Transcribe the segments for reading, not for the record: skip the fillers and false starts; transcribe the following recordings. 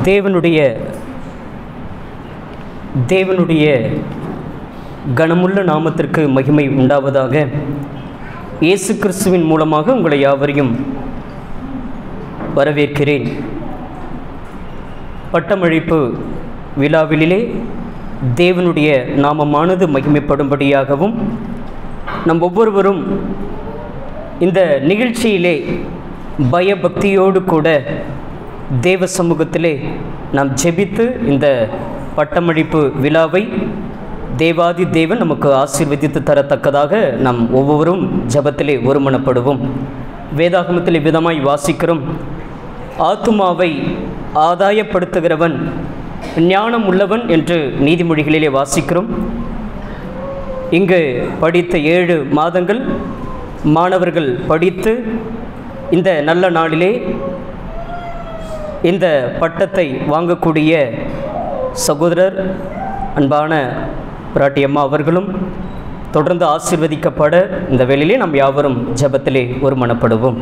தேவனுடைய கனமுள்ள நாமத்திற்கு மகிமை உண்டாவதாக. இயேசு கிறிஸ்துவின் மூலமாக உங்களை யாவரையும் வரவேற்கிறேன். பட்டமளிப்பு விழாவிலே தேவனுடைய நாமமானது மகிமைப்படும்படியாகவும் நம் ஒவ்வொருவரும் இந்த நிகழ்ச்சியிலே பயபக்தியோடு கூட தேவ சமூகத்திலே நாம் ஜெபித்து இந்த பட்டமளிப்பு விழாவை தேவாதி தேவன் நமக்கு ஆசீர்வதித்து தரத்தக்கதாக நாம் ஒவ்வொருவரும் ஜெபத்திலே ஒருமனப்படுவோம். வேதாகமத்தில் விதமாய் வாசிக்கிறோம், ஆத்துமாவை ஆதாயப்படுத்துகிறவன் ஞானம் உள்ளவன் என்று நீதிமொழிகளிலே வாசிக்கிறோம். இங்கு படித்த 7 மாதங்கள் மாணவர்கள் படித்து இந்த நல்ல நாளிலே இந்த பட்டத்தை வாங்கக்கூடிய சகோதரர் அன்பான பிராட்டியம்மா அவர்களும் தொடர்ந்து ஆசீர்வதிக்கப்பட இந்த வேளையிலே நாம் யாவரும் ஜெபத்திலே ஒருமனப்படுவோம்.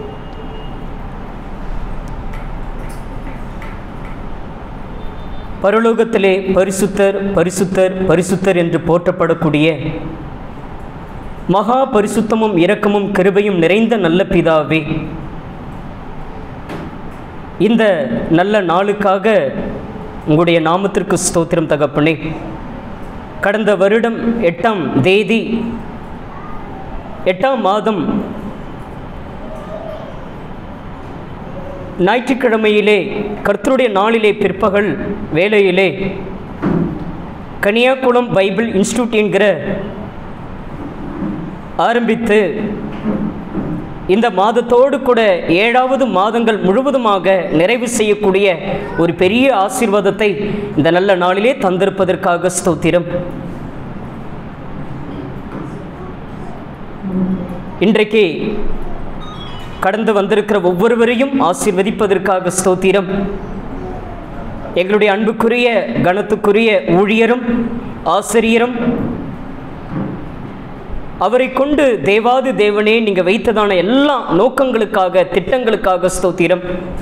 பரலோகத்திலே பரிசுத்தர் பரிசுத்தர் பரிசுத்தர் என்று போற்றப்படக்கூடிய மகா பரிசுத்தமும் இரக்கமும் கிருபையும் நிறைந்த நல்ல பிதாவே, இந்த நல்ல நாளுக்காக உங்களுடைய நாமத்திற்கு ஸ்தோத்திரம் தகப்பனே. கடந்த வருடம் 8ஆம் தேதி 8ஆம் மாதம் ஞாயிற்றுக்கிழமையிலே கர்த்தருடைய நாளிலே பிற்பகல் வேளையிலே கன்னியாகுளம் பைபிள் இன்ஸ்டிடியூட் என்கிற ஆரம்பித்து இந்த மாதத்தோடு கூட 7வது மாதங்கள் முழுவதுமாக நிறைவு செய்யக்கூடிய ஒரு பெரிய ஆசீர்வாதத்தை இந்த நல்ல நாளிலே தந்திருப்பதற்காக ஸ்தோத்திரம். இன்றைக்கு கடந்து வந்திருக்கிற ஒவ்வொருவரையும் ஆசீர்வதிப்பதற்காக ஸ்தோத்திரம். எங்களுடைய அன்புக்குரிய கனத்துக்குரிய ஊழியரும் ஆசிரியரும், அவரை கொண்டு தேவாதி தேவனே நீங்கள் வைத்ததான எல்லா நோக்கங்களுக்காக திட்டங்களுக்காக ஸ்தோத்திரம்.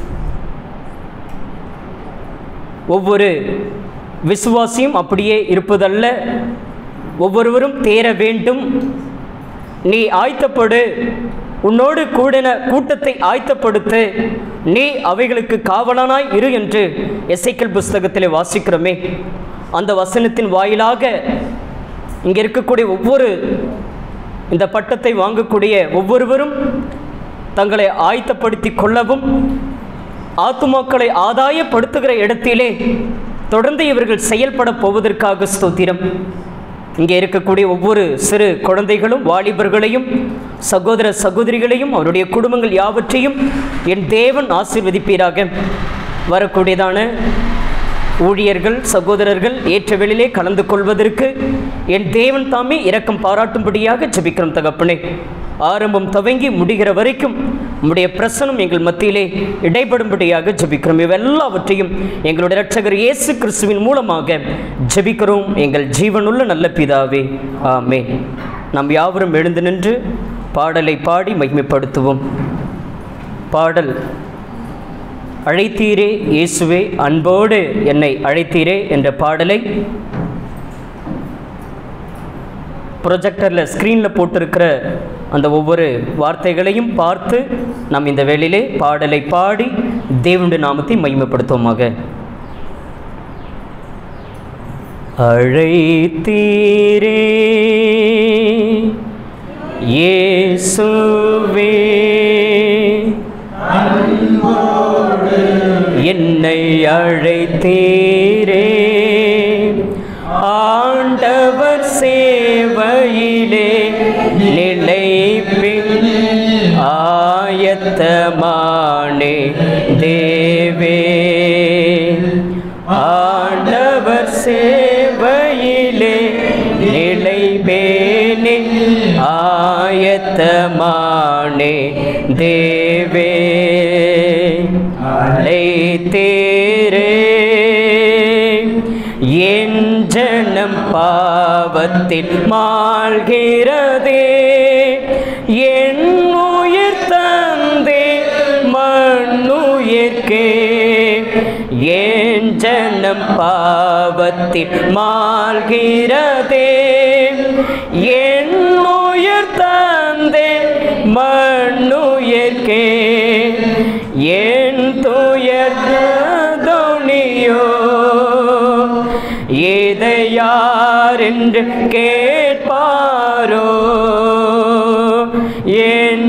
ஒவ்வொரு விசுவாசியும் அப்படியே இருப்பதல்ல, ஒவ்வொருவரும் தேர வேண்டும். நீ ஆயத்தப்படு, உன்னோடு கூடின கூட்டத்தை ஆயத்தப்படுத்து, நீ அவைகளுக்கு காவலனாய் இரு என்று எசேக்கியேல் புஸ்தகத்திலே வாசிக்கிறோமே. அந்த வசனத்தின் வாயிலாக இங்கே இருக்கக்கூடிய ஒவ்வொரு இந்த பட்டத்தை வாங்கக்கூடிய ஒவ்வொருவரும் தங்களை ஆயத்தப்படுத்தி கொள்ளவும், ஆத்துமாக்களை ஆதாயப்படுத்துகிற இடத்திலே தொடர்ந்து இவர்கள் செயல்பட போவதற்காக ஸ்தோத்திரம். இங்கே இருக்கக்கூடிய ஒவ்வொரு சிறு குழந்தைகளும் வாலிபர்களையும் சகோதர சகோதரிகளையும் அவருடைய குடும்பங்கள் யாவற்றையும் என் தேவன் ஆசீர்வதிப்பீராக. வரக்கூடியதான ஊழியர்கள் சகோதரர்கள் ஏற்ற வேளையிலே கலந்து கொள்வதற்கு என் தேவன் தாமே இரக்கம் பாராட்டும்படியாக ஜெபிக்கிறோம் தகப்பனே. ஆரம்பம் துவங்கி முடிகிற வரைக்கும் உம்முடைய பிரசனம் எங்கள் மத்தியிலே இடைபடும்படியாக ஜெபிக்கிறோம். இவெல்லாவற்றையும் எங்களுடைய இரட்சகர் இயேசு கிறிஸ்துவின் மூலமாக ஜெபிக்கிறோம் எங்கள் ஜீவனுள்ள நல்ல பிதாவே, ஆமென். நாம் யாவரும் எழுந்து நின்று பாடலை பாடி மகிமைப்படுத்துவோம். பாடல் அழைத்தீரே இயேசுவே, அன்போடு என்னை அழைத்தீரே என்ற பாடலை ப்ரொஜெக்டரில் ஸ்க்ரீனில் போட்டிருக்கிற அந்த ஒவ்வொரு வார்த்தைகளையும் பார்த்து நாம் இந்த வேளையிலே பாடலை பாடி தேவனுடைய நாமத்தை மகிமைப்படுத்துவோமாக. அழைத்தீரே இயேசுவே, என்னை அழைத்தீரே, ஆண்டவர் சேவையிலே நிலைப்பின் ஆயத்தமானே தேவே, ஆண்டவர் சேவையிலே நிலைப்பேனே ஆயத்தமானே தேவே, அழைத்தீரே என் ஜனம் பாவத்தில் மாழ்கிறதே, என் உயிர் தந்தே மண்ணுயிர்க்கே, பாவத்தில் மாழ்கிறதே. என் உயிர் தந்தே மண்ணுயிர்க்கே என் துயர் துணியோ. இதை யார் என்று கேட்பாரோ? என்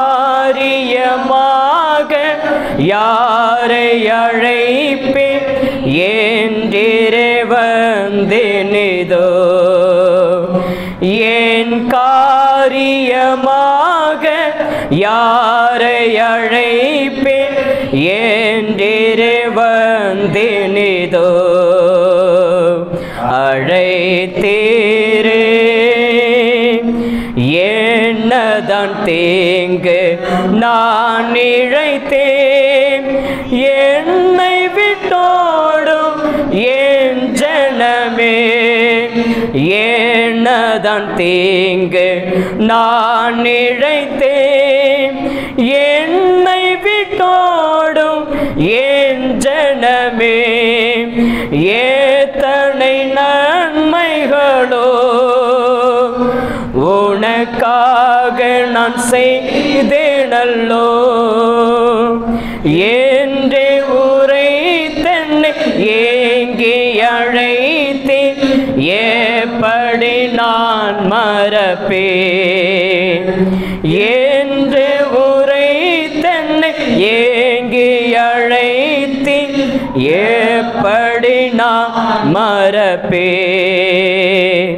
காரியமாக யாரை அழைப்பேன் என்றிறைவந்தேனிதோ. என் காரியமாக யாரை அழைப்பேன் என்றிறைவந்தேனிதோ. அழைத்தீரே என்னதான் தீங்கு நான் இழைத்தேன். என்னை விட்டோடும் என் ஜனமே என்னதான் தீங்கு நான் இழைத்தேன். என்னை விட்டோடும் என் ஜனமே எத்தனை நன்மைகளோ உனக்காக நான் செய்தேனல்லோ. என்றே உரைத்தன்னை ஏங்கி அழைத்தேன். எப்படி நான் மறப்பேன்? என்று உரைத்தன்னை ஏங்கி அழைத்தேன். எப்படி நான் மறப்பேன்?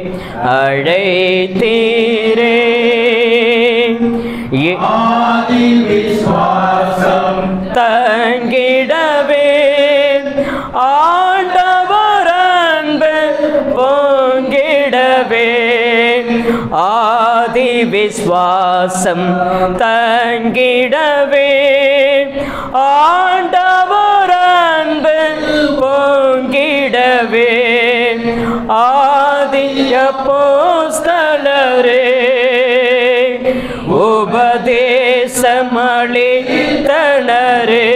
அழைத்தீரே ஆதி விசுவாசம் தங்கிடவே. ஆண்டவர் அன்பு பொங்கிடவே. ஆதி விசுவாசம் தங்கிடவே. ஆண்டவர் அன்பு பொங்கிடவே. ஆதி அப்போஸ்தலரே உபதேசமளித்தனரே.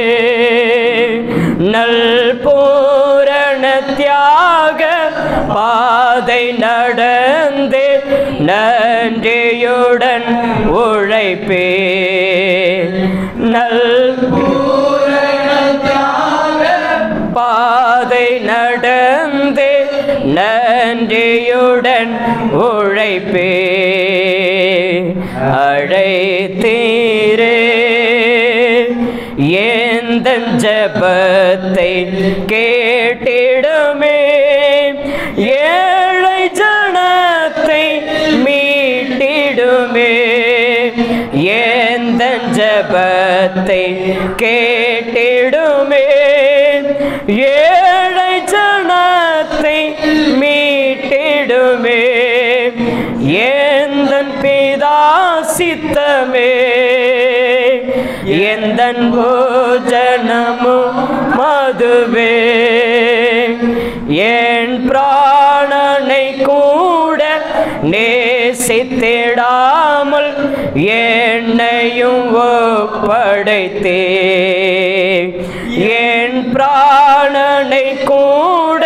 நல் பூரண தியாக பாதை நடந்தே நன்றியுடன் உழைப்பே. நல் பாதை நடந்தே நன்றியுடன் உழைப்பே. அழைத்தீரே எந்தன் ஜெபத்தை கேட்டிடுமே. ஏழை ஜனத்தை மீட்டிடுமே. எந்தன் ஜெபத்தை கேட்டிடுமே. ஏழை ஜனத்தை மீட்டிடுமே. எந்தன் பிதா சித்தமே எந்தன் போஜனமும் மதுவே. என் பிராணனை கூட நேசித்திடாமல் என்னையும் ஒப்படைத்தே. என் பிராணனை கூட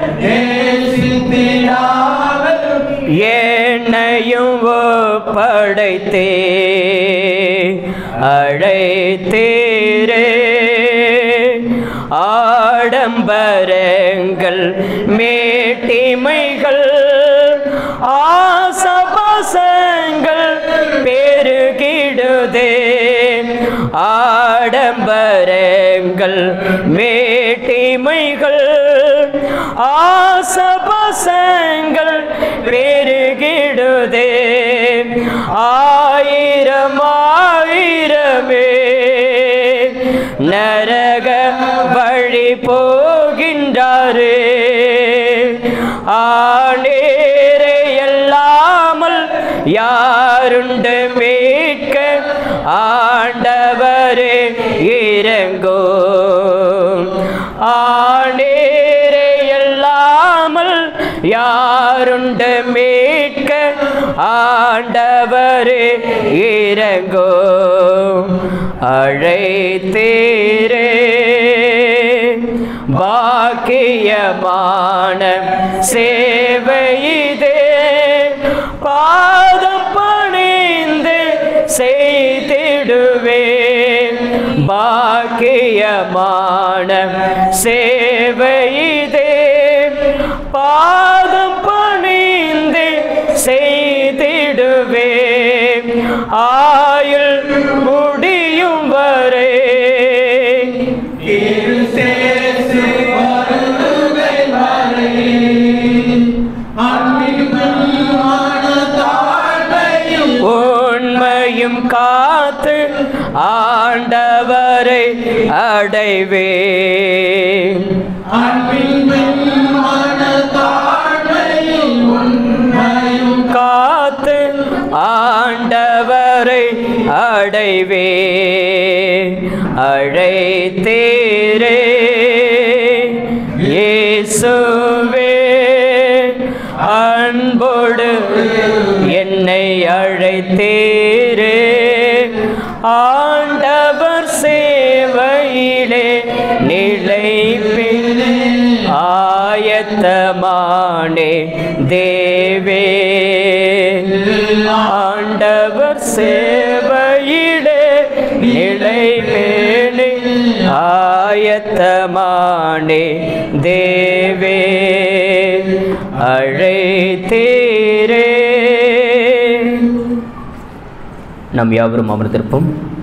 நேசித்திடாமல் என்னையும் ஒப்படைத்தே. அழைத்தீரே ஆடம்பரங்கள் மேட்டிமைகள் ஆசபாசங்கள் பெருகிடுதே. ஆடம்பரங்கள் மேட்டிமைகள் ஆசபாசங்கள் பெருகிடுதே. ஆயிரம் ஆயிரமே நரக வழி போகின்றாரே. ஆண்டேரே அல்லாமல் யாருண்டு மீட்க. ஆண்டவரே இரங்கும். ஆண்டேரே அல்லாமல் யாருண்டு மீட்க. ஆண்டவரே இரங்கும். அழைத்தீரே பாக்கியமான சேவையிதே பாதம் பணிந்து செய்திடுவேன் பாக்கியமான சேவையிதே பாதம் பணிந்து செய்திடுவேன் ஆயுள் முடியும் வரை உண்மையும் காத்து ஆண்டவரை அடைவேன் காத்து ஆண்டவரை அடைவேன் அழைத்தீரே இயேசுவே அன்போடு என்னை அழைத்தீரே ஆண்டவர் சேவையிலே நிலைப்பேன் ஆயத்தமானே தேவே ஆண்டவர் சேவையிலே நிலைப்பேனே ஆயத்தமானே தேவே அழைத்தீரே. நாம் யாவரும் அமர்ந்திருப்போம்.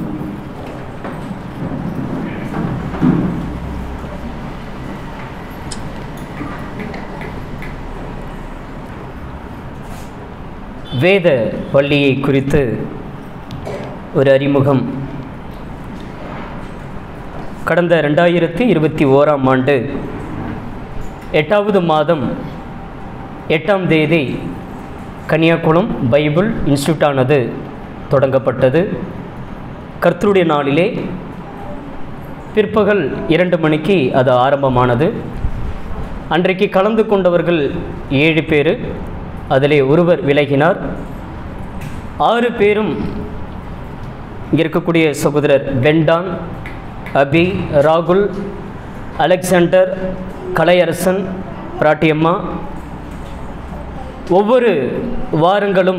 வேத பள்ளியை குறித்து ஒரு அறிமுகம். கடந்த 2021ஆம் ஆண்டு 8வது மாதம் 8ஆம் தேதி கன்னியாகுளம் பைபிள் இன்ஸ்டியூட்டானது தொடங்கப்பட்டது. கர்த்தருடைய நாளிலே பிற்பகல் 2 மணிக்கு அது ஆரம்பமானது. அன்றைக்கு கலந்து கொண்டவர்கள் 7 பேர். அதிலே ஒருவர் விலகினார். 6 பேரும் இங்கே இருக்கக்கூடிய சகோதரர் பெண்டான், அபி, ராகுல், அலெக்சாண்டர், கலையரசன், பிராட்டியம்மா ஒவ்வொரு வாரங்களும்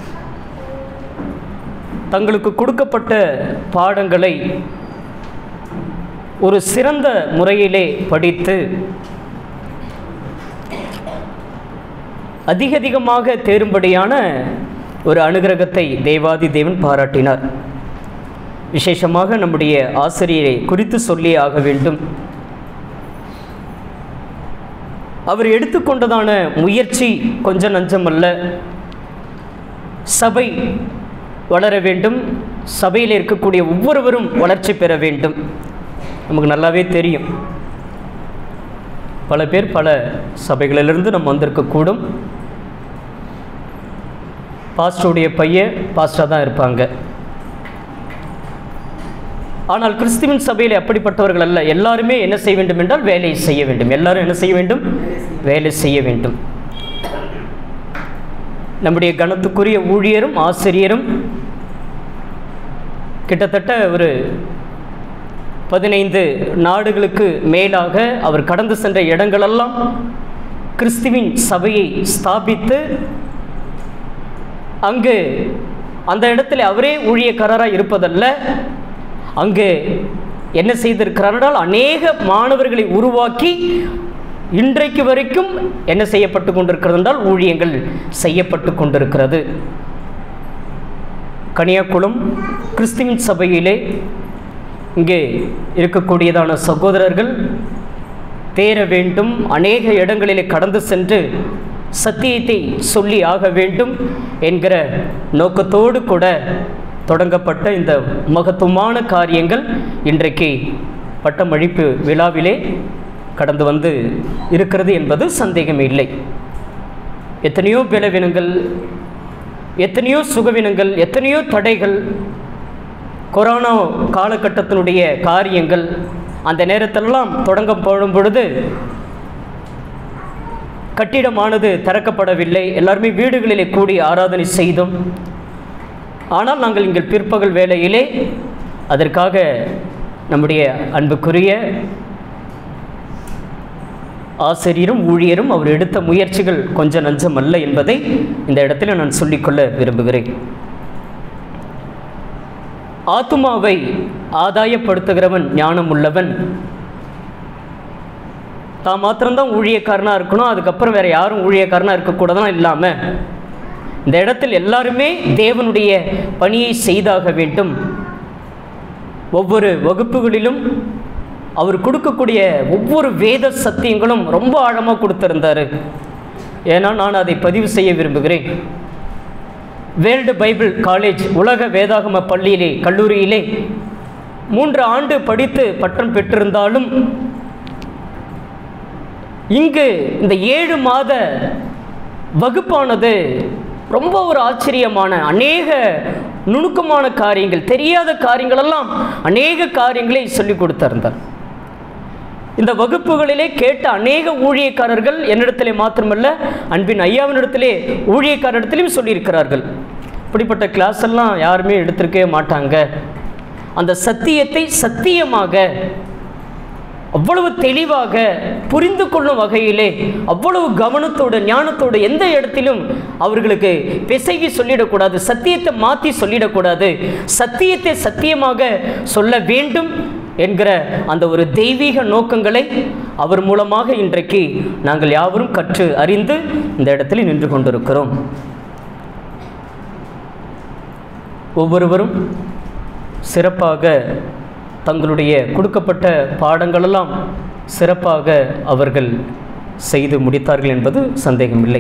தங்களுக்கு கொடுக்கப்பட்ட பாடங்களை ஒரு சிறந்த முறையிலே படித்து அதிகமாக தேரும்படியான ஒரு அனுகிரகத்தை தேவாதி தேவன் பாராட்டினார். விசேஷமாக நம்முடைய ஆசிரியரை குறித்து சொல்லியே ஆக வேண்டும். அவர் எடுத்துக்கொண்டதான முயற்சி கொஞ்சம் நஞ்சமல்ல. சபை வளர வேண்டும், சபையில் இருக்கக்கூடிய ஒவ்வொருவரும் வளர்ச்சி பெற வேண்டும். நமக்கு நல்லாவே தெரியும், பல பேர் பல சபைகளிலிருந்து நம்ம வந்திருக்கக்கூடும். பாஸ்டருடைய பையன் பாஸ்டராக தான் இருப்பாங்க. ஆனால் கிறிஸ்துவின் சபையில் அப்படிப்பட்டவர்கள் அல்ல. எல்லாருமே என்ன செய்ய வேண்டும் என்றால் வேலை செய்ய வேண்டும். எல்லாரும் என்ன செய்ய வேண்டும்? வேலை செய்ய வேண்டும். நம்முடைய கனத்துக்குரிய ஊழியரும் ஆசிரியரும் கிட்டத்தட்ட ஒரு 15 நாடுகளுக்கு மேலாக அவர் கடந்து சென்ற இடங்களெல்லாம் கிறிஸ்துவின் சபையை ஸ்தாபித்து அங்கு அந்த இடத்துல அவரே ஊழியக்காரராக இருப்பதல்ல, அங்கு என்ன செய்திருக்கிறார் என்றால் அநேக மாணவர்களை உருவாக்கி இன்றைக்கு வரைக்கும் என்ன செய்யப்பட்டு கொண்டிருக்கிறது என்றால் ஊழியங்கள் செய்யப்பட்டு கொண்டிருக்கிறது. கன்னியாகுளம் கிறிஸ்துவின் சபையிலே இங்கே இருக்கக்கூடியதான சகோதரர்கள் தேர வேண்டும், அநேக இடங்களிலே கடந்து சென்று சத்தியத்தை சொல்லி ஆக வேண்டும் என்கிற நோக்கத்தோடு கூட தொடங்கப்பட்ட இந்த மகத்துவமான காரியங்கள் இன்றைக்கு பட்டமளிப்பு விழாவிலே கடந்து வந்து இருக்கிறது என்பது சந்தேகமே இல்லை. எத்தனையோ பலவீனங்கள், எத்தனையோ சுகவீனங்கள், எத்தனையோ தடைகள், கொரோனா காலகட்டத்தினுடைய காரியங்கள் அந்த நேரத்திலெல்லாம் தொடங்கப்படும் பொழுது கட்டிடமானது திறக்கப்படவில்லை. எல்லாருமே வீடுகளிலே கூடி ஆராதனை செய்தோம். ஆனால் நாங்கள் இங்கே பிற்பகல் வேளையிலே அதற்காக நம்முடைய அன்புக்குரிய ஆசிரியரும் ஊழியரும் அவர் எடுத்த முயற்சிகள் கொஞ்சம் நஞ்சம் அல்ல என்பதை இந்த இடத்துல நான் சொல்லிக்கொள்ள விரும்புகிறேன். ஆத்துமாவை ஆதாயப்படுத்துகிறவன் ஞானம் உள்ளவன். தான் மாத்திரம்தான் ஊழியக்காரனாக இருக்கணும், அதுக்கப்புறம் வேறு யாரும் ஊழியக்காரனாக இருக்கக்கூடாதான் இல்லாமல் இந்த இடத்தில் எல்லாருமே தேவனுடைய பணியை செய்தாக வேண்டும். ஒவ்வொரு வகுப்புகளிலும் அவர் கொடுக்கக்கூடிய ஒவ்வொரு வேத சத்தியங்களும் ரொம்ப ஆழமாக கொடுத்திருந்தார். ஏன்னா நான் அதை பதிவு செய்ய விரும்புகிறேன். வேர்ல்டு பைபிள் காலேஜ் உலக வேதாகம பள்ளியிலே கல்லூரியிலே 3 ஆண்டு படித்து பட்டம் பெற்றிருந்தாலும் இங்கு இந்த 7 மாத வகுப்பானது ரொம்ப ஒரு ஆச்சரியமான அநேக நுணுக்கமான காரியங்கள், தெரியாத காரியங்களெல்லாம் அநேக காரியங்களை சொல்லிக் கொடுத்திருந்தார். இந்த வகுப்புகளிலே கேட்ட அநேக ஊழியக்காரர்கள் என்னிடத்திலே மாத்திரமல்ல, அன்பின் ஐயாவினிடத்திலே ஊழியக்காரரிடத்திலையும் சொல்லியிருக்கிறார்கள். இப்படிப்பட்ட கிளாஸ் எல்லாம் யாருமே எடுத்திருக்கவே மாட்டாங்க. அந்த சத்தியத்தை சத்தியமாக அவ்வளவு தெளிவாக புரிந்து கொள்ளும் வகையிலே அவ்வளவு கவனத்தோடு ஞானத்தோடு எந்த இடத்திலும் அவர்களுக்கு பிசகி சொல்லிடக்கூடாது, சத்தியத்தை மாற்றி சொல்லிடக்கூடாது, சத்தியத்தை சத்தியமாக சொல்ல வேண்டும் என்கிற அந்த ஒரு தெய்வீக நோக்கங்களை அவர் மூலமாக இன்றைக்கு நாங்கள் யாவரும் கற்று அறிந்து இந்த இடத்தில் நின்று கொண்டிருக்கிறோம். ஒவ்வொருவரும் சிறப்பாக தங்களுடைய கொடுக்கப்பட்ட பாடங்களெல்லாம் சிறப்பாக அவர்கள் செய்து முடித்தார்கள் என்பது சந்தேகமில்லை.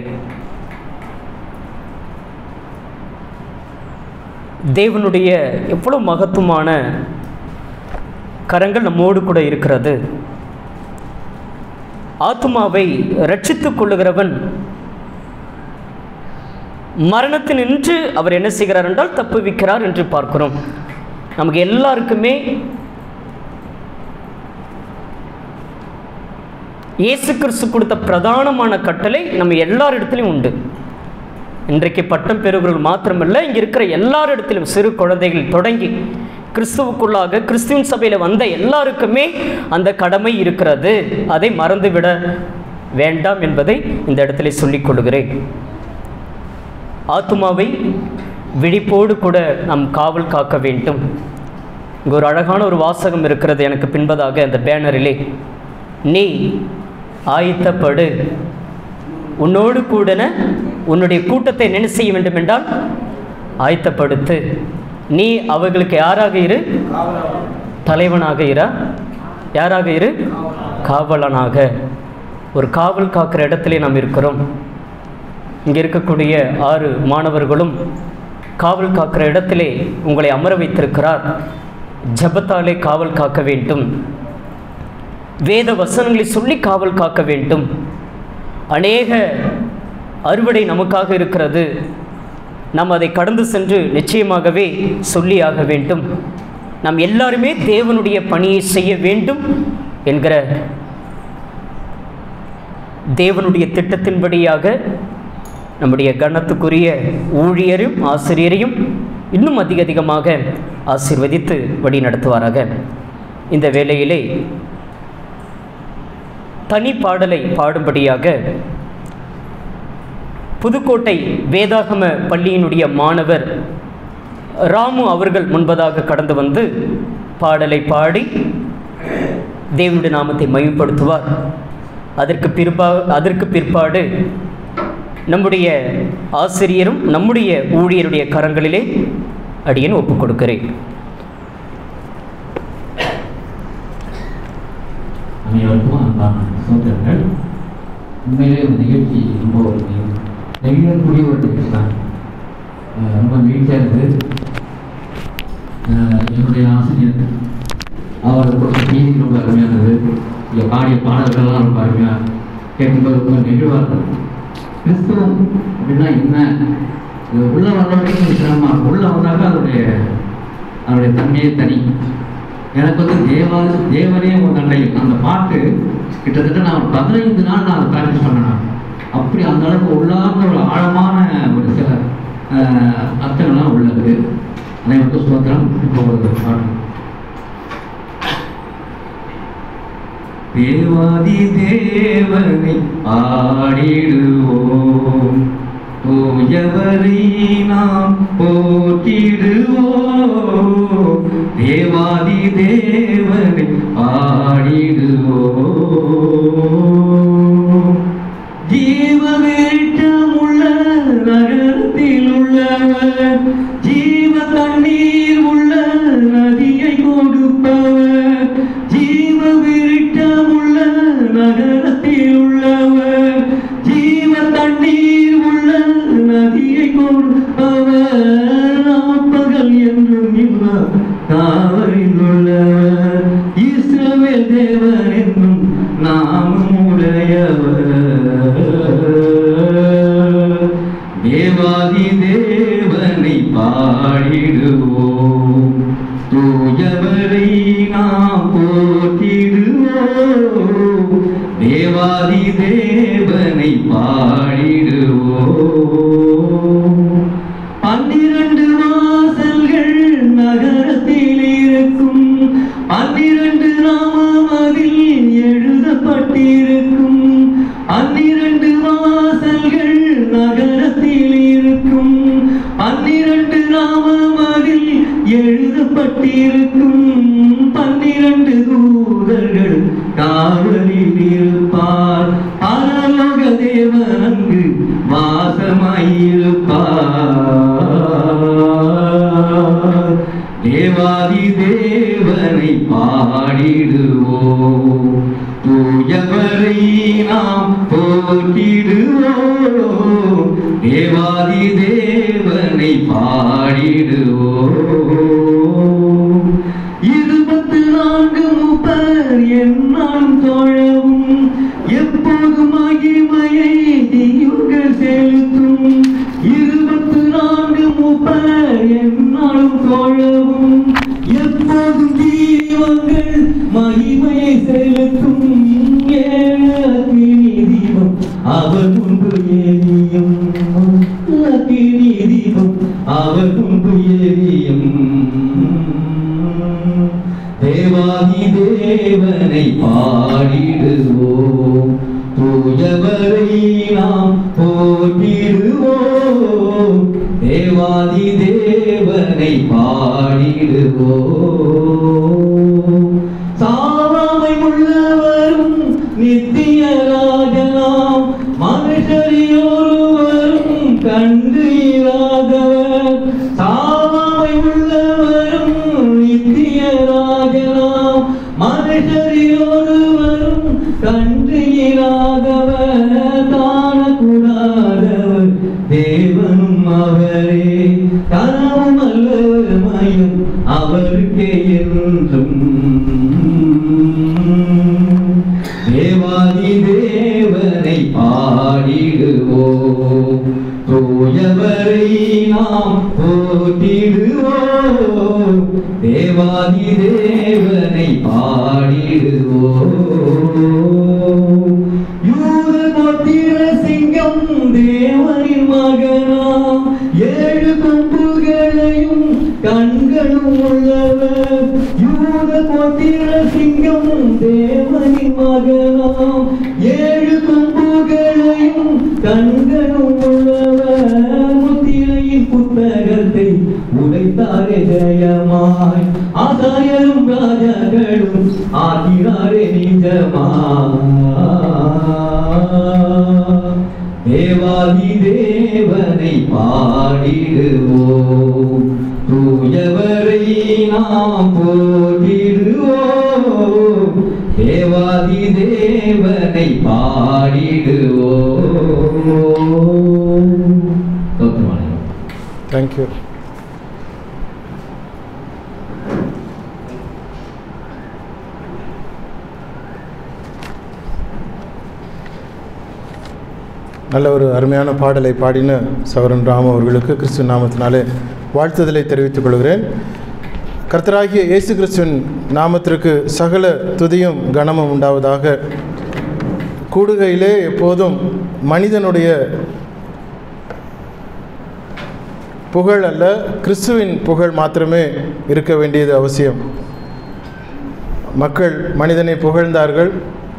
தேவனுடைய எவ்வளவு மகத்துவமான கரங்கள் நம்மோடு கூட இருக்கிறது. ஆத்துமாவை ரட்சித்துக் கொள்ளுகிறவன் மரணத்தினின்று அவர் என்ன செய்கிறார் என்றால் தப்புவிக்கிறார் என்று பார்க்கிறோம். நமக்கு எல்லாருக்குமே இயேசு கிறிஸ்து கொடுத்த பிரதானமான கட்டளை நம்ம எல்லாரிடத்திலும் உண்டு. இன்றைக்கு பட்டம் பெறுகிறவர்கள் மாத்திரமல்ல, இங்கே இருக்கிற எல்லாரிடத்திலும் சிறு குழந்தைகள் தொடங்கி கிறிஸ்துவுக்குள்ளாக கிறிஸ்துவின் சபையில் வந்த எல்லாருக்குமே அந்த கடமை இருக்கிறது. அதை மறந்துவிட வேண்டாம் என்பதை இந்த இடத்துல சொல்லிக் கொள்கிறேன். ஆத்துமாவை விழிப்போடு கூட நாம் காவல் காக்க வேண்டும். இங்கே ஒரு அழகான ஒரு வாசகம் இருக்கிறது எனக்கு பின்பதாக அந்த பேனரிலே, நீ ஆயத்தப்படு, உன்னோடு கூடன உன்னுடைய கூட்டத்தை என்ன செய்ய வேண்டும் என்றால் ஆயத்தப்படுத்து, நீ அவர்களுக்கு யாராக இரு, தலைவனாக இரா, யாராக இரு, காவலனாக. ஒரு காவல் காக்கிற இடத்திலே நாம் இருக்கிறோம். இங்கே இருக்கக்கூடிய 6 மாணவர்களும் காவல் காக்கிற இடத்திலே உங்களை அமர வைத்திருக்கிறார். ஜபத்தாலே காவல் காக்க வேண்டும், வேத வசனங்களை சொல்லி காவல் காக்க வேண்டும். அநேக அறுவடை நமக்காக இருக்கிறது, நாம் அதை கடந்து சென்று நிச்சயமாகவே சொல்லியாக வேண்டும். நாம் எல்லாருமே தேவனுடைய பணியை செய்ய வேண்டும் என்கிற தேவனுடைய திட்டத்தின்படியாக நம்முடைய கனத்துக்குரிய ஊழியரையும் ஆசிரியரையும் இன்னும் அதிகமாக ஆசீர்வதித்து வழி நடத்துவாராக. இந்த வேளையிலே தனி பாடலை பாடும்படியாக புதுக்கோட்டை வேதாகம பள்ளியினுடைய மாணவர் ராமு அவர்கள் முன்பதாக கடந்து வந்து பாடலை பாடி தேவனுடைய நாமத்தை மகிமைப்படுத்துவார். அதற்கு பிற்பாடு நம்முடைய ஆசிரியரும் நம்முடைய ஊழியருடைய கரங்களிலே அடியேன் ஒப்புக் கொடுக்கிறேன். அனைவருக்கும் அன்பான சோதரர்கள், உண்மையிலே ஒரு நிகழ்ச்சி ரொம்ப நெகிழக்கூடிய ஒரு நிகழ்ச்சி தான். ரொம்ப மகிழ்ச்சியாக இருக்குது. என்னுடைய ஆசிரியர் அவர் கொடுத்த செய்தி ரொம்ப அருமையானது. இங்கே பாடிய பாடல்கள்லாம் ரொம்ப அருமையாக கேட்கும்போது ரொம்ப நெகிழ்வாக இருக்குது. கிறிஸ்துவம் அப்படின்னா என்ன, உள்ளே வர்ற வரைக்கும் சிரமமாக, உள்ளே வந்தாக்க அதனுடைய தன்மையே தனி. எனக்கு வந்து தேவனே ஒரு தண்டை அந்த பாட்டு கிட்டத்தட்ட நான் 15 நாள் நான் அதை ப்ராக்டிஸ் பண்ணேன். அப்படி அந்த அளவுக்கு உள்ளார்ந்த ஒரு ஆழமான ஒரு சில அர்த்தங்கள்லாம் உள்ளது. அனைவருக்கும் ஸ்தோத்திரம். இப்போ ஒரு பாட்டு தேவாதி தேவனை ஆடிடுவோம், தூயவரை நாம் போற்றிடுவோம், தேவாதி தேவனை ஆடிடுவோம். ஜீவ வேட்டமுள்ள நகரத்தில் உள்ளவர், ஜீவ தண்ணீர் உள்ள நதியை கொடுப்பவர், ஜீவ விருட்டமுள்ள நகரத்தில் உள்ளவர், ஜீவ தண்ணீர் உள்ள நதியை கொடுப்பவர், நாற்பகல் என்றும் இவர் காவலில் உள்ளவர், இஸ்ரவேல் தேவன் என்னும் நாமம் உடையவர், தேவாதி தேவனை பாடிடுவோம், தூயவரை நாம் போற்றிடுவோம், தேவாதி தேவனை பாடிடுவோம். 12 வாசல்கள் நகரத்தில் இருக்கும், 12 நாமம் அதில் எழுதப்பட்டிருக்கும், 12 வாசல்கள் நகரத்தில் இருக்கும், 12 நாமம் அதில் எழுதப்பட்டிருக்கும், 12 தூதர்கள் காவலில் இருப்பார், பரலோக தேவன் அங்கு வாசமாயிருப்பார், தேவாதி தேவனை பாடிடுவோம், தூயவரை நாம் போற்றிடுவோம், தேவாதி தேவனை பாடிடுவோம். 24 மூப்பர் என்னாலும் தோழவும், எப்போதும் மகிமையை தீயுகள் செலுத்தும், 24 மூப்பர் என்னாலும் தோழவும், எப்போதும் தீவங்கள் மகிமையை செலுத்தும், 7 அக்கினி தீபம் அவர் முன்பு எரியும், அக்கினி தீபம் அவர் முன்பு எரியும், தேவாதி தேவனை பாடிடுவோம், தூயவரை நாம் போற்றிடுவோம், தேவாதி தேவனை பாடிடுவோம். சாவாமை உள்ளவரும் நித்தியராகலாம், மனுஷரியோருவரும் கண்டு இராதவர், சாவாமை உள்ளவரும் நித்தியராகலாம், மனுஷரியோருவரும் கண்டு இராதவர், காணக்கூடாதவர் தேவனும் அவரே, கனவும் அல்லமையும் அவருக்கே என்றும், தேவாதி தேவனை பாடிடுவோம், தூயவரை நாம் போற்றிடுவோம், தேவாதி தேவனை பாடிடுவோம். யூத கோத்திர சிங்கம் தேவனின் மகனாம், 7 கொம்புகளையும் கண்களும் உள்ளவர், யூத கோத்திர சிங்கம் தேவனின் மகனாம், 7 கொம்புகளையும் கண்களும் உள்ளவர், முத்திரையின் புத்தகத்தை உடைத்தாரே ஜெயமாய், ஆசாரியரும் ராஜாக்களும் ஆகிறாரே நிஜமாய், தேவாதி தேவனை பாடிடுவோம், தூயவரை நாம் போற்றிடுவோம், தேவாதி தேவனை பாடிடுவோம். தேங்க்யூ. நல்ல ஒரு அருமையான பாடலை பாடின சௌரன் ராம் அவர்களுக்கு கிறிஸ்துவ நாமத்தினாலே வாழ்த்துதலை தெரிவித்துக் கொள்கிறேன். கர்த்தராகிய இயேசு கிறிஸ்துவின் நாமத்திற்கு சகல துதியும் கனமும் உண்டாவதாக. கூடுகையிலே எப்போதும் மனிதனுடைய புகழ் அல்ல, கிறிஸ்துவின் புகழ் மாத்திரமே இருக்க வேண்டியது அவசியம். மக்கள் மனிதனை புகழ்ந்தார்கள்,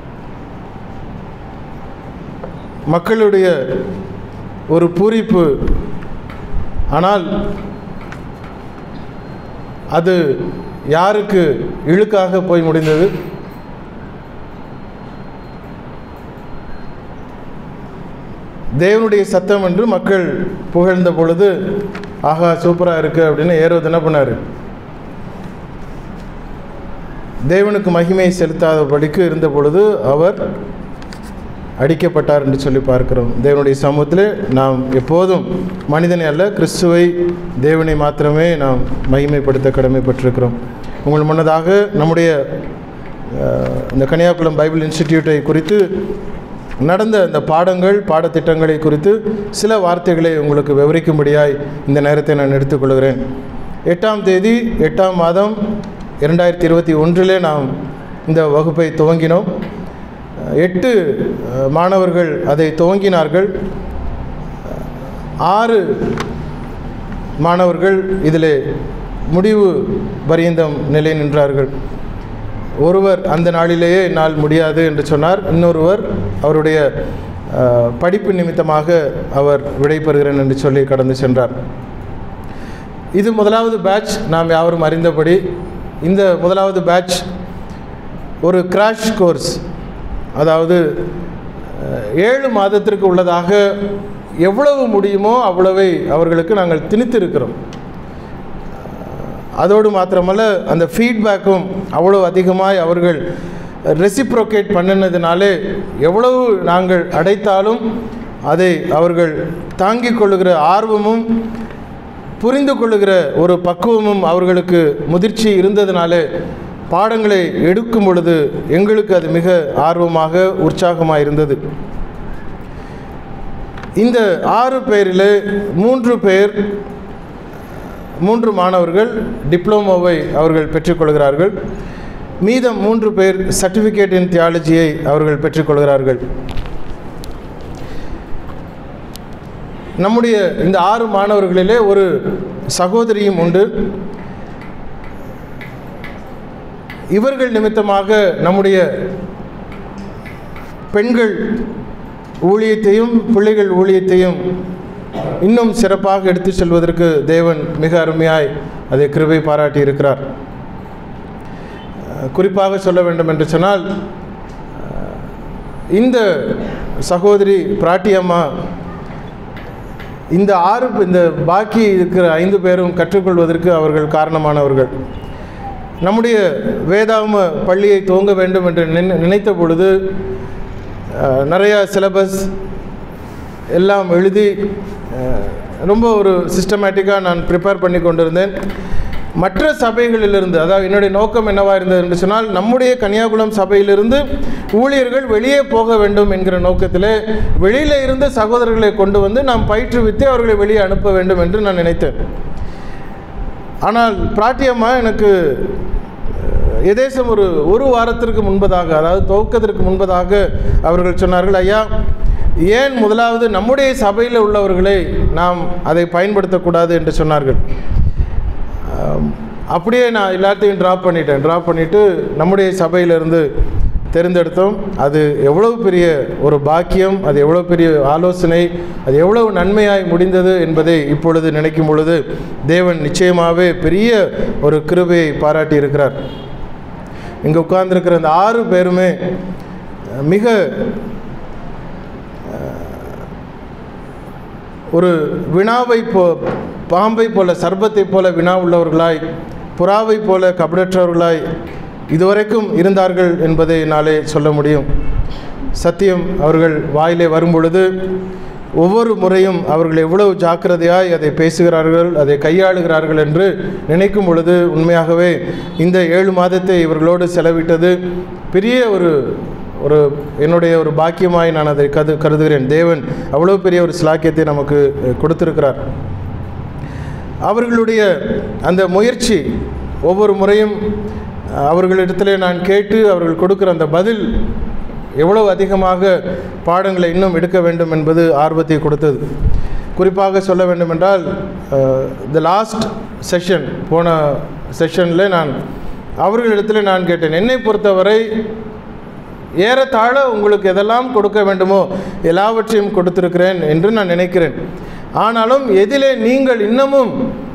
மக்களுடைய ஒரு பூரிப்பு. ஆனால் அது யாருக்கு இழுக்காக போய் முடிந்தது? தேவனுடைய சத்தம் என்று மக்கள் புகழ்ந்த பொழுது, ஆஹா சூப்பராக இருக்குது அப்படின்னு ஏரோது என்ன பண்ணார்? தேவனுக்கு மகிமை செலுத்தாதபடிக்கு இருந்த பொழுது அவர் அடிக்கப்பட்டார் என்று சொல்லி பார்க்கிறோம். தேவனுடைய சமூகத்தில் நாம் எப்போதும் மனிதனை அல்ல, கிறிஸ்துவை, தேவனை மாத்திரமே நாம் மகிமைப்படுத்த கடமைப்பட்டிருக்கிறோம். உங்கள் முன்னதாக நம்முடைய இந்த கன்னியாகுளம் பைபிள் இன்ஸ்டிடியூட்டை குறித்து நடந்த அந்த பாடத்திட்டங்களை குறித்து சில வார்த்தைகளை உங்களுக்கு விவரிக்கும்படியாய் இந்த நேரத்தை நான் எடுத்துக்கொள்கிறேன். 8ஆம் தேதி 8ஆம் மாதம் 2021 நாம் இந்த வகுப்பை துவங்கினோம். 8 மாணவர்கள் அதை துவங்கினார்கள். 6 மாணவர்கள் இதில் முடிவு பரியந்தம் நிலை நின்றார்கள். ஒருவர் அந்த நாளிலேயே என்னால் முடியாது என்று சொன்னார். இன்னொருவர் அவருடைய படிப்பு நிமித்தமாக அவர் விடைபெறுகிறேன் என்று சொல்லி கடந்து சென்றார். இது முதலாவது பேட்ச். நாம் யாவரும் அறிந்தபடி இந்த முதலாவது பேட்ச் ஒரு கிராஷ் கோர்ஸ், அதாவது 7 மாதத்திற்கு உள்ளதாக எவ்வளவு முடியுமோ அவ்வளவை அவர்களுக்கு நாங்கள் திணித்திருக்கிறோம். அதோடு மாத்திரமல்ல, அந்த ஃபீட்பேக்கும் அவ்வளோ அதிகமாய் அவர்கள் ரெசிப்ரோகேட் பண்ணினதுனாலே எவ்வளவு நாங்கள் அடைத்தாலும் அதை அவர்கள் தாங்கிக் கொள்ளுகிற ஆர்வமும் புரிந்து கொள்ளுகிற ஒரு பக்குவமும் அவர்களுக்கு முதிர்ச்சி இருந்ததுனாலே பாடங்களை எடுக்கும் பொழுது எங்களுக்கு அது மிக ஆர்வமாக உற்சாகமாக இருந்தது. இந்த 6 பேரில் 3 மாணவர்கள் டிப்ளமோவை அவர்கள் பெற்றுக்கொள்கிறார்கள். மீதம் 3 பேர் சர்டிஃபிகேட் இன் தியாலஜியை அவர்கள் பெற்றுக்கொள்கிறார்கள். நம்முடைய இந்த 6 மாணவர்களிலே ஒரு சகோதரியும் உண்டு. இவர்கள் நிமித்தமாக நம்முடைய பெண்கள் ஊழியத்தையும் பிள்ளைகள் ஊழியத்தையும் இன்னும் சிறப்பாக எடுத்து செல்வதற்கு தேவன் மிக அருமையாய் அதை கிருபை பாராட்டி இருக்கிறார். குறிப்பாக சொல்ல வேண்டும் என்று சொன்னால், இந்த சகோதரி பிராட்டியம்மா இந்த பாக்கி இருக்கிற 5 பேரும் கற்றுக்கொள்வதற்கு அவர்கள் காரணமானவர்கள். நம்முடைய வேதாகம பள்ளியை துவங்க வேண்டும் என்று நினைத்த பொழுது நிறையா சிலபஸ் எல்லாம் எழுதி ரொம்ப ஒரு சிஸ்டமேட்டிக்காக நான் ப்ரிப்பேர் பண்ணி கொண்டிருந்தேன். மற்ற சபைகளிலிருந்து, அதாவது என்னுடைய நோக்கம் என்னவாக இருந்தது என்று சொன்னால், நம்முடைய கன்னியாகுளம் சபையிலிருந்து ஊழியர்கள் வெளியே போக வேண்டும் என்கிற நோக்கத்தில் வெளியில் இருந்து சகோதரர்களை கொண்டு வந்து நாம் பயிற்றுவித்து அவர்களை வெளியே அனுப்ப வேண்டும் என்று நான் நினைத்தேன். ஆனால் பிராட்டியம்மா எனக்கு ஏதேசம் ஒரு வாரத்திற்கு முன்பதாக, அதாவது துவக்கத்திற்கு முன்பதாக அவர்கள் சொன்னார்கள், ஐயா, ஏன் முதலாவது நம்முடைய சபையில் உள்ளவர்களை நாம் அதை பயன்படுத்தக்கூடாது என்று சொன்னார்கள். அப்படியே நான் எல்லாத்தையும் ட்ராப் பண்ணிவிட்டு நம்முடைய சபையிலிருந்து தேர்ந்தெடுத்தோம். அது எவ்வளவு பெரிய ஒரு பாக்கியம், அது எவ்வளவு பெரிய ஆலோசனை, அது எவ்வளவு நன்மையாய் முடிந்தது என்பதை இப்பொழுது நினைக்கும் பொழுது தேவன் நிச்சயமாகவே பெரிய ஒரு கிருபையை பாராட்டி இருக்கிறார். இங்கே உட்கார்ந்துருக்கிற அந்த 6 பேருமே மிக ஒரு வினாவை பாம்பை போல, சர்ப்பத்தை போல வினா உள்ளவர்களாய், புறாவை போல கபடற்றவர்களாய் இதுவரைக்கும் இருந்தார்கள் என்பதை என்னாலே சொல்ல முடியும். சத்தியம் அவர்கள் வாயிலே வரும் பொழுது ஒவ்வொரு முறையும் அவர்கள் எவ்வளவு ஜாக்கிரதையாய் அதை பேசுகிறார்கள், அதை கையாளுகிறார்கள் என்று நினைக்கும் பொழுது உண்மையாகவே இந்த 7 மாதத்தை இவர்களோடு செலவிட்டது பெரிய ஒரு என்னுடைய ஒரு பாக்கியமாய் நான் அதை கருதுகிறேன். தேவன் அவ்வளோ பெரிய ஒரு ஸ்லாக்கியத்தை நமக்கு கொடுத்திருக்கிறார். அவர்களுடைய அந்த முயற்சி, ஒவ்வொரு முறையும் அவர்களிடத்திலே நான் கேட்டு அவர்கள் கொடுக்குற அந்த பதில் எவ்வளவு அதிகமாக பாடங்களை இன்னும் எடுக்க வேண்டும் என்பது ஆர்வத்தை கொடுத்தது. குறிப்பாக சொல்ல வேண்டுமென்றால், த லாஸ்ட் செஷன், போன செஷனில் நான் அவர்களிடத்தில் நான் கேட்டேன், என்னை பொறுத்தவரை ஏறத்தாழ உங்களுக்கு எதெல்லாம் கொடுக்க வேண்டுமோ எல்லாவற்றையும் கொடுத்திருக்கிறேன் என்று நான் நினைக்கிறேன். ஆனாலும் எதிலே நீங்கள் இன்னமும்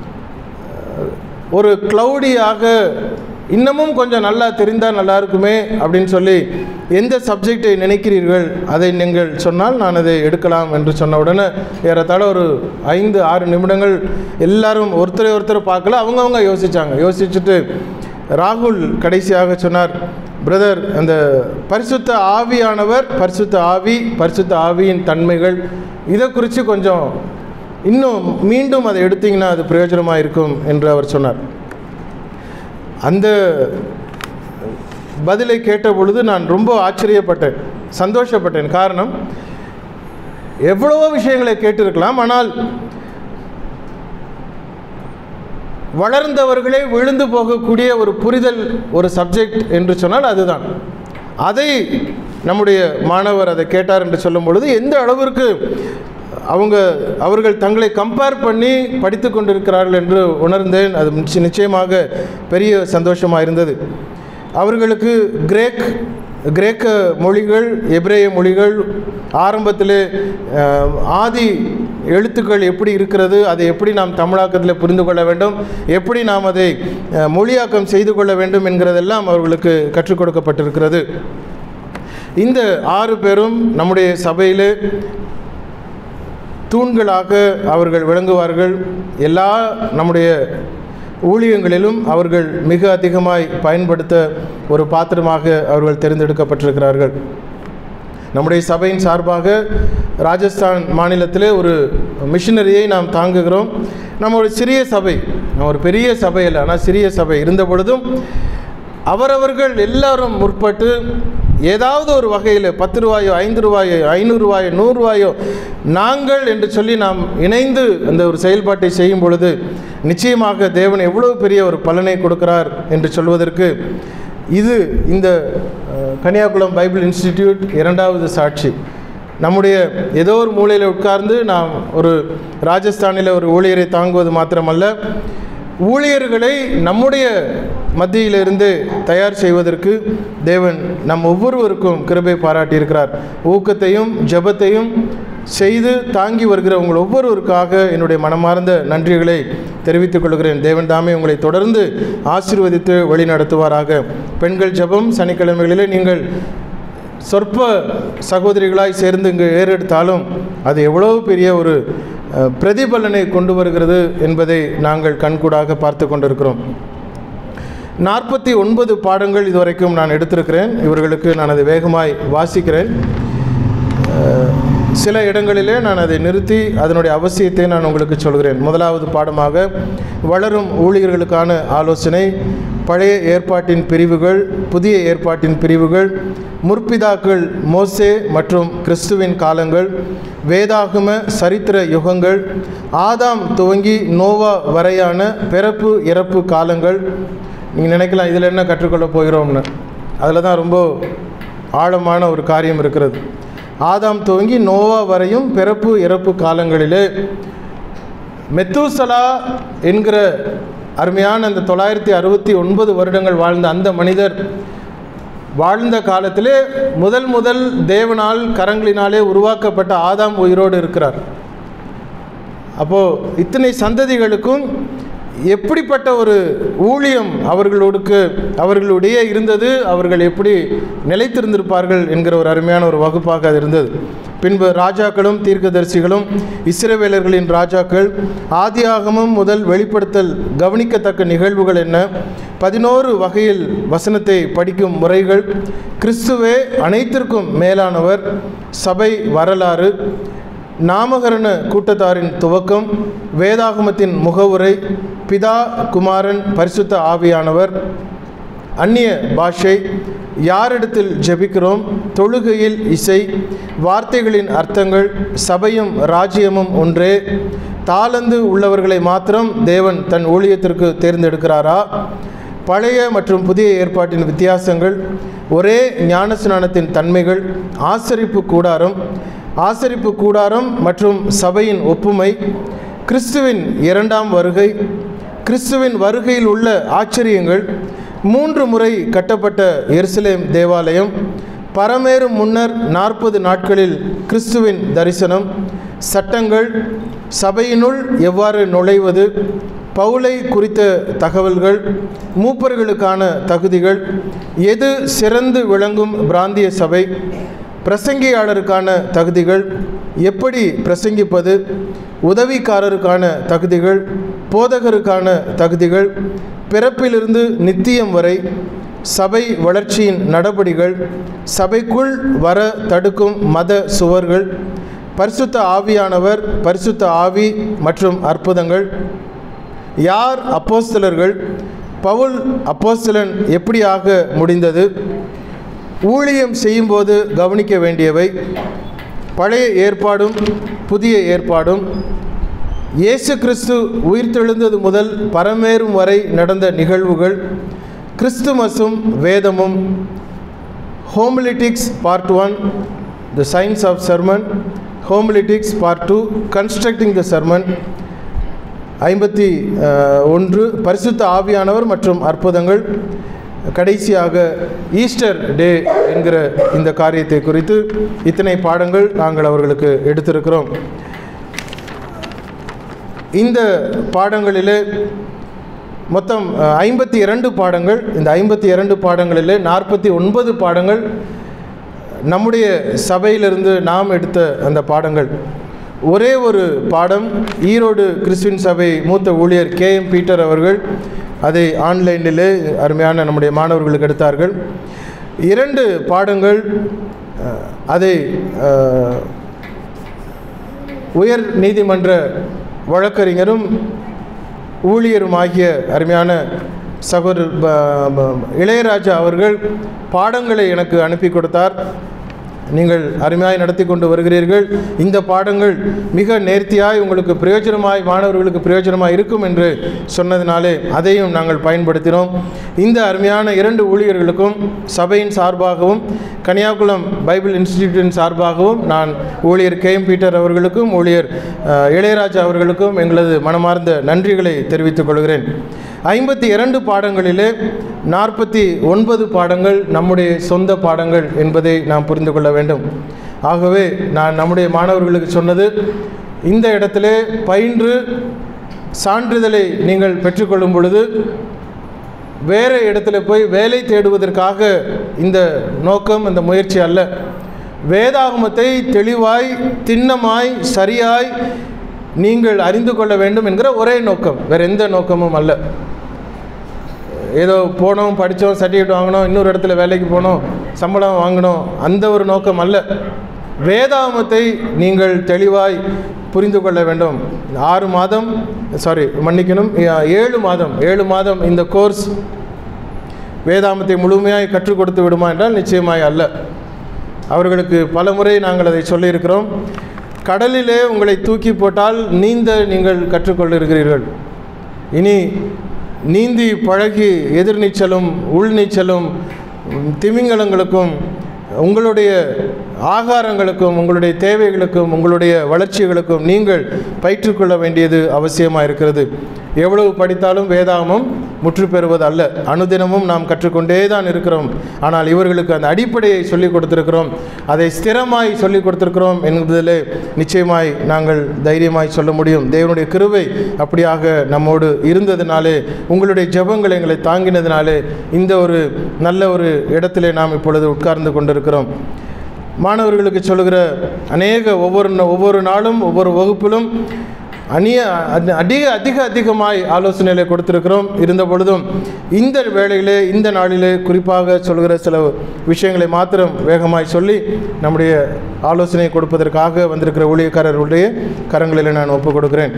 ஒரு க்ளவுடியாக இன்னமும் கொஞ்சம் நல்லா தெரிந்தால் நல்லா இருக்குமே அப்படின்னு சொல்லி எந்த சப்ஜெக்டை நினைக்கிறீர்கள் அதை நீங்கள் சொன்னால் நான் அதை எடுக்கலாம் என்று சொன்ன உடனே ஏறத்தாழ ஒரு 5-6 நிமிடங்கள் எல்லாரும் ஒருத்தரை பார்க்கல, அவங்கவுங்க யோசிச்சுட்டு ராகுல் கடைசியாக சொன்னார், பிரதர், அந்த பரிசுத்த ஆவியானவர், பரிசுத்த ஆவியின் தன்மைகள் இதை குறித்து கொஞ்சம் இன்னும் மீண்டும் அதை எடுத்தீங்கன்னா அது பிரயோஜனமாக இருக்கும் என்று அவர் சொன்னார். அந்த பதிலை கேட்ட பொழுது நான் ரொம்ப ஆச்சரியப்பட்டேன், சந்தோஷப்பட்டேன். காரணம், எவ்வளவோ விஷயங்களை கேட்டிருக்கலாம், ஆனால் வளர்ந்தவர்களே விழுந்து போகக்கூடிய ஒரு புரிதல், ஒரு சப்ஜெக்ட் என்று சொன்னால் அதுதான். அதை நம்முடைய மாணவர் அதை கேட்டார் என்று சொல்லும் பொழுது எந்த அளவிற்கு அவர்கள் தங்களை கம்பேர் பண்ணி படித்து கொண்டிருக்கிறார்கள் என்று உணர்ந்தேன். அது நிச்சயமாக பெரிய சந்தோஷமாக இருந்தது. அவர்களுக்கு கிரேக்க மொழிகள், எபிரேய மொழிகள், ஆரம்பத்திலே ஆதி எழுத்துக்கள் எப்படி இருக்கிறது, அதை எப்படி நாம் தமிழாக்கத்தில் புரிந்து கொள்ள வேண்டும், எப்படி நாம் அதை மொழியாக்கம் செய்து கொள்ள வேண்டும் என்கிறதெல்லாம் அவர்களுக்கு கற்றுக் கொடுக்கப்பட்டிருக்கிறது. இந்த 6 பேரும் நம்முடைய சபையிலே தூண்களாக அவர்கள் விளங்குவார்கள். எல்லா நம்முடைய ஊழியங்களிலும் அவர்கள் மிக அதிகமாய் பயன்படுத்த ஒரு பாத்திரமாக அவர்கள் தேர்ந்தெடுக்கப்பட்டிருக்கிறார்கள். நம்முடைய சபையின் சார்பாக ராஜஸ்தான் மாநிலத்திலே ஒரு மிஷனரியை நாம் தாங்குகிறோம். நம்ம ஒரு சிறிய சபை, ஒரு பெரிய சபை இல்லை, ஆனால் சிறிய சபை இருந்த பொழுதும் அவரவர்கள் எல்லாரும் முற்பட்டு ஏதாவது ஒரு வகையில் 10 ரூபாயோ 5 ரூபாயோ 500 ரூபாயோ 100 ரூபாயோ நாங்கள் என்று சொல்லி நாம் இணைந்து அந்த ஒரு செயல்பாட்டை செய்யும் பொழுது நிச்சயமாக தேவன் எவ்வளவு பெரிய ஒரு பலனை கொடுக்கிறார் என்று சொல்வதற்கு இது இந்த கன்னியாகுளம் பைபிள் இன்ஸ்டிடியூட் 2வது சாட்சி. நம்முடைய ஏதோ ஒரு மூலையில் உட்கார்ந்து நாம் ஒரு ராஜஸ்தானில் ஒரு ஊழியரை தாங்குவது மாத்திரமல்ல, ஊழியர்களை நம்முடைய மத்தியிலிருந்து தயார் செய்வதற்கு தேவன் நம் ஒவ்வொருவருக்கும் கிருபை பாராட்டியிருக்கிறார். ஊக்கத்தையும் ஜெபத்தையும் செய்து தாங்கி வருகிற உங்கள் ஒவ்வொருவருக்காக என்னுடைய மனமார்ந்த நன்றிகளை தெரிவித்துக் கொள்கிறேன். தேவன் தாமே உங்களை தொடர்ந்து ஆசீர்வதித்து வழி நடத்துவாராக. பெண்கள் ஜெபம் சனிக்கிழமைகளிலே நீங்கள் சொற்ப சகோதரிகளாய் சேர்ந்து இங்கு ஏறெடுத்தாலும் அது எவ்வளவு பெரிய ஒரு பிரதிபலனை கொண்டு வருகிறது என்பதை நாங்கள் கண்கூடாக பார்த்து கொண்டிருக்கிறோம். 49 பாடங்கள் இதுவரைக்கும் நான் எடுத்திருக்கிறேன். இவர்களுக்கு நான் அதை வேகமாய் வாசிக்கிறேன். சில இடங்களிலே நான் அதை நிறுத்தி அதனுடைய அவசியத்தை நான் உங்களுக்கு சொல்கிறேன். 1வது பாடமாக வளரும் ஊழியர்களுக்கான ஆலோசனை, பழைய ஏற்பாட்டின் பிரிவுகள், புதிய ஏற்பாட்டின் பிரிவுகள், முற்பிதாக்கள் மோசே மற்றும் கிறிஸ்துவின் காலங்கள், வேதாகம சரித்திர யுகங்கள், ஆதாம் துவங்கி நோவா வரையான பிறப்பு இறப்பு காலங்கள். நீங்கள் நினைக்கலாம் இதில் என்ன கற்றுக்கொள்ள போகிறோம்னு. அதில் தான் ரொம்ப ஆழமான ஒரு காரியம் இருக்கிறது. ஆதாம் துவங்கி நோவா வரையும் பிறப்பு இறப்பு காலங்களிலே மெத்தூசலா என்கிற அருமையான அந்த 969 வருடங்கள் வாழ்ந்த அந்த மனிதர் வாழ்ந்த காலத்திலே முதல் தேவனால் கரங்களினாலே உருவாக்கப்பட்ட ஆதாம் உயிரோடு இருக்கிறார். அப்போது இத்தனை சந்ததிகளுக்கும் எப்படிப்பட்ட ஒரு ஊழியம் அவர்களுடைய இருந்தது, அவர்கள் எப்படி நிலைத்திருந்திருப்பார்கள் என்கிற ஒரு அருமையான ஒரு வகுப்பாக அது இருந்தது. பின்பு ராஜாக்களும் தீர்க்கதரிசிகளும் இஸ்ரவேலர்களின் ராஜாக்கள், ஆதியாகமம் முதல் வெளிப்படுத்தல் கவனிக்கத்தக்க நிகழ்வுகள் என்ன, 11 வகையில் வசனத்தை படிக்கும் முறைகள், கிறிஸ்துவே அனைத்திற்கும் மேலானவர், சபை வரலாறு, நாமகரண கூட்டத்தாரின் துவக்கம், வேதாகமத்தின் முகவுரை, பிதா குமாரன் பரிசுத்த ஆவியானவர், அந்நிய பாஷை, யாரிடத்தில் ஜெபிக்கிறோம், தொழுகையில் இசை, வார்த்தைகளின் அர்த்தங்கள், சபையும் ராஜ்யமும் ஒன்றே, தாளந்து உள்ளவர்களை மாத்திரம் தேவன் தன் ஊழியத்திற்கு தேர்ந்தெடுக்கிறாரா, பழைய மற்றும் புதிய ஏற்பாட்டின் வித்தியாசங்கள், ஒரே ஞானஸ்நானத்தின் தன்மைகள், ஆசரிப்பு கூடாரம் மற்றும் சபையின் ஒப்புமை, கிறிஸ்துவின் 2ஆம் வருகை, கிறிஸ்துவின் வருகையில் உள்ள ஆச்சரியங்கள், 3 முறை கட்டப்பட்ட எருசலேம் தேவாலயம், பரமேறும் முன்னர் 40 நாட்களில் கிறிஸ்துவின் தரிசனம், சட்டங்கள், சபையினுள் எவ்வாறு நுழைவது, பவுலை குறித்த தகவல்கள், மூப்பர்களுக்கான தகுதிகள், எது சிறந்து விளங்கும் பிராந்திய சபை, பிரசங்கியாளருக்கான தகுதிகள், எப்படி பிரசங்கிப்பது, உதவிக்காரருக்கான தகுதிகள், போதகருக்கான தகுதிகள், பிறப்பிலிருந்து நித்தியம் வரை, சபை வளர்ச்சியின் நடபடிகள், சபைக்குள் வர தடுக்கும் மத சுவர்கள், பரிசுத்த ஆவியானவர், பரிசுத்த ஆவி மற்றும் அற்புதங்கள், யார் அப்போஸ்தலர்கள், பவுல் அப்போஸ்தலன் எப்படியாக முடிந்தது, ஊழியம் செய்யும்போது கவனிக்க வேண்டியவை, பழைய ஏற்பாடும் புதிய ஏற்பாடும், இயேசு கிறிஸ்து உயிர்த்தெழுந்தது முதல் பரமேறும் வரை நடந்த நிகழ்வுகள், கிறிஸ்துமஸும் வேதமும், homiletics part 1 the science of sermon, homiletics part 2 constructing the sermon, 51 பரிசுத்த ஆவியானவர் மற்றும் அற்புதங்கள், கடைசியாக ஈஸ்டர் டே என்கிற இந்த காரியத்தை குறித்து இத்தனை பாடங்கள் நாங்கள் அவர்களுக்கு எடுத்திருக்கிறோம். இந்த பாடங்களிலே மொத்தம் 52 பாடங்கள். இந்த 52 பாடங்களிலே 49 பாடங்கள் நம்முடைய சபையிலிருந்து நாம் எடுத்த அந்த பாடங்கள். ஒரே ஒரு பாடம் ஈரோடு கிறிஸ்துவின் சபை மூத்த ஊழியர் KM பீட்டர் அவர்கள் அதை ஆன்லைனிலே அருமையான நம்முடைய மாணவர்களுக்கு எடுத்தார்கள். 2 பாடங்கள் அதை உயர் நீதிமன்ற வழக்கறிஞரும் ஊழியருமாகிய அருமையான சகோதரர் இளையராஜா அவர்கள் பாடங்களை எனக்கு அனுப்பி கொடுத்தார். நீங்கள் அருமையாய் நடத்தி கொண்டு வருகிறீர்கள். இந்த பாடங்கள் மிக நேர்த்தியாய் உங்களுக்கு பிரயோஜனமாய், மாணவர்களுக்கு பிரயோஜனமாய் இருக்கும் என்று சொன்னதினாலே அதையும் நாங்கள் பயன்படுத்தினோம். இந்த அருமையான 2 ஊழியர்களுக்கும் சபையின் சார்பாகவும் கன்னியாகுளம் பைபிள் இன்ஸ்டிடியூட்டின் சார்பாகவும் நான் ஊழியர் KM பீட்டர் அவர்களுக்கும் ஊழியர் இளையராஜா அவர்களுக்கும் எங்களது மனமார்ந்த நன்றிகளை தெரிவித்துக் கொள்கிறேன். 52 பாடங்களிலே 49 பாடங்கள் நம்முடைய சொந்த பாடங்கள் என்பதை நாம் புரிந்து கொள்ள வேண்டும். ஆகவே நான் நம்முடைய மாணவர்களுக்கு சொன்னது, இந்த இடத்திலே பயின்று சான்றிதழை நீங்கள் பெற்றுக்கொள்ளும் பொழுது வேறு இடத்துல போய் வேலை தேடுவதற்காக இந்த நோக்கம், இந்த முயற்சி அல்ல. வேதாகமத்தை தெளிவாய், திண்ணமாய், சரியாய் நீங்கள் அறிந்து கொள்ள வேண்டும் என்கிற ஒரே நோக்கம், வேறு எந்த நோக்கமும் அல்ல. ஏதோ போனோம், படித்தோம், சர்டிஃபிகேட் வாங்கினோம், இன்னொரு இடத்துல வேலைக்கு போனோம், சம்பளம் வாங்கினோம், அந்த ஒரு நோக்கம் அல்ல. வேதாகமத்தை நீங்கள் தெளிவாய் புரிந்து கொள்ள வேண்டும். 7 மாதம் இந்த கோர்ஸ் வேதாகமத்தை முழுமையாய் கற்றுக் கொடுத்து விடுமா என்றால் நிச்சயமாய் அல்ல. அவர்களுக்கு பல முறை நாங்கள் அதை சொல்லியிருக்கிறோம். கடலிலே உங்களை தூக்கி போட்டால் நீந்த நீங்கள் கற்றுக்கொண்டிருக்கிறீர்கள். இனி நீந்தி பழகி எதிர்நீச்சலும் உள்நீச்சலும் திமிங்கலங்களுக்கும் உங்களுடைய ஆகாரங்களுக்கும் உங்களுடைய தேவைகளுக்கும் உங்களுடைய வளர்ச்சிகளுக்கும் நீங்கள் பயிற்றுக்கொள்ள வேண்டியது அவசியமாக இருக்கிறது. எவ்வளவு படித்தாலும் வேதாகமம் முற்று பெறுவது அல்ல. அனுதினமும் நாம் கற்றுக்கொண்டே தான் இருக்கிறோம். ஆனால் இவர்களுக்கு அந்த அடிப்படையை சொல்லிக் கொடுத்திருக்கிறோம், அதை ஸ்திரமாய் சொல்லிக் கொடுத்திருக்கிறோம் என்பதிலே நிச்சயமாய் நாங்கள் தைரியமாய் சொல்ல முடியும். தேவனுடைய கிருபை அப்படியாக நம்மோடு இருந்ததினாலே, உங்களுடைய ஜெபங்கள் எங்களை தாங்கினதினாலே இந்த ஒரு நல்ல ஒரு இடத்திலே நாம் இப்பொழுது உட்கார்ந்து கொண்டிருக்கிறோம். மாணவர்களுக்கு சொல்லுகிற ஒவ்வொரு நாளும் ஒவ்வொரு வகுப்பிலும் அதிகமாய் ஆலோசனைகளை கொடுத்திருக்கிறோம். இருந்த பொழுதும் இந்த வேளையிலே, இந்த நாளிலே குறிப்பாக சொல்கிற சில விஷயங்களை மாத்திரம் வேகமாய் சொல்லி நம்முடைய ஆலோசனை கொடுப்பதற்காக வந்திருக்கிற ஊழியக்காரர்களுடைய கரங்களில் நான் ஒப்புக் கொடுக்கிறேன்.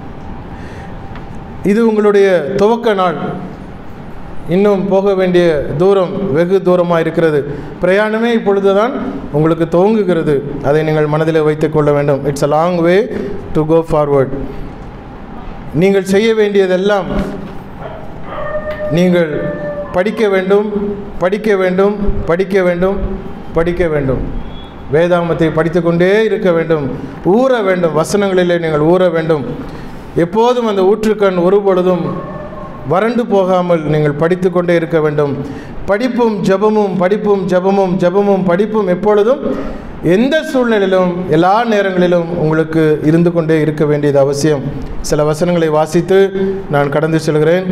இது உங்களுடைய துவக்க நாள். இன்னும் போக வேண்டிய தூரம் வெகு தூரமாக இருக்கிறது. பிரயாணமே இப்பொழுது தான் உங்களுக்கு துவங்குகிறது. அதை நீங்கள் மனதில் வைத்துக் கொள்ள வேண்டும். It's a long way to go forward. நீங்கள் செய்ய வேண்டியதெல்லாம் நீங்கள் படிக்க வேண்டும், படிக்க வேண்டும், படிக்க வேண்டும், படிக்க வேண்டும். வேதாகமத்தை படித்து கொண்டே இருக்க வேண்டும், ஊற வேண்டும். வசனங்களிலே நீங்கள் ஊற வேண்டும். எப்போதும் அந்த ஊற்றுக்கண் ஒருபொழுதும் வறண்டு போகாமல் நீங்கள் படித்து கொண்டே இருக்க வேண்டும். படிப்பும் ஜெபமும், படிப்பும் ஜெபமும், ஜெபமும் படிப்பும் எப்பொழுதும் எந்த சூழ்நிலையிலும் எல்லா நேரங்களிலும் உங்களுக்கு இருந்து கொண்டே இருக்க வேண்டியது அவசியம். சில வசனங்களை வாசித்து நான் கடந்து செல்கிறேன்.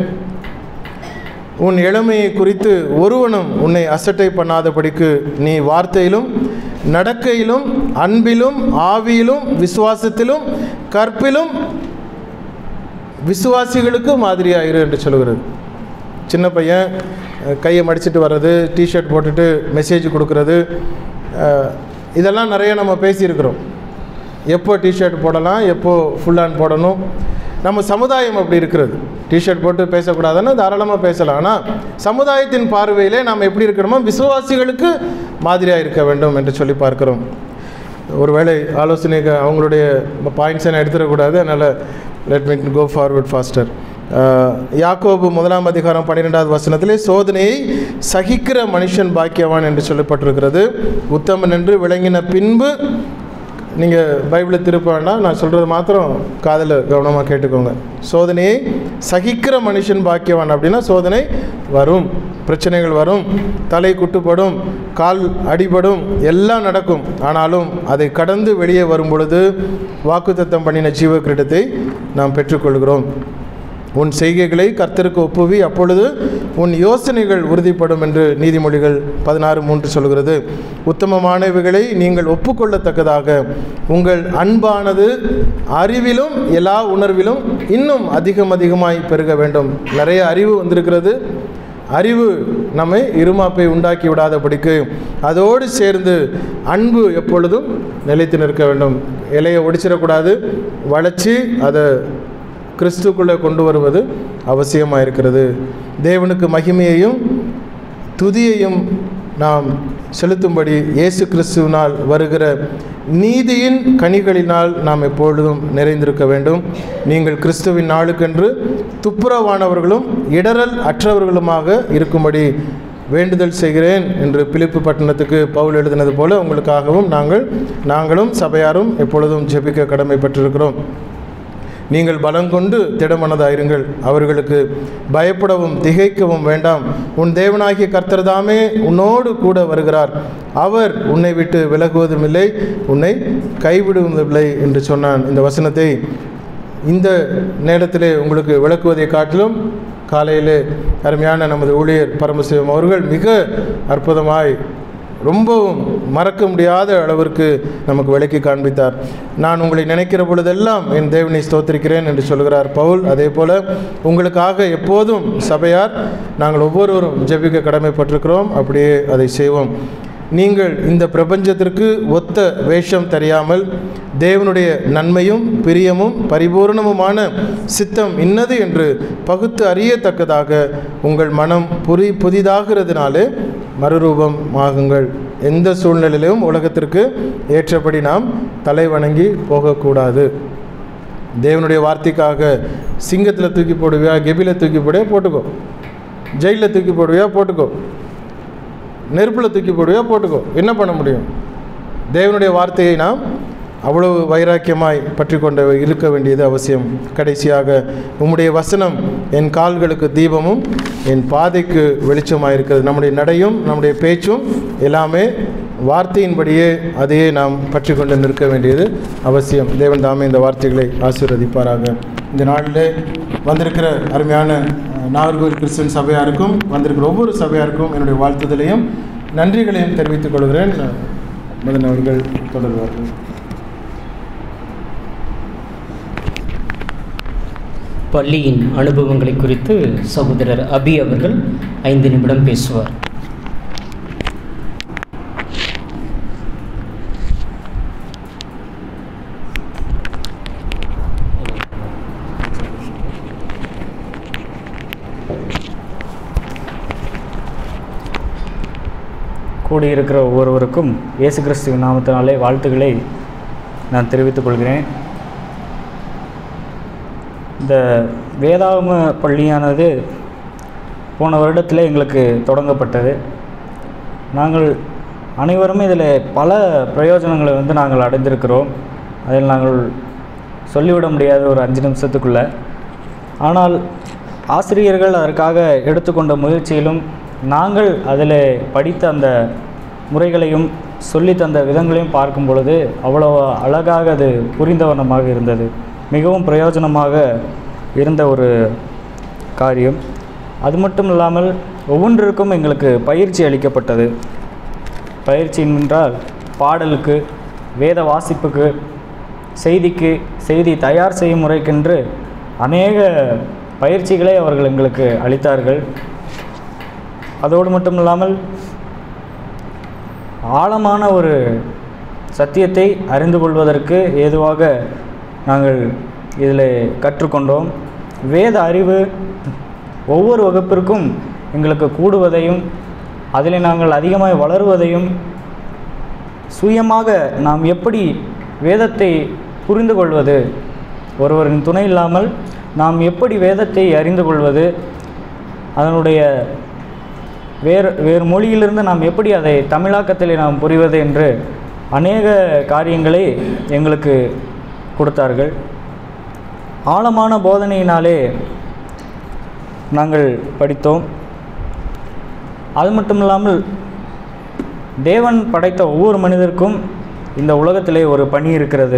உன் இளமையை குறித்து ஒருவனும் உன்னை அசட்டை பண்ணாதபடிக்கு நீ வார்த்தையிலும் நடக்கையிலும் அன்பிலும் ஆவியிலும் விசுவாசத்திலும் கற்பிலும் விசுவாசிகளுக்கு மாதிரியாயிரு என்று சொல்கிறது. சின்ன பையன் கையை மடிச்சிட்டு வர்றது, டிஷர்ட் போட்டுட்டு மெசேஜ் கொடுக்கறது, இதெல்லாம் நிறைய நம்ம பேசியிருக்கிறோம். எப்போ டிஷர்ட் போடலாம், எப்போ ஃபுல் ஹேண்ட் போடணும். நம்ம சமுதாயம் அப்படி இருக்கிறது. டிஷர்ட் போட்டு பேசக்கூடாதுன்னு தாராளமாக பேசலாம். ஆனால் சமுதாயத்தின் பார்வையிலே நாம் எப்படி இருக்கிறோமோ விசுவாசிகளுக்கு மாதிரியாக இருக்க வேண்டும் என்று சொல்லி பார்க்கிறோம். ஒருவேளை ஆலோசனைக்கு அவங்களுடைய பாயிண்ட்ஸை நான் எடுத்துடக்கூடாது, அதனால் let me go forward faster. யாக்கோபு 1 அதிகாரம் 12வது வசனத்திலே சோதனையை சகிக்கிற மனுஷன் பாக்கியவான் என்று சொல்லப்பட்டிருக்கிறது. உத்தமன் என்று விளங்கின பின்பு, நீங்கள் பைபிளை திருப்ப வேண்டாம், நான் சொல்கிறது மாத்திரம் காதில் கவனமாக கேட்டுக்கோங்க. சோதனையை சகிக்கிற மனுஷன் பாக்கியவான் அப்படின்னா சோதனை வரும், பிரச்சனைகள் வரும், தலை குட்டுப்படும், கால் அடிபடும், எல்லாம் நடக்கும். ஆனாலும் அதை கடந்து வெளியே வரும் பொழுது வாக்குத்தத்தம் பண்ணின ஜீவ கிரீடத்தை நாம் பெற்றுக்கொள்கிறோம். உன் செய்கைகளை கர்த்தருக்கு ஒப்புவி, அப்பொழுது உன் யோசனைகள் உறுதிப்படும் என்று நீதிமொழிகள் 16:3 சொல்கிறது. உத்தமமானவைகளை நீங்கள் ஒப்புக்கொள்ளத்தக்கதாக உங்கள் அன்பானது அறிவிலும் எல்லா உணர்விலும் இன்னும் அதிகமாய் பெருக வேண்டும். நிறைய அறிவு வந்திருக்கிறது. அறிவு நம்மை இருமாப்பை உண்டாக்கி விடாதபடிக்கு அதோடு சேர்ந்து அன்பு எப்பொழுதும் நிலைத்து நிற்க வேண்டும். இலையை ஒடிச்சிடக்கூடாது, வளைச்சி அதை கிறிஸ்துக்குள்ளே கொண்டு வருவது அவசியமாக இருக்கிறது. தேவனுக்கு மகிமையையும் துதியையும் நாம் செலுத்தும்படி இயேசு கிறிஸ்துவினால் வருகிற நீதியின் கனிகளினால் நாம் எப்பொழுதும் நிறைந்திருக்க வேண்டும். நீங்கள் கிறிஸ்துவின் நாளுக்கென்று துப்புரவானவர்களும் இடரல் அற்றவர்களுமாக இருக்கும்படி வேண்டுதல் செய்கிறேன் என்று பிலிப்பு பட்டணத்துக்கு பவுல் எழுதினது போல உங்களுக்காகவும் நாங்களும் சபையாரும் எப்பொழுதும் ஜெபிக்க கடமைப்பட்டிருக்கிறோம். நீங்கள் பலங்கொண்டு திடமனதாயிருங்கள், அவர்களுக்கு பயப்படவும் திகைக்கவும் வேண்டாம். உன் தேவனாகிய கர்த்தர் தாமே உன்னோடு கூட வருகிறார், அவர் உன்னை விட்டு விலகுவதும் இல்லை, உன்னை கைவிடுவதுமில்லை என்று சொன்னான். இந்த வசனத்தை இந்த நேரத்திலே உங்களுக்கு விளக்குவதை காட்டிலும் காலையிலே அருமையான நமது ஊழியர் பரமசிவம் அவர்கள் மிக அற்புதமாய் ரொம்பவும் மறக்க முடியாத அளவிற்கு நமக்கு விளக்கி காண்பித்தார். நான் உங்களை நினைக்கிற பொழுதெல்லாம் என் தேவனை ஸ்தோத்திரிக்கிறேன் என்று சொல்கிறார் பவுல். அதே போல் உங்களுக்காக எப்போதும் சபையார் நாங்கள் ஒவ்வொருவரும் ஜெபிக்க கடமைப்பட்டிருக்கிறோம். அப்படியே அதை செய்வோம். நீங்கள் இந்த பிரபஞ்சத்திற்கு ஒத்த வேஷம் தெரியாமல் தேவனுடைய நன்மையும் பிரியமும் பரிபூர்ணமுமான சித்தம் இன்னது என்று பகுத்து அறியத்தக்கதாக உங்கள் மனம் புதிதாகிறதுனாலே மறுரூபம் ஆகுங்கள். எந்த சூழ்நிலையிலும் உலகத்திற்கு ஏற்றபடி நாம் தலை வணங்கி போகக்கூடாது. தேவனுடைய வார்த்தைக்காக சிங்கத்தில் தூக்கி போடுவியா, கெபியில் தூக்கி போடுவியா போட்டுக்கோ, ஜெயிலில் தூக்கி போடுவியா போட்டுக்கோ, நெருப்பில் தூக்கி போடுவியா போட்டுக்கோ, என்ன பண்ண முடியும்? தேவனுடைய வார்த்தையை நாம் அவ்வளவு வைராக்கியமாய் பற்றி கொண்டு இருக்க வேண்டியது அவசியம். கடைசியாக உம்முடைய வசனம் என் கால்களுக்கு தீபமும் என் பாதைக்கு வெளிச்சமாக இருக்கிறது. நம்முடைய நடையும் நம்முடைய பேச்சும் எல்லாமே வார்த்தையின்படியே அதையே நாம் பற்றி கொண்டு நிற்க வேண்டியது அவசியம். தேவன் தாமே இந்த வார்த்தைகளை ஆசீர்வதிப்பாராக. இந்த நாளில் வந்திருக்கிற அருமையான நாகர்கோவில் கிறிஸ்டியன் சபையாருக்கும் வந்திருக்கிற ஒவ்வொரு சபையாருக்கும் என்னுடைய வாழ்த்துதலையும் நன்றிகளையும் தெரிவித்துக் கொள்கிறேன். மதன் அவர்கள் தொடர்வார்கள். பள்ளியின் அனுபவங்களை குறித்து சகோதரர் அபி அவர்கள் 5 நிமிடம் பேசுவார். கூடியிருக்கிற ஒவ்வொருவருக்கும் இயேசு கிறிஸ்துவின் நாமத்தினாலே வாழ்த்துக்களை நான் தெரிவித்துக் கொள்கிறேன். இந்த வேதாகம பள்ளியானது போன வருடத்தில் எங்களுக்கு தொடங்கப்பட்டது. நாங்கள் அனைவருமே இதில் பல பிரயோஜனங்களை நாங்கள் அடைந்திருக்கிறோம். அதில் நாங்கள் சொல்லிவிட முடியாத ஒரு 5 நிமிஷத்துக்குள்ளே. ஆனால் ஆசிரியர்கள் அதற்காக எடுத்துக்கொண்ட முயற்சியிலும் நாங்கள் அதில் படித்த அந்த முறைகளையும் சொல்லி தந்த விதங்களையும் பார்க்கும் பொழுது அவ்வளோ அழகாக அது புரிந்தவனமாக இருந்தது. மிகவும் பிரயோஜனமாக இருந்த ஒரு காரியம். அது மட்டும் இல்லாமல் ஒவ்வொன்றிற்கும் எங்களுக்கு பயிற்சி அளிக்கப்பட்டது. பயிற்சி என்றால் பாடலுக்கு, வேத வாசிப்புக்கு, செய்திக்கு, செய்தி தயார் செய்யும் முறைக்கென்று அநேக பயிற்சிகளை அவர்கள் எங்களுக்கு அளித்தார்கள். அதோடு மட்டும் இல்லாமல் ஆழமான ஒரு சத்தியத்தை அறிந்து கொள்வதற்கு ஏதுவாக நாங்கள் இதில் கற்றுக்கொண்டோம். வேத அறிவு ஒவ்வொரு வகுப்பிற்கும் எங்களுக்கு கூடுவதையும் அதில் நாங்கள் அதிகமாக வளருவதையும், சுயமாக நாம் எப்படி வேதத்தை புரிந்து கொள்வது, ஒருவரின் துணை இல்லாமல் நாம் எப்படி வேதத்தை அறிந்து கொள்வது, அதனுடைய வேறு மொழியிலிருந்து நாம் எப்படி அதை தமிழாக்கத்தில் நாம் புரிவது என்று அநேக காரியங்களை எங்களுக்கு கொடுத்தார்கள். ஆழமான போதனையினாலே நாங்கள் படித்தோம். அது மட்டும் இல்லாமல் தேவன் படைத்த ஒவ்வொரு மனிதருக்கும் இந்த உலகத்திலே ஒரு பணி இருக்கிறது.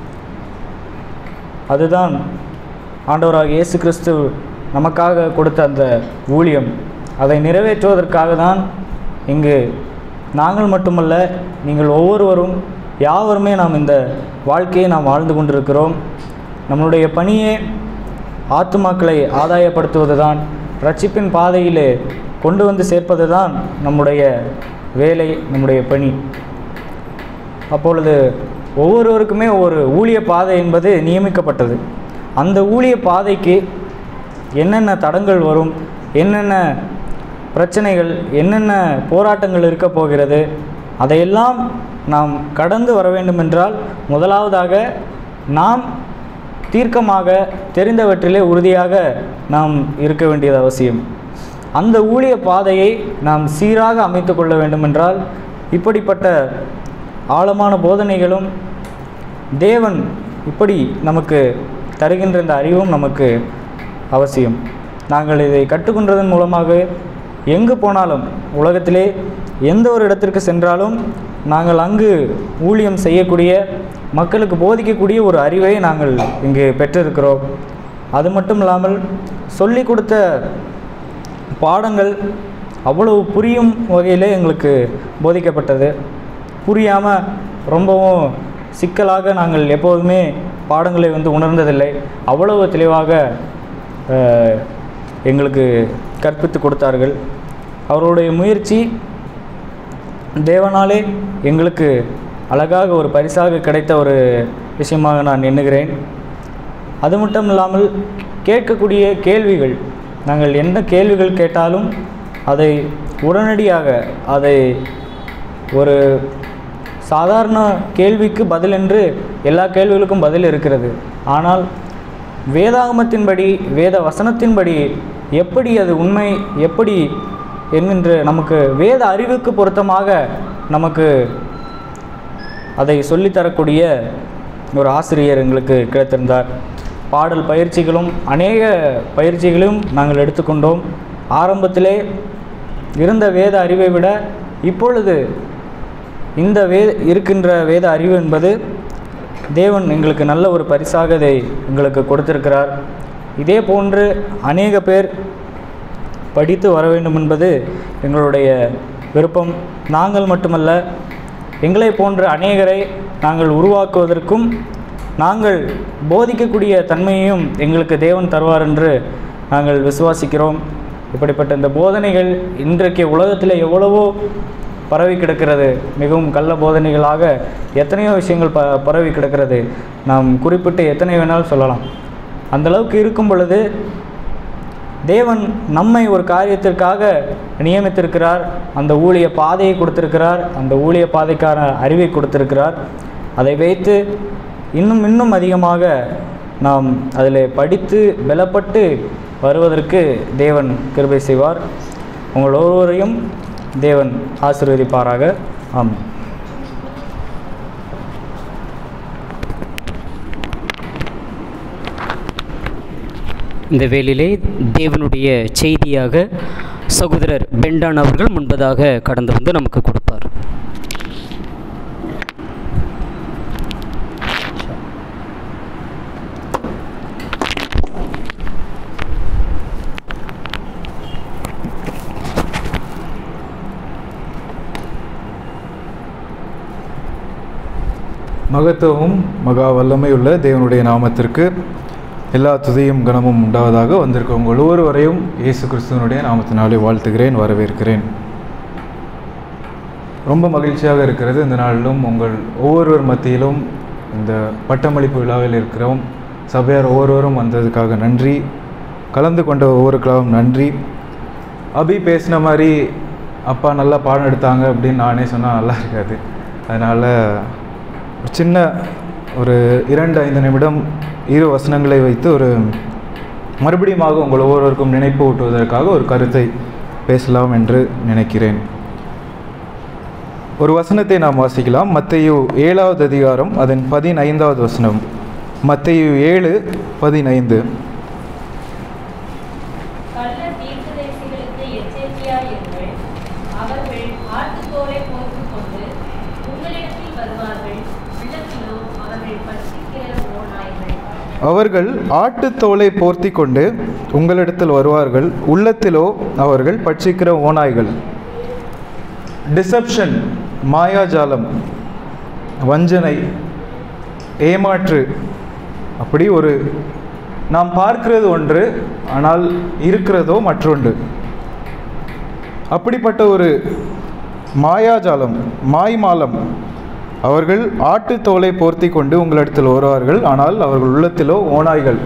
அதுதான் ஆண்டவராக இயேசு கிறிஸ்து நமக்காக கொடுத்த அந்த ஊழியம். அதை நிறைவேற்றுவதற்காக தான் இங்கு நாங்கள் மட்டுமல்ல, நீங்கள் ஒவ்வொருவரும் யாவருமே நாம் இந்த வாழ்க்கையை நாம் வாழ்ந்து கொண்டிருக்கிறோம். நம்முடைய பணியே ஆத்துமாக்களை ஆதாயப்படுத்துவது தான், ரட்சிப்பின் பாதையிலே கொண்டு வந்து சேர்ப்பது தான் நம்முடைய வேலை, நம்முடைய பணி. அப்பொழுது ஒவ்வொருவருக்குமே ஒரு ஊழிய பாதை என்பது நியமிக்கப்பட்டது. அந்த ஊழிய பாதைக்கு என்னென்ன தடங்கள் வரும், என்னென்ன பிரச்சனைகள், என்னென்ன போராட்டங்கள் இருக்க போகிறது, அதையெல்லாம் நாம் கடந்து வர வேண்டுமென்றால் முதலாவதாக நாம் தீர்க்கமாக தெரிந்தவற்றிலே உறுதியாக நாம் இருக்க வேண்டியது அவசியம். அந்த ஊழிய பாதையை நாம் சீராக அமைத்து கொள்ள வேண்டுமென்றால் இப்படிப்பட்ட ஆழமான போதனைகளும் தேவன் இப்படி நமக்கு தருகின்ற இந்த அறிவும் நமக்கு அவசியம். நாங்கள் இதை கற்றுக்கொண்டதன் மூலமாக எங்கு போனாலும், உலகத்திலே எந்த ஒரு இடத்திற்கு சென்றாலும் நாங்கள் அங்கு ஊழியம் செய்யக்கூடிய, மக்களுக்கு போதிக்கக்கூடிய ஒரு அறிவை நாங்கள் இங்கு பெற்றிருக்கிறோம். அது மட்டும் இல்லாமல் சொல்லி கொடுத்த பாடங்கள் அவ்வளவு புரியும் வகையிலே எங்களுக்கு போதிக்கப்பட்டது. புரியாமல் ரொம்பவும் சிக்கலாக நாங்கள் எப்போதுமே பாடங்களை உணர்ந்ததில்லை. அவ்வளவு தெளிவாக எங்களுக்கு கற்பித்து கொடுத்தார்கள். அவருடைய முயற்சி தேவனாலே எங்களுக்கு அழகாக ஒரு பரிசாக கிடைத்த ஒரு விஷயமாக நான் எண்ணுகிறேன். அது மட்டும் இல்லாமல் கேட்கக்கூடிய கேள்விகள், நாங்கள் என்ன கேள்விகள் கேட்டாலும் அதை உடனடியாக, அதை ஒரு சாதாரண கேள்விக்கு பதில் என்று எல்லா கேள்விகளுக்கும் பதில் இருக்கிறது. ஆனால் வேதாகமத்தின்படி, வேத வசனத்தின்படி எப்படி அது உண்மை, எப்படி என்கின்ற நமக்கு வேத அறிவுக்கு பொருத்தமாக நமக்கு அதை சொல்லித்தரக்கூடிய ஒரு ஆசிரியர் எங்களுக்கு கிடைத்திருந்தார். பாடல் பயிற்சிகளும் அநேக பயிற்சிகளும் நாங்கள் எடுத்துக்கொண்டோம். ஆரம்பத்திலே இருந்த வேத அறிவை விட இப்பொழுது இந்த இருக்கின்ற வேத அறிவு என்பது தேவன் எங்களுக்கு நல்ல ஒரு பரிசாக இதை எங்களுக்கு கொடுத்திருக்கிறார். இதே போன்று அநேக பேர் படித்து வர வேண்டும் என்பது எங்களுடைய விருப்பம். நாங்கள் மட்டுமல்ல, எங்களை போன்ற அநேகரை நாங்கள் உருவாக்குவதற்கும் நாங்கள் போதிக்கக்கூடிய தன்மையையும் எங்களுக்கு தேவன் தருவார் என்று நாங்கள் விசுவாசிக்கிறோம். இப்படிப்பட்ட இந்த போதனைகள் இன்றைக்கு உலகத்தில் எவ்வளவோ பரவி கிடக்கிறது. மிகவும் கள்ள போதனைகளாக எத்தனையோ விஷயங்கள் பரவி கிடக்கிறது. நாம் குறிப்பிட்டு எத்தனை வேணாலும் சொல்லலாம். அந்தளவுக்கு இருக்கும் பொழுது தேவன் நம்மை ஒரு காரியத்திற்காக நியமித்திருக்கிறார். அந்த ஊழிய பாதையை கொடுத்திருக்கிறார். அந்த ஊழிய பாதைக்கான அறிவை கொடுத்திருக்கிறார். அதை வைத்து இன்னும் அதிகமாக நாம் அதில் படித்து பலப்பட்டு வருவதற்கு தேவன் கிருபை செய்வார். உங்கள் ஒவ்வொருவரையும் தேவன் ஆசீர்வதிப்பாராக. ஆமென். இந்த வேளையிலே தேவனுடைய செய்தியாக சகோதரர் பெண்டான் அவர்கள் முன்பதாக கடந்து வந்து நமக்கு கொடுப்பார். மகத்துவமும் மகா வல்லமையுள்ள தேவனுடைய நாமத்திற்கு எல்லா துதியும் கனமும் உண்டாவதாக. வந்திருக்க உங்கள் ஒவ்வொருவரையும் இயேசு கிறிஸ்துவனுடைய நாமத்தினாலே வாழ்த்துகிறேன், வரவேற்கிறேன். ரொம்ப மகிழ்ச்சியாக இருக்கிறது இந்த நாளிலும் உங்கள் ஒவ்வொருவர் மத்தியிலும் இந்த பட்டமளிப்பு விழாவில் இருக்கிறோம். சபையார் ஒவ்வொருவரும் வந்ததுக்காக நன்றி, கலந்து கொண்ட ஒவ்வொருக்காகவும் நன்றி. அபி பேசின மாதிரி அப்பா நல்லா பாடம் எடுத்தாங்க அப்படின்னு நானே சொன்னால் நல்லா இருக்காது. அதனால் சின்ன ஒரு 2-5 நிமிடம் இரு வசனங்களை வைத்து ஒரு மறுபடியுமாக உங்கள் ஒவ்வொருவருக்கும் நினைப்பு ஊட்டுவதற்காக ஒரு கருத்தை பேசலாம் என்று நினைக்கிறேன். ஒரு வசனத்தை நாம் வாசிக்கலாம். மத்தேயு 7வது அதிகாரம் அதன் 15வது வசனம். மத்தேயு 7:15. அவர்கள் ஆட்டுத்தோலை போர்த்தி கொண்டு உங்களிடத்தில் வருவார்கள், உள்ளத்திலோ அவர்கள் பட்சிக்கிற ஓநாய்கள். டிசப்ஷன், மாயாஜாலம், வஞ்சனை, ஏமாற்று, அப்படி ஒரு நாம் பார்க்கிறது ஒன்று, ஆனால் இருக்கிறதோ மற்றொன்று. அப்படிப்பட்ட ஒரு மாயாஜாலம், மாய்மாலம். அவர்கள் ஆட்டுத்தோலை போர்த்தி கொண்டு உங்களிடத்தில் வருவார்கள், ஆனால் அவர்கள் உள்ளத்திலோ ஓநாய்கள்.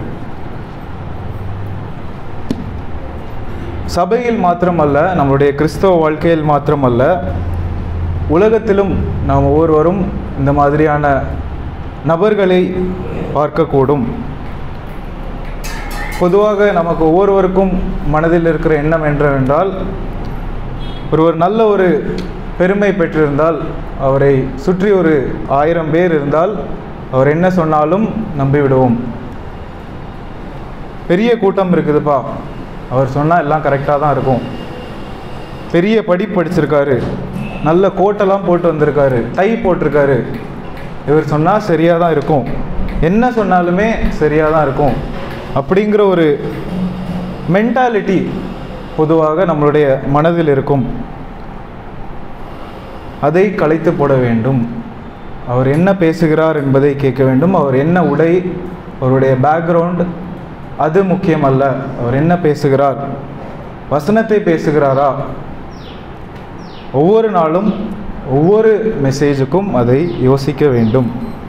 சபையில் மாத்திரமல்ல, நம்முடைய கிறிஸ்தவ வாழ்க்கையில் மாத்திரமல்ல, உலகத்திலும் நாம் ஒவ்வொருவரும் இந்த மாதிரியான நபர்களை பார்க்கக்கூடும். பொதுவாக நமக்கு ஒவ்வொருவருக்கும் மனதில் இருக்கிற எண்ணம் என்னவென்றால், ஒருவர் நல்ல ஒரு பெருமை பெற்றிருந்தால், அவரை சுற்றி ஒரு 1000 பேர் இருந்தால், அவர் என்ன சொன்னாலும் நம்பிவிடுவோம். பெரிய கூட்டம் இருக்குதுப்பா, அவர் சொன்னால் எல்லாம் கரெக்டாக தான் இருக்கும். பெரிய படிப்பு படிச்சிருக்காரு, நல்ல கோட்டெல்லாம் போட்டு வந்திருக்காரு, டை போட்டிருக்காரு, இவர் சொன்னால் சரியாக தான் இருக்கும், என்ன சொன்னாலுமே சரியாக தான் இருக்கும் அப்படிங்கிற ஒரு மென்டாலிட்டி பொதுவாக நம்மளுடைய மனதில் இருக்கும். அதை கலைத்து போட வேண்டும். அவர் என்ன பேசுகிறார் என்பதை கேட்க வேண்டும். அவர் என்ன உடை, அவருடைய பேக்ரவுண்ட், அது முக்கியமல்ல. அவர் என்ன பேசுகிறார், வசனத்தை பேசுகிறாரா? ஒவ்வொரு நாளும் ஒவ்வொரு மெசேஜுக்கும் அதை யோசிக்க வேண்டும்.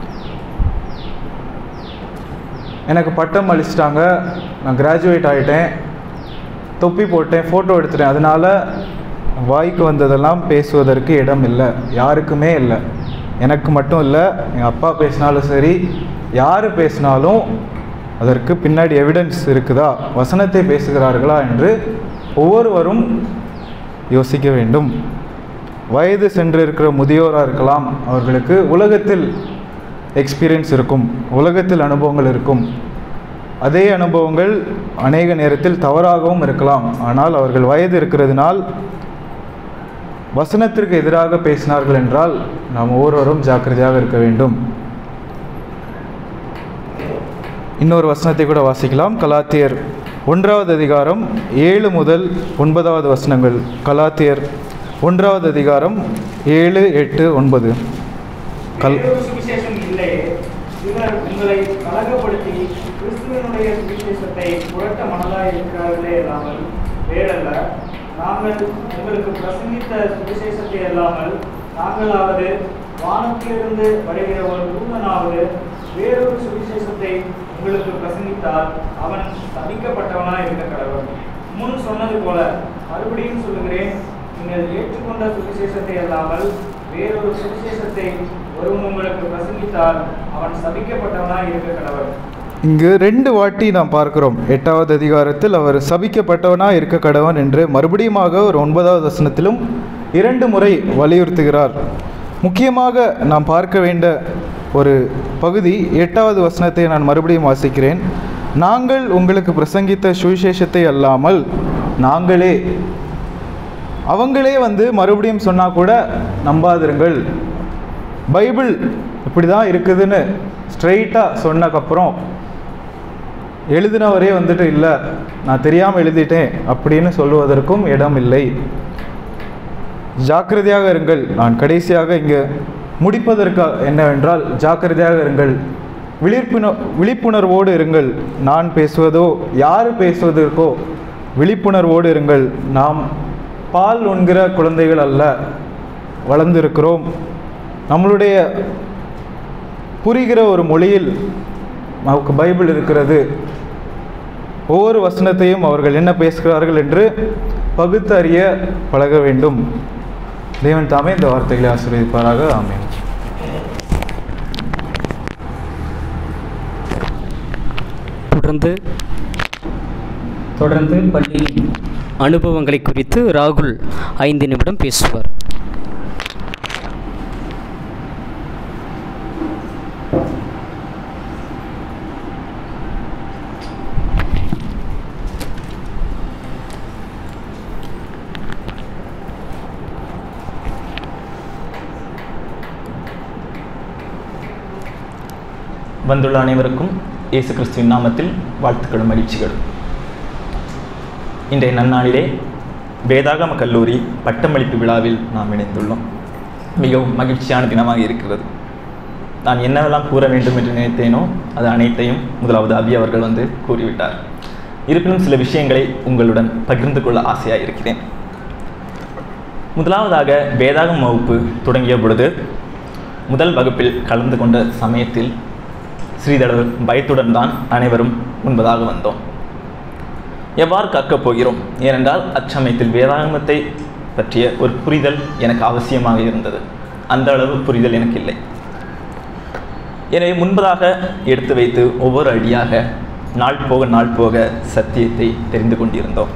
எனக்கு பட்டம் அளிச்சிட்டாங்க, நான் கிராஜுவேட் ஆகிட்டேன், தொப்பி போட்டேன், ஃபோட்டோ எடுத்துட்டேன், அதனால் வாய்க்கு வந்ததெல்லாம் பேசுவதற்கு இடம் இல்லை, யாருக்குமே இல்லை. எனக்கு மட்டும் இல்லை, எங்கள் அப்பா பேசினாலும் சரி, யார் பேசினாலும் அதற்கு பின்னாடி எவிடன்ஸ் இருக்குதா, வசனத்தை பேசுகிறார்களா என்று ஒவ்வொருவரும் யோசிக்க வேண்டும். வயது சென்று இருக்கிற முதியோராக இருக்கலாம், அவர்களுக்கு உலகத்தில் எக்ஸ்பீரியன்ஸ் இருக்கும், உலகத்தில் அனுபவங்கள் இருக்கும். அதே அனுபவங்கள் அநேக நேரத்தில் தவறாகவும் இருக்கலாம். ஆனால் அவர்கள் வயது இருக்கிறதுனால் வசனத்திற்கு எதிராக பேசினார்கள் என்றால் நாம் ஒவ்வொருவரும் ஜாக்கிரதையாக இருக்க வேண்டும். இன்னொரு வசனத்தை கூட வாசிக்கலாம். கலாத்தியர் 1வது அதிகாரம் 7 முதல் 9வது வசனங்கள். கலாத்தியர் 1வது அதிகாரம் 7, 8, 9. சுவிசேஷம் இல்லையே, இவர் உங்களை கலகப்படுத்தி கிறிஸ்துவனுடைய சுவிசேஷத்தை புரட்ட மனதாய் இருக்கிறார்களே இல்லாமல் வேறல்ல. நாங்கள் உங்களுக்கு பிரசங்கித்த சுவிசேஷத்தை அல்லாமல் நாங்களாவது வானத்திலிருந்து வருகிற ஒரு தூதனாவது வேறொரு சுவிசேஷத்தை உங்களுக்கு பிரசங்கித்தால் அவன் சபிக்கப்பட்டவனாய் இருக்க கடவன். முன் சொன்னது போல மறுபடியும் சொல்லுகிறேன், நீங்கள் ஏற்றுக்கொண்ட சுவிசேஷத்தை அல்லாமல் வேறொரு சுவிசேஷத்தை ஒருவன் உங்களுக்கு பிரசங்கித்தால் அவன் சபிக்கப்பட்டவனாய் இருக்க கடவன். இங்கு 2 வாட்டி நாம் பார்க்கிறோம். 8வது அதிகாரத்தில் அவர் சபிக்கப்பட்டவனா இருக்க கடவன் என்று மறுபடியுமாக ஒரு 9வது வசனத்திலும் 2 முறை வலியுறுத்துகிறார். முக்கியமாக நாம் பார்க்க வேண்டிய ஒரு பகுதி 8வது வசனத்தை நான் மறுபடியும் வாசிக்கிறேன். நாங்கள் உங்களுக்கு பிரசங்கித்த சுவிசேஷத்தை அல்லாமல் நாங்களே அவங்களே மறுபடியும் சொன்னால் கூட நம்பாதிருங்கள். பைபிள் இப்படி தான் இருக்குதுன்னு ஸ்ட்ரெயிட்டாக சொன்னக்கப்புறம் எழுதினவரே இல்லை, நான் தெரியாமல் எழுதிட்டேன் அப்படின்னு சொல்லுவதற்கும் இடம் இல்லை. ஜாக்கிரதையாக இருங்கள். நான் கடைசியாக இங்கே முடிப்பதற்கு என்னவென்றால், ஜாக்கிரதையாக இருங்கள், விழிப்புணர்வோடு இருங்கள். நான் பேசுவதோ யார் பேசுவதற்கோ விழிப்புணர்வோடு இருங்கள். நாம் பால் உண்கிற குழந்தைகள் அல்ல, வளர்ந்திருக்கிறோம். நம்மளுடைய புரிகிற ஒரு மொழியில் நமக்கு பைபிள் இருக்கிறது. ஒவ்வொரு வசனத்தையும் அவர்கள் என்ன பேசுகிறார்கள் என்று பகுத்தறிய பழக வேண்டும். தேவன் தாமே இந்த வார்த்தைகளை ஆசீர்வதிப்பாராக. ஆமென். தொடர்ந்து பள்ளி அனுபவங்களை குறித்து ராகுல் 5 நிமிடம் பேசுவார். வந்துள்ள அனைவருக்கும் இயேசு கிறிஸ்துவின் நாமத்தில் வாழ்த்துக்களும் மகிழ்ச்சிகளும். இன்றைய நன்னாளிலே வேதாகம கல்லூரி பட்டமளிப்பு விழாவில் நாம் இணைந்துள்ளோம். மிகவும் மகிழ்ச்சியான தினமாக இருக்கிறது. நான் என்னவெல்லாம் கூற வேண்டும் என்று நினைத்தேனோ அது அனைத்தையும் முதலாவது அபி அவர்கள் கூறிவிட்டார். இருப்பினும் சில விஷயங்களை உங்களுடன் பகிர்ந்து கொள்ள ஆசையாக இருக்கிறேன். முதலாவதாக வேதாகம வகுப்பு தொடங்கிய பொழுது முதல் வகுப்பில் கலந்து கொண்ட சமயத்தில் ஸ்ரீதரர் பயத்துடன் தான் அனைவரும் முன்பதாக வந்தோம். எவ்வாறு கற்கப் போகிறோம்? ஏனென்றால் அச்சமயத்தில் வேதாகமத்தை பற்றிய ஒரு புரிதல் எனக்கு அவசியமாக இருந்தது. அந்த அளவு புரிதல் எனக்கு இல்லை. எனவே முன்பதாக எடுத்து வைத்து ஒவ்வொரு அடியாக நாள் போக சத்தியத்தை தெரிந்து கொண்டிருந்தோம்.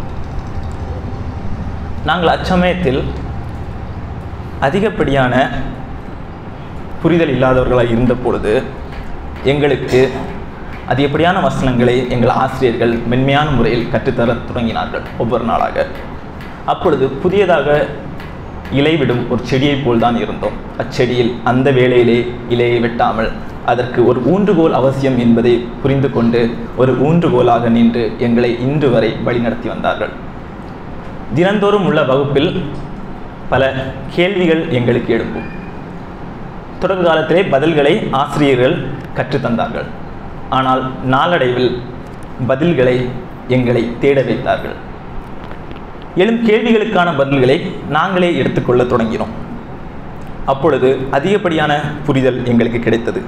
நாங்கள் அச்சமயத்தில் அதிகப்படியான புரிதல் இல்லாதவர்களாக இருந்த பொழுது எங்களுக்கு அதிகப்படியான வசனங்களை எங்கள் ஆசிரியர்கள் மென்மையான முறையில் கற்றுத்தர தொடங்கினார்கள் ஒவ்வொரு நாளாக. அப்பொழுது புதியதாக இலைவிடும் ஒரு செடியைப் போல் தான் இருந்தோம். அச்செடியில் அந்த வேளையிலே இலையை வெட்டாமல் அதற்கு ஒரு ஊன்றுகோல் அவசியம் என்பதை புரிந்து கொண்டு ஒரு ஊன்றுகோலாக நின்று எங்களை இன்று வரை வழிநடத்தி வந்தார்கள். தினந்தோறும் உள்ள வகுப்பில் பல கேள்விகள் எங்களுக்கு எழும்பும். தொடக்க காலத்திலே பதில்களை ஆசிரியர்கள் கற்றுத்தந்தார்கள். ஆனால் நாளடைவில் பதில்களை எங்களை தேட வைத்தார்கள். எழும் கேள்விகளுக்கான பதில்களை நாங்களே எடுத்துக்கொள்ள தொடங்கினோம். அப்பொழுது அதிகப்படியான புரிதல் எங்களுக்கு கிடைத்தது.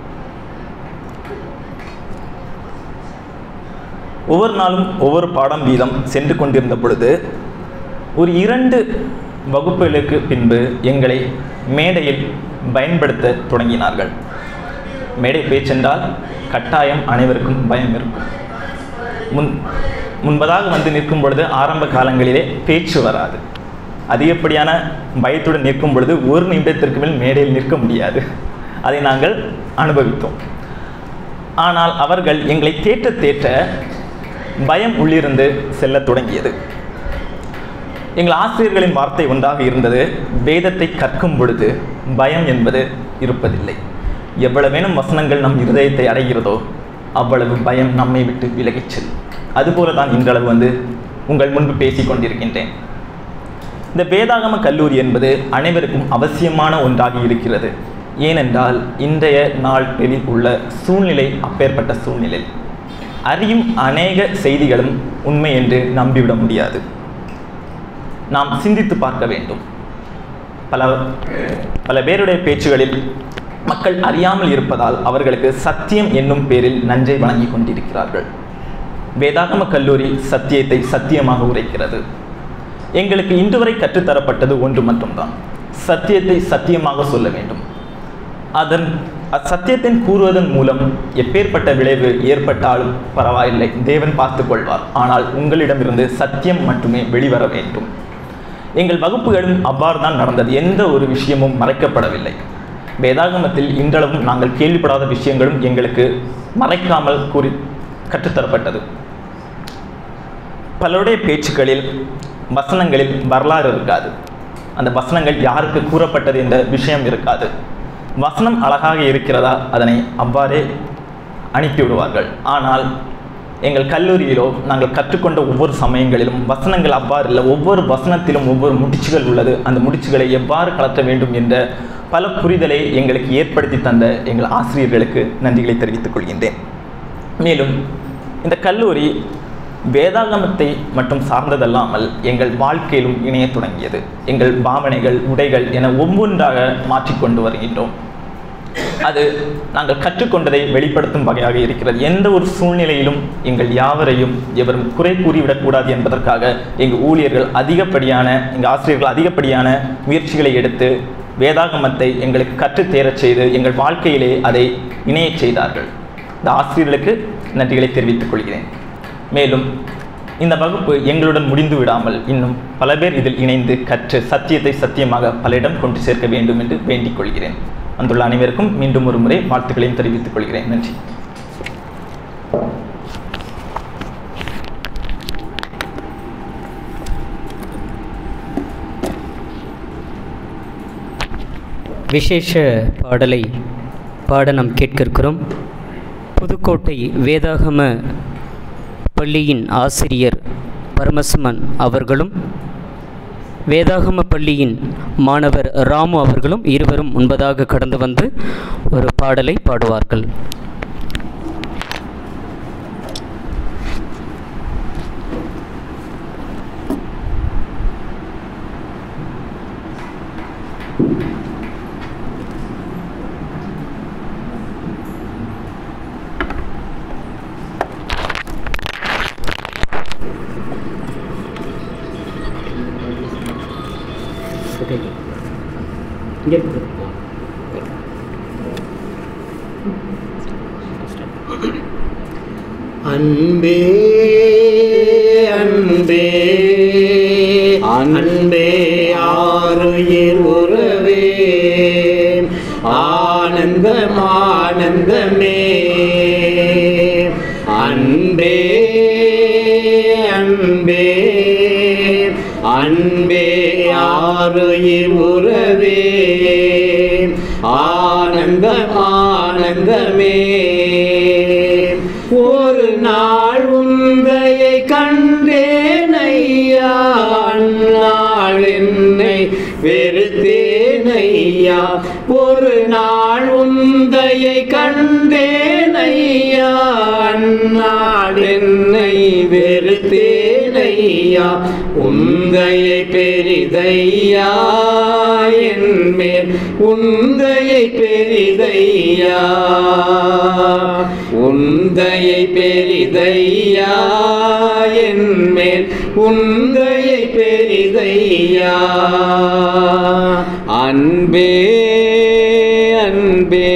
ஒவ்வொரு நாளும் ஒவ்வொரு பாடம் வீதம் சென்று கொண்டிருந்த பொழுது ஒரு 2 வகுப்புகளுக்கு பின்பு எங்களை மேடையில் பயன்படுத்த தொடங்கினார்கள். மேடை பேச்சென்றால் கட்டாயம் அனைவருக்கும் பயம் இருக்கும். முன்பதாக நிற்கும் பொழுது ஆரம்ப காலங்களிலே பேச்சு வராது. அதிகப்படியான பயத்துடன் நிற்கும் பொழுது 1 நிமிடத்திற்கு மேல் மேடையில் நிற்க முடியாது. அதை நாங்கள் அனுபவித்தோம். ஆனால் அவர்கள் எங்களை தேற்ற பயம் உள்ளிருந்து செல்ல தொடங்கியது. எங்கள் ஆசிரியர்களின் வார்த்தை ஒன்றாக இருந்தது, வேதத்தை கற்கும் பொழுது பயம் என்பது இருப்பதில்லை. எவ்வளவேனும் வசனங்கள் நம் இருதயத்தை அடைகிறதோ அவ்வளவு பயம் நம்மை விட்டு விலகிச் செல்லும். அதுபோல தான் இன்றளவு உங்கள் முன்பு பேசிக் கொண்டிருக்கின்றேன். இந்த வேதாகம கல்லூரி என்பது அனைவருக்கும் அவசியமான ஒன்றாக இருக்கிறது. ஏனென்றால் இன்றைய நாளில் உள்ள சூழ்நிலை அப்பேற்பட்ட சூழ்நிலை. அறியும் அநேக செய்திகளும் உண்மை என்று நம்பிவிட முடியாது. நாம் சிந்தித்து பார்க்க வேண்டும். பல பேருடைய பேச்சுகளில் மக்கள் அறியாமல் இருப்பதால் அவர்களுக்கு சத்தியம் என்னும் பேரில் நஞ்சை வழங்கி கொண்டிருக்கிறார்கள். வேதாகம கல்லூரி சத்தியத்தை சத்தியமாக உரைக்கிறது. எங்களுக்கு இன்று வரை கற்றுத்தரப்பட்டது ஒன்று மட்டும்தான், சத்தியத்தை சத்தியமாக சொல்ல வேண்டும். அச்சத்தியத்தின் கூறுவதன் மூலம் எப்பேற்பட்ட விளைவு ஏற்பட்டாலும் பரவாயில்லை, தேவன் பார்த்து கொள்வார். ஆனால் உங்களிடமிருந்து சத்தியம் மட்டுமே வெளிவர வேண்டும். எங்கள் வகுப்புகளும் அவ்வாறு தான் நடந்தது. எந்த ஒரு விஷயமும் மறைக்கப்படவில்லை. வேதாகமத்தில் இன்றளவும் நாங்கள் கேள்விப்படாத விஷயங்களும் எங்களுக்கு மறைக்காமல் கற்றுத்தரப்பட்டது. பலருடைய பேச்சுக்களில் வசனங்களில் வரலாறு இருக்காது. அந்த வசனங்கள் யாருக்கு கூறப்பட்டது என்ற விஷயம் இருக்காது. வசனம் அழகாக இருக்கிறதா அதனை அவ்வாறே அனுப்பிவிடுவார்கள். ஆனால் எங்கள் கல்லூரியிலோ நாங்கள் கற்றுக்கொண்ட ஒவ்வொரு சமயங்களிலும் வசனங்கள் அவ்வாறு இல்லை. ஒவ்வொரு வசனத்திலும் ஒவ்வொரு முடிச்சுகள் உள்ளது. அந்த முடிச்சுகளை எவ்வாறு கலற்ற வேண்டும் என்ற பல புரிதலை எங்களுக்கு ஏற்படுத்தி தந்த எங்கள் ஆசிரியர்களுக்கு நன்றிகளை தெரிவித்துக் கொள்கின்றேன். மேலும் இந்த கல்லூரி வேதாகமத்தை மட்டும் சார்ந்ததல்லாமல் எங்கள் வாழ்க்கையிலும் இணைய தொடங்கியது. எங்கள் பாவனைகள், உடைகள் என ஒவ்வொன்றாக மாற்றிக்கொண்டு வருகின்றோம். அது நாங்கள் கற்றுக்கொண்டதை வெளிப்படுத்தும் வகையாக இருக்கிறது. எந்த ஒரு சூழ்நிலையிலும் எங்கள் யாவரையும் எவரும் குறை கூறிவிடக்கூடாது என்பதற்காக எங்கள் ஊழியர்கள் எங்கள் ஆசிரியர்கள் அதிகப்படியான முயற்சிகளை எடுத்து வேதாகமத்தை எங்களுக்கு கற்றுத்தேரச் செய்து எங்கள் வாழ்க்கையிலே அதை இணையச் செய்தார்கள். இந்த ஆசிரியர்களுக்கு நன்றிகளை தெரிவித்துக் கொள்கிறேன். மேலும் இந்த வகுப்பு எங்களுடன் முடிந்து விடாமல் இன்னும் பல பேர் இதில் இணைந்து கற்று சத்தியத்தை சத்தியமாக பலரிடம் கொண்டு சேர்க்க வேண்டும் என்று வேண்டிக் கொள்கிறேன். வந்துள்ள அனைவருக்கும் மீண்டும் ஒரு முறை வாழ்த்துக்களையும் தெரிவித்துக் கொள்கிறேன். நன்றி. விசேஷ பாடலை பாட நாம் கேட்க இருக்கிறோம். புதுக்கோட்டை வேதாகம பள்ளியின் ஆசிரியர் பரமசிவன் அவர்களும் வேதாகம பள்ளியின் மாணவர் ராமு அவர்களும் இருவரும் முன்பதாக கடந்து வந்து ஒரு பாடலை பாடுவார்கள். அன்பே அன்பே அன்பே ஆருயிர் உறவே ஆனந்தம் ஆனந்தமே அன்பே அன்பே அன்பே ஆருயிர் உறவே ஆனந்தம் ஆனந்தமே ஒரு நாள் உந்தையை கண்டேன் ஐயா, அந்நாள் என்னை வெறுத்தேன் ஐயா. ஒரு நாள் உந்தையை கண்டேன் ஐயா, அந்நாள் என்னை வெறுத்தேன் ஐயா. உந்தையை பெரிதையா என்மேல் உந்தையை பெரிதையா, உந்தையை பெரிதையா என்மேல் உந்தையை பெரிதையா. அன்பே அன்பே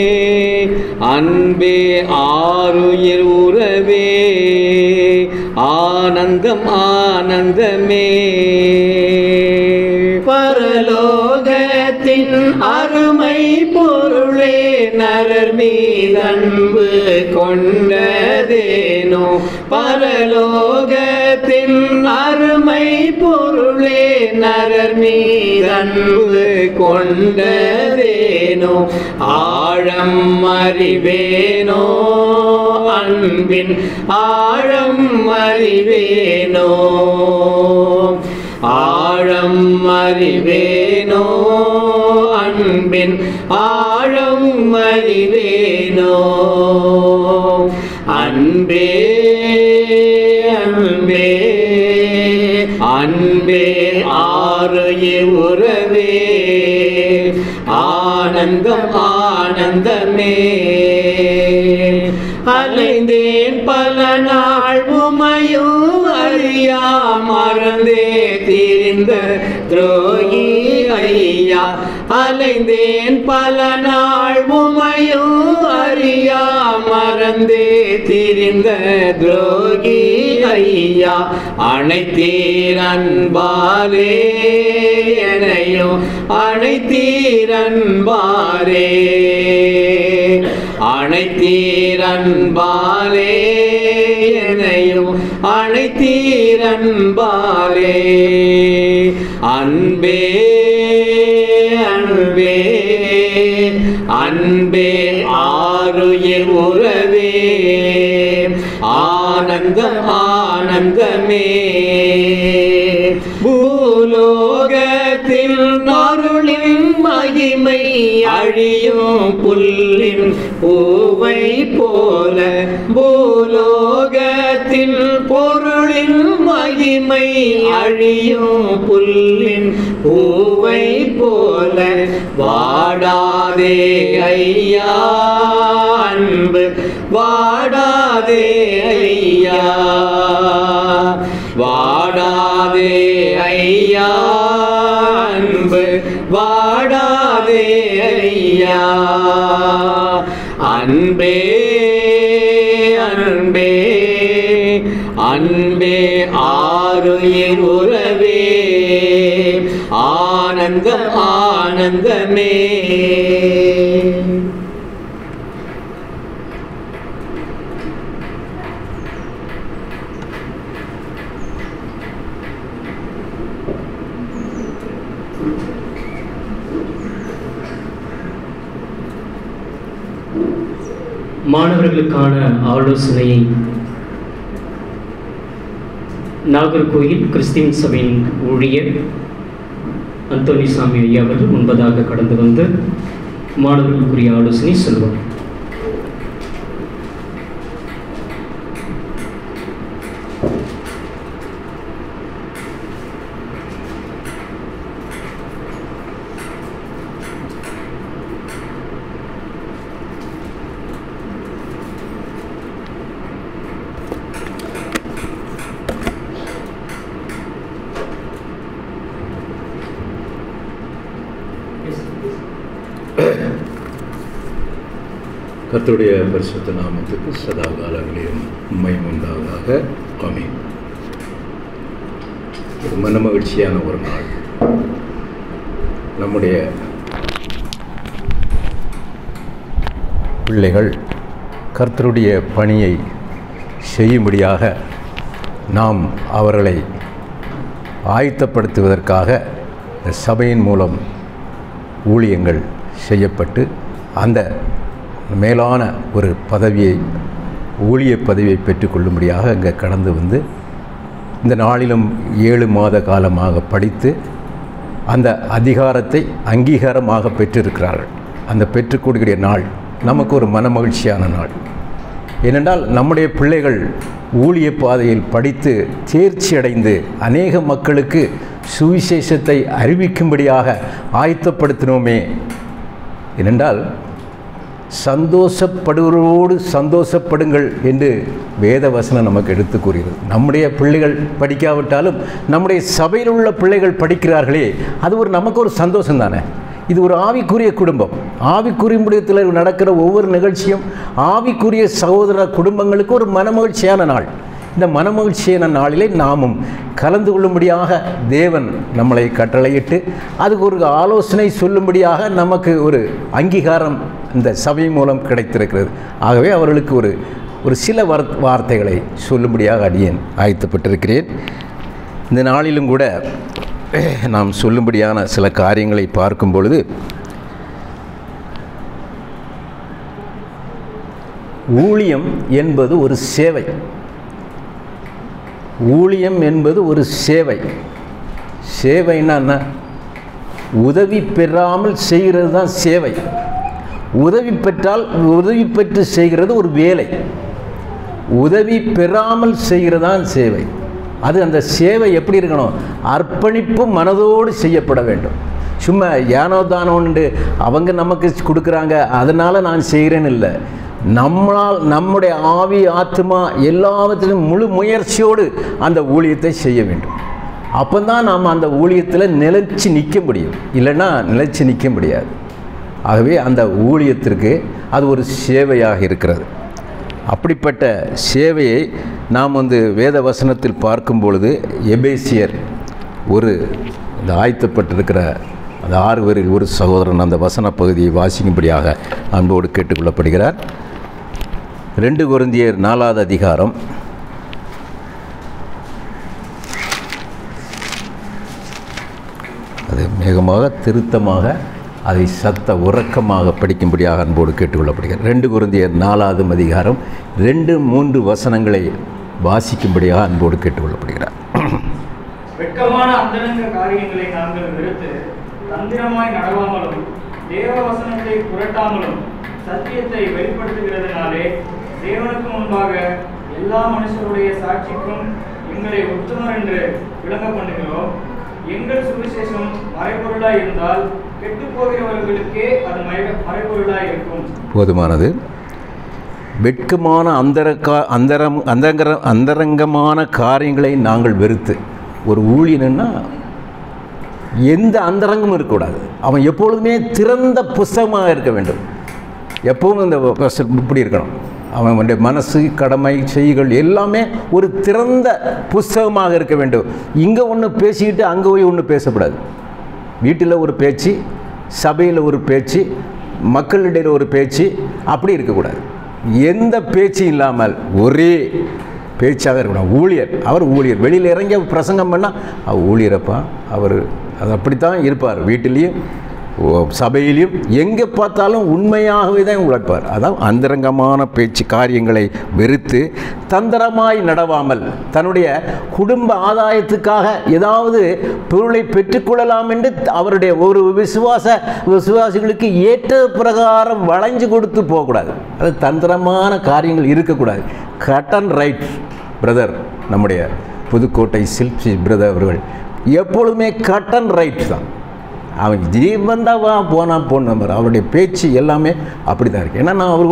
அன்பே ஆருயிர் உறவே ஆனந்தம் ஆனந்தமே பரலோகத்தின் அருமை பொருளே நரர் மீதன்பு கொண்டதேனோ. பரலோகத்தின் அருமை பொருளே நரர் மீதன்பு கொண்டதேனோ. ஆழம் அறிவேனோ அன்பின் ஆழம் அறிவேனோ. ஆழம் அறிவேனோ அன்பின் ஆழம் அறிவேனோ. அன்பே அன்பே அன்பே ஆருயிர் உறவே ஆனந்தம் ஆனந்தமே. அலைந்தேன் பல நாள் உமையும் அறியா மறந்தே திரிந்த துரோகி ஐயா. அலைந்தேன் பல நாள் உமையும் அறியா மறந்தே திரிந்த துரோகி ஐயா. அனைத்தீர் அன்பாலே எனையும் அனைத்தீர் அன்பாலே. அனைத்தீர் அன்பாலே எனையும் அனைத்தீர் பேரன்பாலே அன்பே அன்பே அன்பே ஆருயிர் உறவே ஆனந்தம் ஆனந்தமே பூலோகத்தில் அருளின் மகிமை அழியும் புல்லின் பூவை போல பூலோகத்தில் பொருளின் மகிமை அழியும் புல்லின் பூவை போல வாடாதே ஐயா அன்பு வாடாதே ஐயா வாடாதே ஐயா அன்பு வாடாதே ஐயா அன்பே அன்பே அன்பே ஆருயிர் உறவே ஆனந்தம் ஆனந்தமே மாணவர்களுக்கான ஆலோசனையை நாகர்கோயில் கிறிஸ்டின் சபையின் ஊழியர் அந்தோனிசாமி ஐயா அவர்கள் முன்பதாக கடந்து வந்து மாணவர்களுக்குரிய ஆலோசனை சொல்வார். கர்த்தருடைய பரிசுத்த நாமத்துக்கு சதா காலங்களிலும் மகிமை உண்டாவதாக. ஆமென். ஒரு மனமகிழ்ச்சியான ஒரு நாள். நம்முடைய பிள்ளைகள் கர்த்தருடைய பணியை செய்யும்படியாக நாம் அவர்களை ஆயத்தப்படுத்துவதற்காக சபையின் மூலம் ஊழியங்கள் செய்யப்பட்டு அந்த மேலான ஒரு பதவியை ஊழிய பதவியை பெற்றுக்கொள்ளும்படியாக இங்கே கடந்து வந்து இந்த நாளிலும் 7 மாத காலமாக படித்து அந்த அதிகாரத்தை அங்கீகாரமாக பெற்றிருக்கிறார்கள். அந்த பெற்றுக்கொடுக்கிற நாள் நமக்கு ஒரு மனமகிழ்ச்சியான நாள். ஏனென்றால் நம்முடைய பிள்ளைகள் ஊழிய பாதையில் படித்து தேர்ச்சி அடைந்து அநேக மக்களுக்கு சுவிசேஷத்தை அறிவிக்கும்படியாக ஆயத்தப்படுத்தினோமே. ஏனென்றால் சந்தோஷப்படுவரோடு சந்தோஷப்படுங்கள் என்று வேத வசனம் நமக்கு எடுத்து கூறுகிறது. நம்முடைய பிள்ளைகள் படிக்காவிட்டாலும் நம்முடைய சபையில் உள்ள பிள்ளைகள் படிக்கிறார்களே, அது நமக்கு ஒரு சந்தோஷம் தானே. இது ஒரு ஆவிக்குரிய குடும்பம். ஆவிக்குரிய முடியத்தில் நடக்கிற ஒவ்வொரு நிகழ்ச்சியும் ஆவிக்குரிய சகோதர குடும்பங்களுக்கு ஒரு மனமகிழ்ச்சியான நாள். இந்த மனமகிழ்ச்சியான நாளிலே நாமும் கலந்து கொள்ளும்படியாக தேவன் நம்மளை கட்டளையிட்டு அதுக்கு ஒரு ஆலோசனை சொல்லும்படியாக நமக்கு ஒரு அங்கீகாரம் இந்த சபை மூலம் கிடைத்திருக்கிறது. ஆகவே அவர்களுக்கு ஒரு சில வார்த்தைகளை சொல்லும்படியாக அடியேன் ஆயத்தப்பட்டிருக்கிறேன். இந்த நாளிலும் கூட நாம் சொல்லும்படியான சில காரியங்களை பார்க்கும் பொழுது ஊழியம் என்பது ஒரு சேவை. ஊழியம் என்பது ஒரு சேவை. சேவைன்னா என்ன? உதவி பெறாமல் செய்கிறது தான் சேவை. உதவி பெற்றால் உதவி பெற்று செய்கிறது ஒரு வேலை. உதவி பெறாமல் செய்கிறது தான் சேவை. அது அந்த சேவை எப்படி இருக்கணும்? அர்ப்பணிப்பு மனதோடு செய்யப்பட வேண்டும். சும்மா ஏனோ தானோண்டு அவங்க நமக்கு கொடுக்குறாங்க அதனால் நான் செய்கிறேன்னு இல்லை. நம்முடைய ஆவி ஆத்மா எல்லாவற்றிலும் முழு முயற்சியோடு அந்த ஊழியத்தை செய்ய வேண்டும். அப்போ தான் நாம் அந்த ஊழியத்தில் நிலைச்சு நிற்க முடியும். இல்லைன்னா நிலைச்சு நிற்க முடியாது. ஆகவே அந்த ஊழியத்திற்கு அது ஒரு சேவையாக இருக்கிறது. அப்படிப்பட்ட சேவையை நாம் வேத வசனத்தில் பார்க்கும் பொழுது எபேசியர் இந்த ஆயத்தப்பட்டிருக்கிற அந்த 6 பேரில் ஒரு சகோதரன் அந்த வசன பகுதியை வாசிக்கும்படியாக அன்போடு கேட்டுக்கொள்ளப்படுகிறார். 2 கொரிந்தியர் 4வது அதிகாரம் அது மிகமாக திருத்தமாக அதை சத்த உறக்கமாக படிக்கும்படியாக அன்போடு கேட்டுக்கொள்ளப்படுகிறது. 2 கொரிந்தியர் 4ஆம் அதிகாரம் 2-3 வசனங்களை வாசிக்கும்படியாக அன்போடு கேட்டுக்கொள்ளப்படுகிறார். வெட்கமான அந்தரங்க காரியங்களை நாங்கள் வெறுத்து தந்திரமாய் நடவாமலும் தேவ வசனத்தை புரட்டாமலும் சத்தியத்தை வெளிப்படுத்துகிறதுனாலே தேவனுக்கு முன்பாக எல்லா மனுஷருடைய சாட்சிக்கும் எங்களை உத்தமர் என்று விளங்க பண்ணுகிறோம். எங்கள் சுவிசேஷம் மறைபொருளாய் இருந்தால் கெட்டு போகிறவர்களுக்கே அது மறைபொருளாய் இருக்கும். போதுமானது. வெட்கமான அந்தரங்கமான காரியங்களை நாங்கள் வெறுத்து, ஒரு ஊழியன்னா எந்த அந்தரங்கமும் இருக்கக்கூடாது. அவன் எப்பொழுதுமே திறந்த புஸ்தகமாக இருக்க வேண்டும். எப்பவும் இந்த இப்படி இருக்கணும். அவனுடைய மனசு, கடமை, செய்கள் எல்லாமே ஒரு திறந்த புஸ்தகமாக இருக்க வேண்டும். இங்கே ஒன்று பேசிக்கிட்டு அங்கே போய் ஒன்று பேசக்கூடாது. வீட்டில் ஒரு பேச்சு, சபையில் ஒரு பேச்சு, மக்களிடையில் ஒரு பேச்சு, அப்படி இருக்கக்கூடாது. எந்த பேச்சும் இல்லாமல் ஒரே பேச்சாக இருக்கணும். அவர் ஊழியர் வெளியில் இறங்கி பிரசங்கம் பண்ணால் அவர் ஊழியரப்பா, அவர் அது அப்படித்தான் இருப்பார். வீட்டிலையும் சபையிலையும் எங்கே பார்த்தாலும் உண்மையாகவே தான் உழைப்பார். அதான் அந்தரங்கமான பேச்சு காரியங்களை வெறுத்து தந்திரமாய் நடவாமல், தன்னுடைய குடும்ப ஆதாயத்துக்காக ஏதாவது பொருளை பெற்றுக்கொள்ளலாம் என்று அவருடைய ஒரு விசுவாசிகளுக்கு ஏற்ற பிரகாரம் வளைஞ்சு கொடுத்து போகக்கூடாது. அது தந்திரமான காரியங்கள் இருக்கக்கூடாது. கட் அண்ட் ரைட் பிரதர், நம்முடைய புதுக்கோட்டை சில்பி பிரதர் அவர்கள் எப்பொழுதுமே கட் அண்ட் ரைட் தான். அவன் திடீர் வந்தால் வா, போனால் போன நம்பர். அவருடைய பேச்சு எல்லாமே அப்படி தான் இருக்குது. ஏன்னா நான்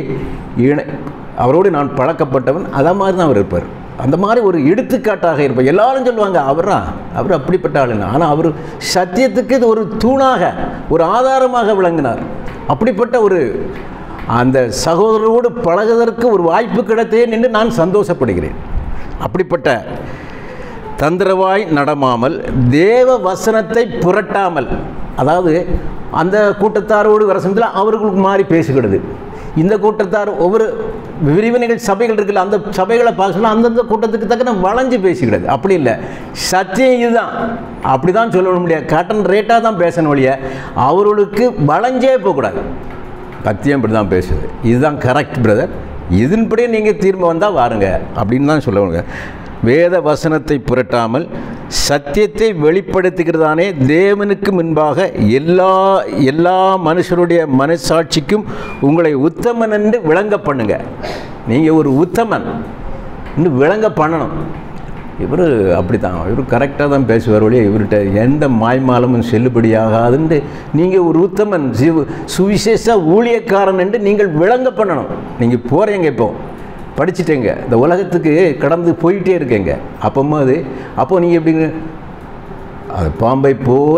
அவரோடு நான் பழக்கப்பட்டவன். அதை மாதிரி தான் அவர் இருப்பார். அந்த மாதிரி ஒரு எடுத்துக்காட்டாக இருப்பார். எல்லாரும் சொல்லுவாங்க அவர் அப்படிப்பட்ட ஆளுங்க. ஆனால் அவர் சத்தியத்துக்கு இது ஒரு தூணாக, ஒரு ஆதாரமாக விளங்கினார். அப்படிப்பட்ட ஒரு அந்த சகோதரரோடு பழகுவதற்கு ஒரு வாய்ப்பு கிடைத்தேன் என்று நான் சந்தோஷப்படுகிறேன். அப்படிப்பட்ட தந்திரவாய் நடமாமல், தேவ வசனத்தை புரட்டாமல், அதாவது அந்த கூட்டத்தாரோடு வர சமயத்தில் அவர்களுக்கு மாறி பேசுகிறது. இந்த கூட்டத்தார் ஒவ்வொரு விரிவினைகள் சபைகள் இருக்குல்ல, அந்த சபைகளை பார்க்கணும், அந்தந்த கூட்டத்துக்கு தக்க வளைஞ்சு பேசுகிறது. அப்படி இல்லை, சத்தியம் இதுதான், அப்படி தான் சொல்ல முடியாது. கட்டன் ரேட்டாக தான் பேசணும் ஒழிய அவர்களுக்கு வளைஞ்சே போகக்கூடாது. பக்தியம் இப்படி தான் பேசுது. இதுதான் கரெக்ட் பிரதர், இதன்படியே நீங்கள் தீர்ப்பு வந்தால் வாருங்க அப்படின்னு தான் சொல்லுவாங்க. வேத வசனத்தை புரட்டாமல் சத்தியத்தை வெளிப்படுத்துகிறதானே தேவனுக்கு முன்பாக எல்லா மனுஷருடைய மனசாட்சிக்கும் உங்களை உத்தமன் என்று விளங்க பண்ணுங்க. நீங்கள் ஒரு உத்தமன் இன்னும் விளங்க பண்ணணும். இவர் அப்படி தான், இவர் கரெக்டாக தான் பேசுவார் ஒழிய இவர்கிட்ட எந்த மாய்மாலமும் செல்லுபடியாகாதுன்னு நீங்கள் ஒரு உத்தமன் சுவிசேஷ ஊழியக்காரன் என்று நீங்கள் விளங்க பண்ணணும். நீங்கள் போகிறீங்க, இப்போ படிச்சுட்டேங்க, இந்த உலகத்துக்கு கடந்து போயிட்டே இருக்கேங்க. அப்போ நீங்கள் எப்படிங்க, அது பாம்பை போல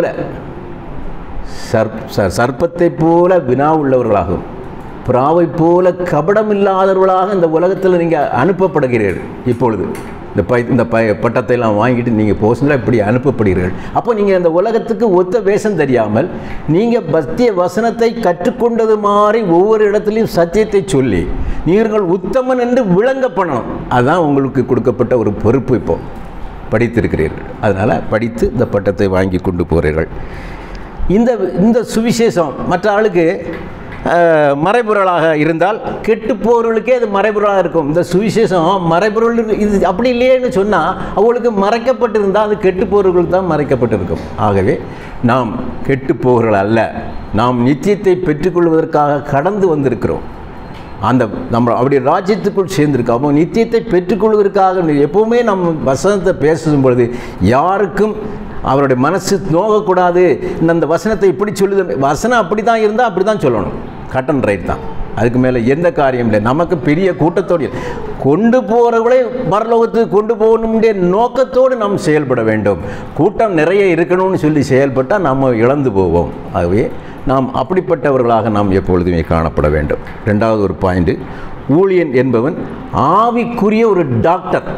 சர்ப்பத்தை போல வினா உள்ளவர்களாகும், புறாவை போல கபடம் இல்லாதவர்களாக இந்த உலகத்தில் நீங்கள் அனுப்பப்படுகிறீர்கள். இப்பொழுது இந்த பட்டத்தை எல்லாம் வாங்கிட்டு நீங்கள் போசனில் இப்படி அனுப்பப்படுகிறீர்கள். அப்போ நீங்கள் இந்த உலகத்துக்கு ஒத்த வேஷம் தெரியாமல் நீங்கள் பக்திய வசனத்தை கற்றுக்கொண்டது மாதிரி ஒவ்வொரு இடத்துலையும் சத்தியத்தை சொல்லி நீங்கள் உத்தமன் என்று விளங்க பண்ணணும். அதுதான் உங்களுக்கு கொடுக்கப்பட்ட ஒரு பொறுப்பு. இப்போ படித்திருக்கிறீர்கள், அதனால் படித்து இந்த பட்டத்தை வாங்கி கொண்டு போகிறீர்கள். இந்த சுவிசேஷம் மற்ற ஆளுக்கு மறைபொருளாக இருந்தால் கெட்டுப்போர்களுக்கே அது மறைபொருளாக இருக்கும். இந்த சுவிசேஷம் மறைபொருள் இது அப்படி இல்லையேன்னு சொன்னால் அவங்களுக்கு மறைக்கப்பட்டிருந்தால் அது கெட்டுப்போர்களுக்கு தான் மறைக்கப்பட்டிருக்கும். ஆகவே நாம் கெட்டுப்போர்கள் அல்ல, நாம் நித்தியத்தை பெற்றுக்கொள்வதற்காக கடந்து வந்திருக்கிறோம். நம்ம அவருடைய ராஜ்யத்துக்குள் சேர்ந்திருக்கோம். அப்போ நித்தியத்தை பெற்றுக்கொள்வதற்காக எப்போவுமே நம்ம வசனத்தை பேசும் பொழுது யாருக்கும் அவருடைய மனசு நோகக்கூடாது. இந்த வசனத்தை இப்படி சொல்லுது, வசனம் அப்படி தான் இருந்தால் அப்படி தான் சொல்லணும். கட் அண்ட் ரைட் தான், அதுக்கு மேலே எந்த காரியம் இல்லை. நமக்கு பெரிய கூட்டத்தோடு கொண்டு போகிறவங்களே பரலோகத்துக்கு கொண்டு போகணுடைய நோக்கத்தோடு நாம் செயல்பட வேண்டும். கூட்டம் நிறைய இருக்கணும்னு சொல்லி செயல்பட்டால் நம்ம இழந்து போவோம். ஆகவே நாம் அப்படிப்பட்டவர்களாக நாம் எப்பொழுதுமே காணப்பட வேண்டும். ரெண்டாவது ஒரு பாயிண்ட், ஊழியன் என்பவன் ஆவிக்குரிய ஒரு டாக்டர்.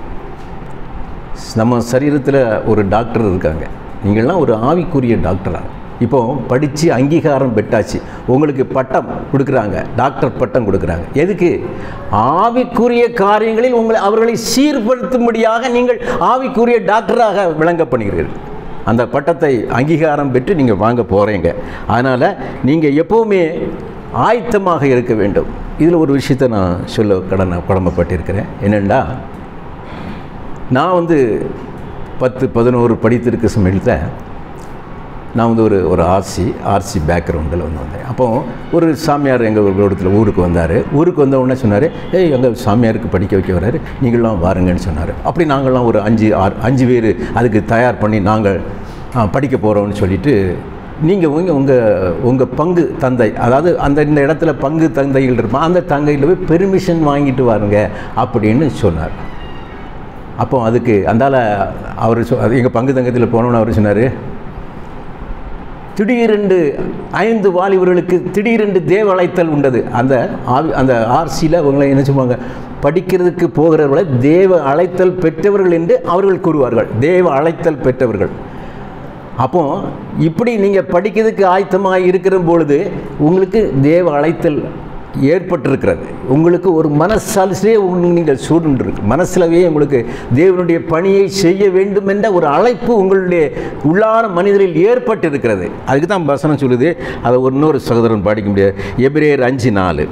நம்ம சரீரத்தில் ஒரு டாக்டர் இருக்காங்க, நீங்கள்லாம் ஒரு ஆவிக்குரிய டாக்டராக. இப்போ படித்து அங்கீகாரம் பெற்றாச்சு, உங்களுக்கு பட்டம் கொடுக்குறாங்க, டாக்டர் பட்டம் கொடுக்குறாங்க. எதுக்கு? ஆவிக்குரிய காரியங்களில் அவர்களை சீர்படுத்தும்படியாக நீங்கள் ஆவிக்குரிய டாக்டராக விளங்க பண்ணுகிறீர்கள். அந்த பட்டத்தை அங்கீகாரம் பெற்று நீங்கள் வாங்க போகிறீங்க. அதனால் நீங்கள் எப்போவுமே ஆயத்தமாக இருக்க வேண்டும். இதில் ஒரு விஷயத்தை நான் சொல்ல கடமைப்பட்டிருக்கிறேன். என்னென்னா, நான் 10-11 படித்திருக்க சமயத்தில் நான் ஒரு ஆர்சி பேக்ரவுண்டில் வந்தேன். அப்போ ஒரு சாமியார் எங்கள் இடத்துல ஊருக்கு வந்தார். ஊருக்கு வந்த உடனே சொன்னார், எங்கள் சாமியாருக்கு படிக்க வைக்க வர்றாரு, நீங்களாம் வாருங்கன்னு சொன்னார். அப்படி நாங்கள்லாம் ஒரு 5 பேர் அதுக்கு தயார் பண்ணி நாங்கள் படிக்க போகிறோம்னு சொல்லிவிட்டு, நீங்கள் உங்கள் பங்கு தந்தை, அதாவது இந்த இடத்துல பங்கு தந்தைகள் இருப்பான், அந்த தந்தையில் போய் பெர்மிஷன் வாங்கிட்டு வாருங்க அப்படின்னு சொன்னார். அப்போ அதுக்கு அந்தால அவர் எங்கள் பங்கு தங்கத்தில் போனோன்னு அவர் சொன்னார், திடீரென்று 5 வாலிபர்களுக்கு திடீரென்று தேவ அழைத்தல் உண்டது. அந்த ஆர்சியில் அவங்களை என்ன சொல்லுவாங்க, படிக்கிறதுக்கு போகிறவர்களை தேவ அழைத்தல் பெற்றவர்கள் என்று அவர்கள் கூறுவார்கள். தேவ அழைத்தல் பெற்றவர்கள். அப்போ இப்படி நீங்கள் படிக்கிறதுக்கு ஆயத்தமாக இருக்கிற பொழுது உங்களுக்கு தேவ அழைத்தல் ஏற்பட்டிருக்கிறது. உங்களுக்கு ஒரு மனசாலே நீங்கள் சூழ்நிருக்கு, மனசிலவே உங்களுக்கு தேவனுடைய பணியை செய்ய வேண்டும் என்ற ஒரு அழைப்பு உங்களுடைய உள்ளான மனிதரில் ஏற்பட்டிருக்கிறது. அதுக்கு தான் வசனம் சொல்லுது. அதை இன்னொரு சகோதரன் படிக்க முடியாது. எபிரேயர் 5:4.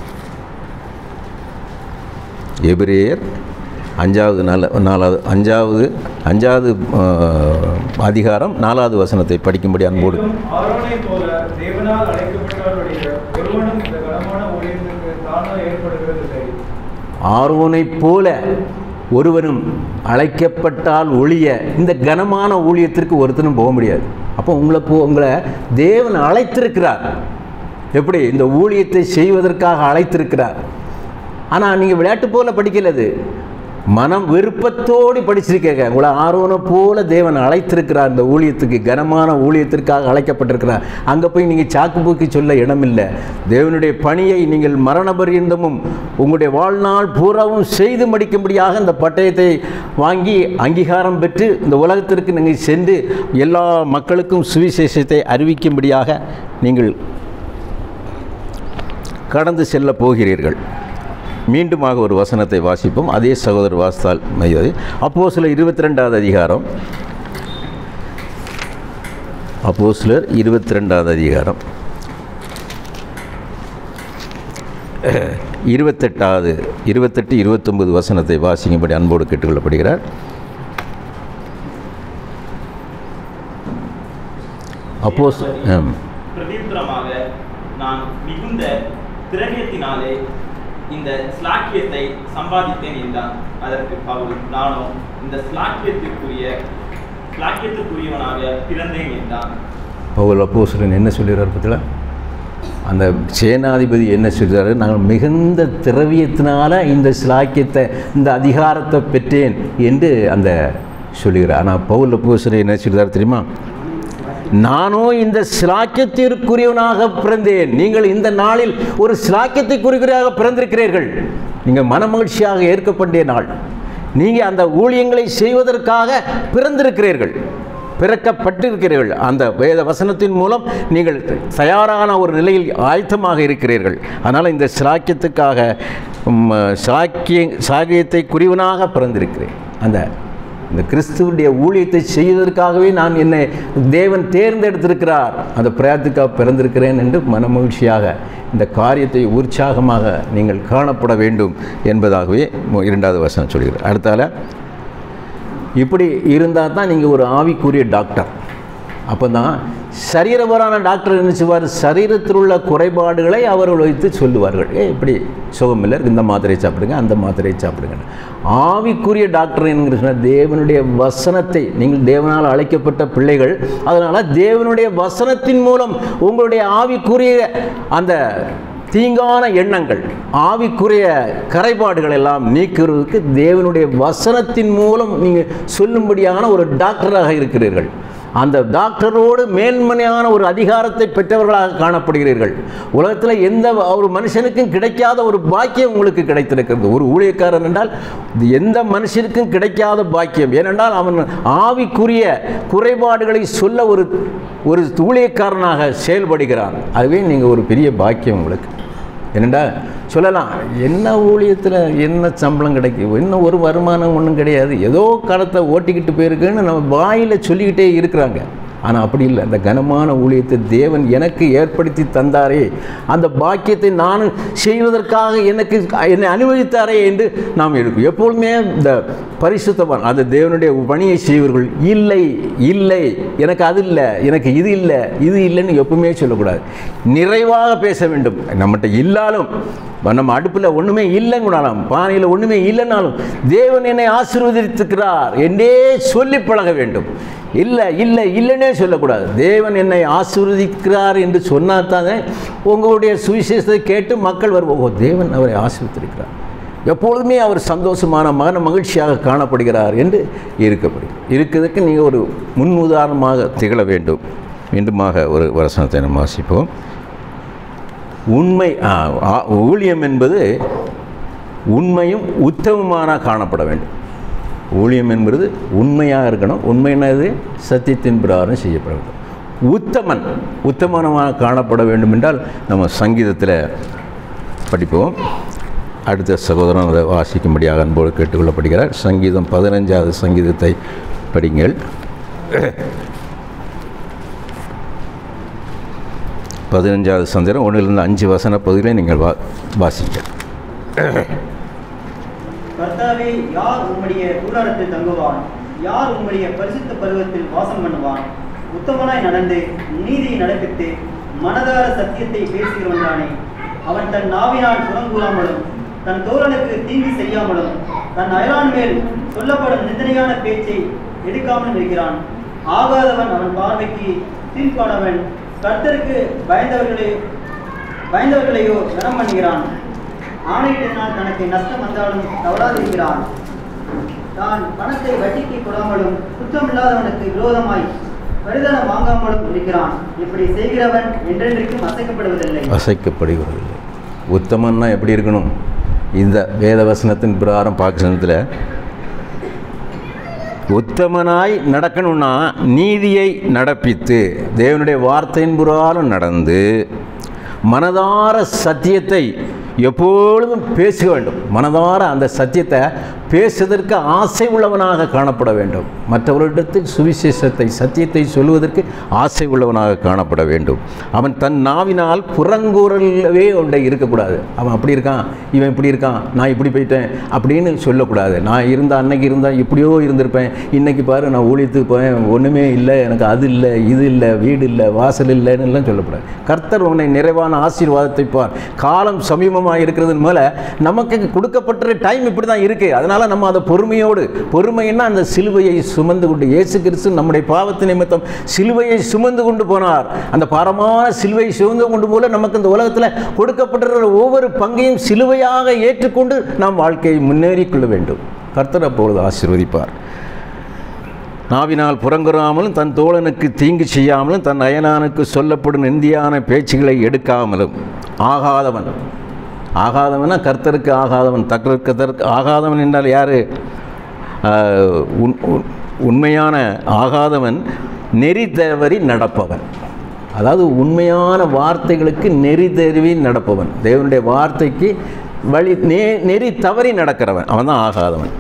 எபிரேயர் 5வது அதிகாரம் 4வது வசனத்தை படிக்கும்படி அன்போடு. ஆரோனைப் போல தேவனால் அழைக்கப்பட்டவருடைய ஒருவனும் இந்த கனமான ஊழியத்திற்கு தானாக ஏற்படுவதில்லை. ஆரோனைப் போல ஒருவரும் அழைக்கப்பட்டால் ஒழிய இந்த கனமான ஊழியத்திற்கு ஒருத்தரும் போக முடியாது. அப்போ உங்களை தேவன் அழைத்திருக்கிறார். எப்படி? இந்த ஊழியத்தை செய்வதற்காக அழைத்திருக்கிறார். ஆனால் நீங்கள் விளையாட்டு போல படிக்கலது, மனம் விருப்பத்தோடு படிச்சிருக்கீங்க. உங்களை ஆர்வனை போல தேவன் அழைத்திருக்கிறார். இந்த ஊழியத்துக்கு, கனமான ஊழியத்திற்காக அழைக்கப்பட்டிருக்கிறார். அங்கே போய் நீங்கள் சாக்கு பூக்கி சொல்ல இடமில்லை. தேவனுடைய பணியை நீங்கள் மரண பரியந்தமும் உங்களுடைய வாழ்நாள் பூராவும் செய்து முடிக்கும்படியாக இந்த பட்டயத்தை வாங்கி அங்கீகாரம் பெற்று இந்த உலகத்திற்கு நீங்கள் சென்று எல்லா மக்களுக்கும் சுவிசேஷத்தை அறிவிக்கும்படியாக நீங்கள் கடந்து செல்ல போகிறீர்கள். மீண்டுமாக ஒரு வசனத்தை வாசிப்போம். அதே சகோதரர் வாசித்தால் மையது. அப்போஸ்தலர் 22வது அதிகாரம். அப்போஸ்தலர் 22வது அதிகாரம் 28-29 வசனத்தை வாசிக்கும்படி அன்போடு கேட்டுக்கொள்ளப்படுகிறார். பிரதியுத்தரமாக நான் மிகுந்த திரவியத்தினாலே இந்த ஸ்லாக்கியத்தை சம்பாதித்தேன் என்றான். அதற்கு பவுல், நானோ இந்த ஸ்லாக்கியத்துக்குரியவனாக பிறந்தேன் என்றான். பவுல் அப்போஸ்தலன் என்ன சொல்கிறார் பார்த்தீங்களா? அந்த சேனாதிபதி என்ன சொல்கிறாரு? நாங்கள் மிகுந்த திரவியத்தினால இந்த ஸ்லாக்கியத்தை, இந்த அதிகாரத்தை பெற்றேன் என்று அந்த சொல்லுகிறார். ஆனால் பவுல் அப்போஸ்தலன் என்ன சொல்கிறார் தெரியுமா? நானோ இந்த ஸ்லாக்கியத்திற்குரியவனாக பிறந்தேன். நீங்கள் இந்த நாளில் ஒரு ஸ்லாக்கியத்திற்குரியவராக பிறந்திருக்கிறீர்கள். நீங்கள் மனமகிழ்ச்சியாக ஏற்கப்பட்ட நாள். நீங்கள் அந்த ஊழியங்களை செய்வதற்காக பிறந்திருக்கிறீர்கள், பிறக்கப்பட்டிருக்கிறீர்கள். அந்த வேத வசனத்தின் மூலம் நீங்கள் தயாரான ஒரு நிலையில் ஆயத்தமாக இருக்கிறீர்கள். அதனால் இந்த ஸ்லாக்கியத்துக்காக சாக்கியத்தை குறிவனாக பிறந்திருக்கிறேன். இந்த கிறிஸ்துவுடைய ஊழியத்தை செய்வதற்காகவே நான் என்னை தேவன் தேர்ந்தெடுத்திருக்கிறார். அந்த பிரயாத்துக்காக பிறந்திருக்கிறேன் என்று மனமகிழ்ச்சியாக இந்த காரியத்தை உற்சாகமாக நீங்கள் காணப்பட வேண்டும் என்பதாகவே 2வது வசனம் சொல்கிறார். அடுத்தால இப்படி இருந்தால் தான் நீங்கள் ஒரு ஆவிக்குரிய டாக்டர். அப்போ தான் சரீரபரான டாக்டர் என்ன செய்வார்? சரீரத்தில் உள்ள குறைபாடுகளை அவர்கள் வைத்து சொல்லுவார்கள். இப்படி சுகமில்லை, இந்த மாத்திரையை சாப்பிடுங்க, அந்த மாத்திரையை சாப்பிடுங்க. ஆவிக்குரிய டாக்டர் என்கிற சொன்னால் தேவனுடைய வசனத்தை, நீங்கள் தேவனால் அழைக்கப்பட்ட பிள்ளைகள், அதனால் தேவனுடைய வசனத்தின் மூலம் உங்களுடைய ஆவிக்குரிய அந்த தீங்கான எண்ணங்கள், ஆவிக்குரிய கரைபாடுகள் எல்லாம் நீக்குறதுக்கு தேவனுடைய வசனத்தின் மூலம் நீங்கள் சொல்லும்படியான ஒரு டாக்டராக இருக்கிறீர்கள். அந்த டாக்டரோடு மேன்மையான ஒரு அதிகாரத்தை பெற்றவர்களாக காணப்படுகிறீர்கள். உலகத்தில் எந்த ஒரு மனுஷனுக்கும் கிடைக்காத ஒரு பாக்கியம் உங்களுக்கு கிடைத்திருக்கிறது. ஒரு ஊழியக்காரன் என்றால் எந்த மனுஷனுக்கும் கிடைக்காத பாக்கியம். ஏனென்றால் அவன் ஆவிக்குரிய குறைபாடுகளை சொல்ல ஒரு ஊழியக்காரனாக செயல்படுகிறான். அதுவே நீங்கள் ஒரு பெரிய பாக்கியம் உங்களுக்கு. என்னடா சொல்லலாம், என்ன ஊழியத்தில் என்ன சம்பளம் கிடைக்கும், என்ன ஒரு வருமானம் ஒன்றும் கிடையாது, ஏதோ காலத்தை ஓட்டிக்கிட்டு போயிருக்குன்னு நம்ம வாயில் சொல்லிக்கிட்டே இருக்கிறாங்க. ஆனால் அப்படி இல்லை. அந்த கனமான ஊழியத்தை தேவன் எனக்கு ஏற்படுத்தி தந்தாரே, அந்த பாக்கியத்தை நான் செய்வதற்காக என்னை அனுமதித்தாரே என்று நாம் இருக்கும். எப்பொழுதுமே இந்த பரிசுத்தவான் அந்த தேவனுடைய பணியை செய்வர்கள் இல்லை இல்லை எனக்கு அது இல்லை, எனக்கு இது இல்லை, இது இல்லைன்னு எப்பவுமே சொல்லக்கூடாது. நிறைவாக பேச வேண்டும். நம்மகிட்ட இல்லாலும், நம்ம அடுப்பில் ஒன்றுமே இல்லைங்கனாலும், பானையில் ஒன்றுமே இல்லைனாலும் தேவன் என்னை ஆசீர்வதித்திருக்கிறார் என்றே சொல்லி பழக வேண்டும். இல்லை இல்லை இல்லைன்னே சொல்லக்கூடாது. தேவன் என்னை ஆசீர்வதிக்கிறார் என்று சொன்னால் தானே உங்களுடைய சுவிசேஷத்தை கேட்டு மக்கள் வருவோம், ஓ தேவன் அவரை ஆசீர்வதித்திருக்கிறார், எப்பொழுதுமே அவர் சந்தோஷமான மகிழ்ச்சியாக காணப்படுகிறார் என்று இருக்கிறதுக்கு நீங்கள் ஒரு முன் உதாரணமாக திகழ வேண்டும். மீண்டுமாக ஒரு வசனத்தை நம்ம வாசிப்போம். உண்மை ஊழியம் என்பது உண்மையும் உத்தமமான காணப்பட வேண்டும். ஊழியம் என்பது உண்மையாக இருக்கணும். உண்மையானது சத்தியத்தின் பிரகாரம் செய்யப்பட வேண்டும். உத்தமனமாக காணப்பட வேண்டும் என்றால் நம்ம சங்கீதத்தில் படிப்போம். அடுத்த சகோதரன் அதை வாசிக்கும்படியாக அன்போடு கேட்டுக்கொள்ளப்படுகிறார். சங்கீதம் 15வது சங்கீதத்தை படிங்கள். 15வது சங்கீதம் 1-5 வசன பகுதிகளை நீங்கள் வாசிங்க. கர்த்தாவே, யார் உம்முடைய கூடாரத்தில் தங்குவான்? யார் உம்முடைய பரிசுத்த பருவத்தில் வாசம் பண்ணுவான்? உத்தமனாய் நடந்து நீதியை நடப்பித்து மனதார சத்தியத்தை பேசுகிறவன் தானே. அவன் தன் நாவினால் புறங்கூறாமலும் தன் தோழனுக்கு தீங்கு செய்யாமலும் தன் அயலான் மேல் சொல்லப்படும் நிந்தனையான பேச்சை எடுக்காமலும் இருக்கிறான். ஆகாதவன் அவன் பார்வைக்கு தீர்ப்பானவன். கர்த்தருக்கு பயந்தவர்களையோ கனம் பண்ணுகிறான். ஆணையிட்டனால் தனக்கு நஷ்டம் வந்தாலும் தவறாதிருக்கிறான். தான் பணத்தை வட்டிக்கு கொடாமலும் குற்றமில்லாதவனுக்கு விரோதமாய் பரிதானம் வாங்காமலும் இருக்கிறான். இப்படி செய்கிறவன் என்றென்றைக்கும் அசைக்கப்படுவதில்லை. உத்தமன்னா எப்படி இருக்கணும்? இந்த வேதவசனத்தின் பிரகாரம் பாக்கியத்தில் உத்தமனாய் நடக்கணும்னா நீதியை நடப்பித்து தேவனுடைய வார்த்தையின் பிரகாரம் நடந்து மனதார சத்தியத்தை எப்பொழுதும் பேச வேண்டும். மனதார அந்த சத்தியத்தை பேசுவதற்கு ஆசை உள்ளவனாக காணப்பட வேண்டும். மற்றவர்களிடத்தில் சுவிசேஷத்தை சத்தியத்தை சொல்வதற்கு ஆசை உள்ளவனாக காணப்பட வேண்டும். அவன் தன் நாவினால் புறங்கூறவே ஒன்றை இருக்கக்கூடாது. அவன் அப்படி இருக்கான், இவன் இப்படி இருக்கான், நான் இப்படி போயிட்டேன் அப்படின்னு சொல்லக்கூடாது. நான் இருந்தால் அன்னைக்கு இருந்தால் இப்படியோ இருந்திருப்பேன், இன்றைக்கி பாரு நான் ஊழியத்துக்கு போவேன், ஒன்றுமே இல்லை, எனக்கு அது இல்லை, இது இல்லை, வீடு இல்லை, வாசல் இல்லைன்னு எல்லாம் சொல்லக்கூடாது. கர்த்தர் உன்னை நிறைவான ஆசீர்வாதத்தை பார். காலம் சமீபமாக இருக்கிறது மேலே நமக்கு கொடுக்கப்பட்ட டைம் இப்படி தான் இருக்குது. அதனால் நம்ம அதை பொறுமைன்னா அந்த சிலுவையை சுமந்து கொண்டு இயேசு கிறிஸ்து நம்முடைய பாவத்து நிமித்தம் சிலுவையை சுமந்து கொண்டு போனார். அந்த பாரமான சிலுவையை சுமந்து கொண்டு போல நமக்கு இந்த உலகத்தில் கொடுக்கப்பட்டிருக்கிற ஒவ்வொரு பங்கையும் சிலுவையாக ஏற்றுக்கொண்டு நாம் வாழ்க்கையை முன்னேறிக்கொள்ள வேண்டும். கர்த்தர் அப்பொழுது ஆசீர்வதிப்பார். நாவினால் புறங்குறாமலும் தன் தோழனுக்கு தீங்கு செய்யாமலும் தன் அயலானுக்கு சொல்லப்படும் நிந்தியான பேச்சுகளை எடுக்காமலும் ஆகாதவனா கர்த்தருக்கு ஆகாதவன். கர்த்தருக்கு ஆகாதவன் என்றால் யார்? உண்மையான ஆகாதவன் நெறி தவறி நடப்பவன். அதாவது உண்மையான வார்த்தைகளுக்கு நெறி தருவி நடப்பவன். தேவனுடைய வார்த்தைக்கு நெறி தவறி நடக்கிறவன் அவன் தான் ஆகாதவன்.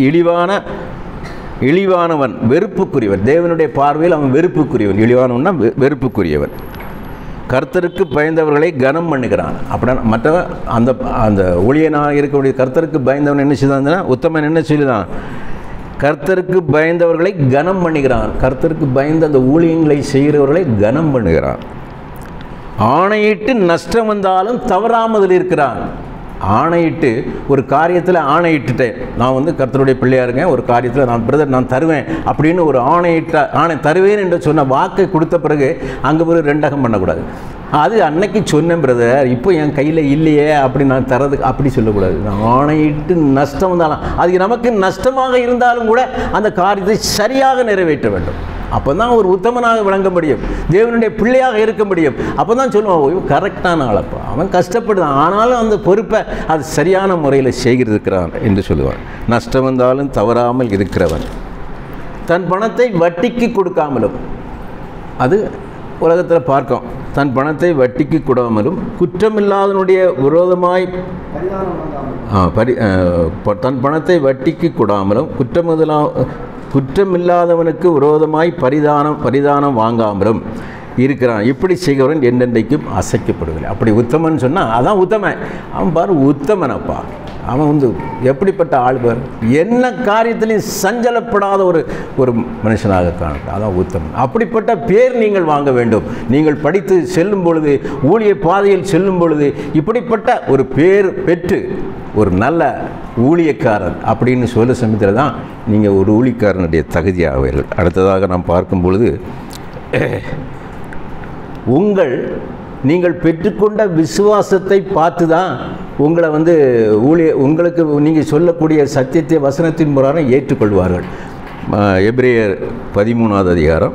இழிவானவன் வெறுப்புக்குரியவன். தேவனுடைய பார்வையில் அவன் வெறுப்புக்குரியவன். இழிவானவன்னா வெறுப்புக்குரியவன். கர்த்தருக்கு பயந்தவர்களை கனம் பண்ணுகிறான். அப்படின்னா மற்றவன் அந்த ஊழியனாக இருக்கக்கூடிய கர்த்தருக்கு பயந்தவன் என்ன செய்தான்னா, உத்தமன் என்ன சொல்லிதான், கர்த்தருக்கு பயந்தவர்களை கனம் பண்ணுகிறான். கர்த்தருக்கு பயந்த அந்த ஊழியங்களை செய்கிறவர்களை கனம் பண்ணுகிறான். ஆணையிட்டு நஷ்டம் வந்தாலும் தவறாமல் இருக்கிறான். ஆணையிட்டு ஒரு காரியத்தில் ஆணையிட்டுட்டேன், நான் கர்த்தருடைய பிள்ளையாக இருக்கேன், ஒரு காரியத்தில் நான் தருவேன் அப்படின்னு ஒரு ஆணை தருவேன் என்று சொன்ன வாக்கை கொடுத்த பிறகு அங்கே ஒரு ரெண்டகம் பண்ணக்கூடாது. அது அன்னைக்கு சொன்னேன் பிரதர், இப்போ என் கையில் இல்லையே அப்படி நான் தரதுக்கு அப்படி சொல்லக்கூடாது. நான் ஆணையிட்டு நஷ்டம் வந்தாலும் அது நமக்கு நஷ்டமாக இருந்தாலும் கூட அந்த காரியத்தை சரியாக நிறைவேற்ற வேண்டும். அப்போ தான் ஒரு உத்தமனாக விளங்க முடியும், தேவனுடைய பிள்ளையாக இருக்க முடியும். அப்போ தான் சொல்லுவான், கரெக்டான ஆளப்பா, அவன் கஷ்டப்படுதான், ஆனாலும் அந்த பொறுப்பை அது சரியான முறையில் செய்திருக்கிறான் என்று சொல்லுவான். நஷ்டம் வந்தாலும் தவறாமல் இருக்கிறவன், தன் பணத்தை வட்டிக்கு கொடுக்காமலும். அது உலகத்தில் பார்க்கும், தன் பணத்தை வட்டிக்கு கொடாமலும் குற்றமில்லாதனுடைய விரோதமாய் தன் பணத்தை வட்டிக்கு கொடாமலும் குற்றமில்லாதவனுக்கு விரோதமாய் பரிதானம் வாங்காமலும் இருக்கிறான். இப்படி செய்கிறவன் என்னென்றைக்கும் அசைக்கப்படுகிறான். அப்படி உத்தமன் சொன்னால் அதான் உத்தமன். அவன் பாரு உத்தமனப்பா. அவன் எப்படிப்பட்ட ஆள் பார், என்ன காரியத்திலையும் சஞ்சலப்படாத ஒரு மனுஷனாக காணப்படும். அதான் உத்தமன். அப்படிப்பட்ட பேர் நீங்கள் வாங்க வேண்டும். நீங்கள் படித்து செல்லும் பொழுது, ஊழிய பாதையில் செல்லும் பொழுது இப்படிப்பட்ட ஒரு பேர் பெற்று ஒரு நல்ல ஊழியக்காரன் அப்படின்னு சொல்ல சமயத்தில் தான் நீங்கள் ஒரு ஊழியக்காரனுடைய தகுதியாவீர்கள். அடுத்ததாக நாம் பார்க்கும் பொழுது, நீங்கள் பெற்றுக்கொண்ட விசுவாசத்தை பார்த்து தான் உங்களை உங்களுக்கு நீங்கள் சொல்லக்கூடிய சத்தியத்தை வசனத்தின் முறையாக ஏற்றுக்கொள்வார்கள். எபிரேயர் 13வது அதிகாரம்,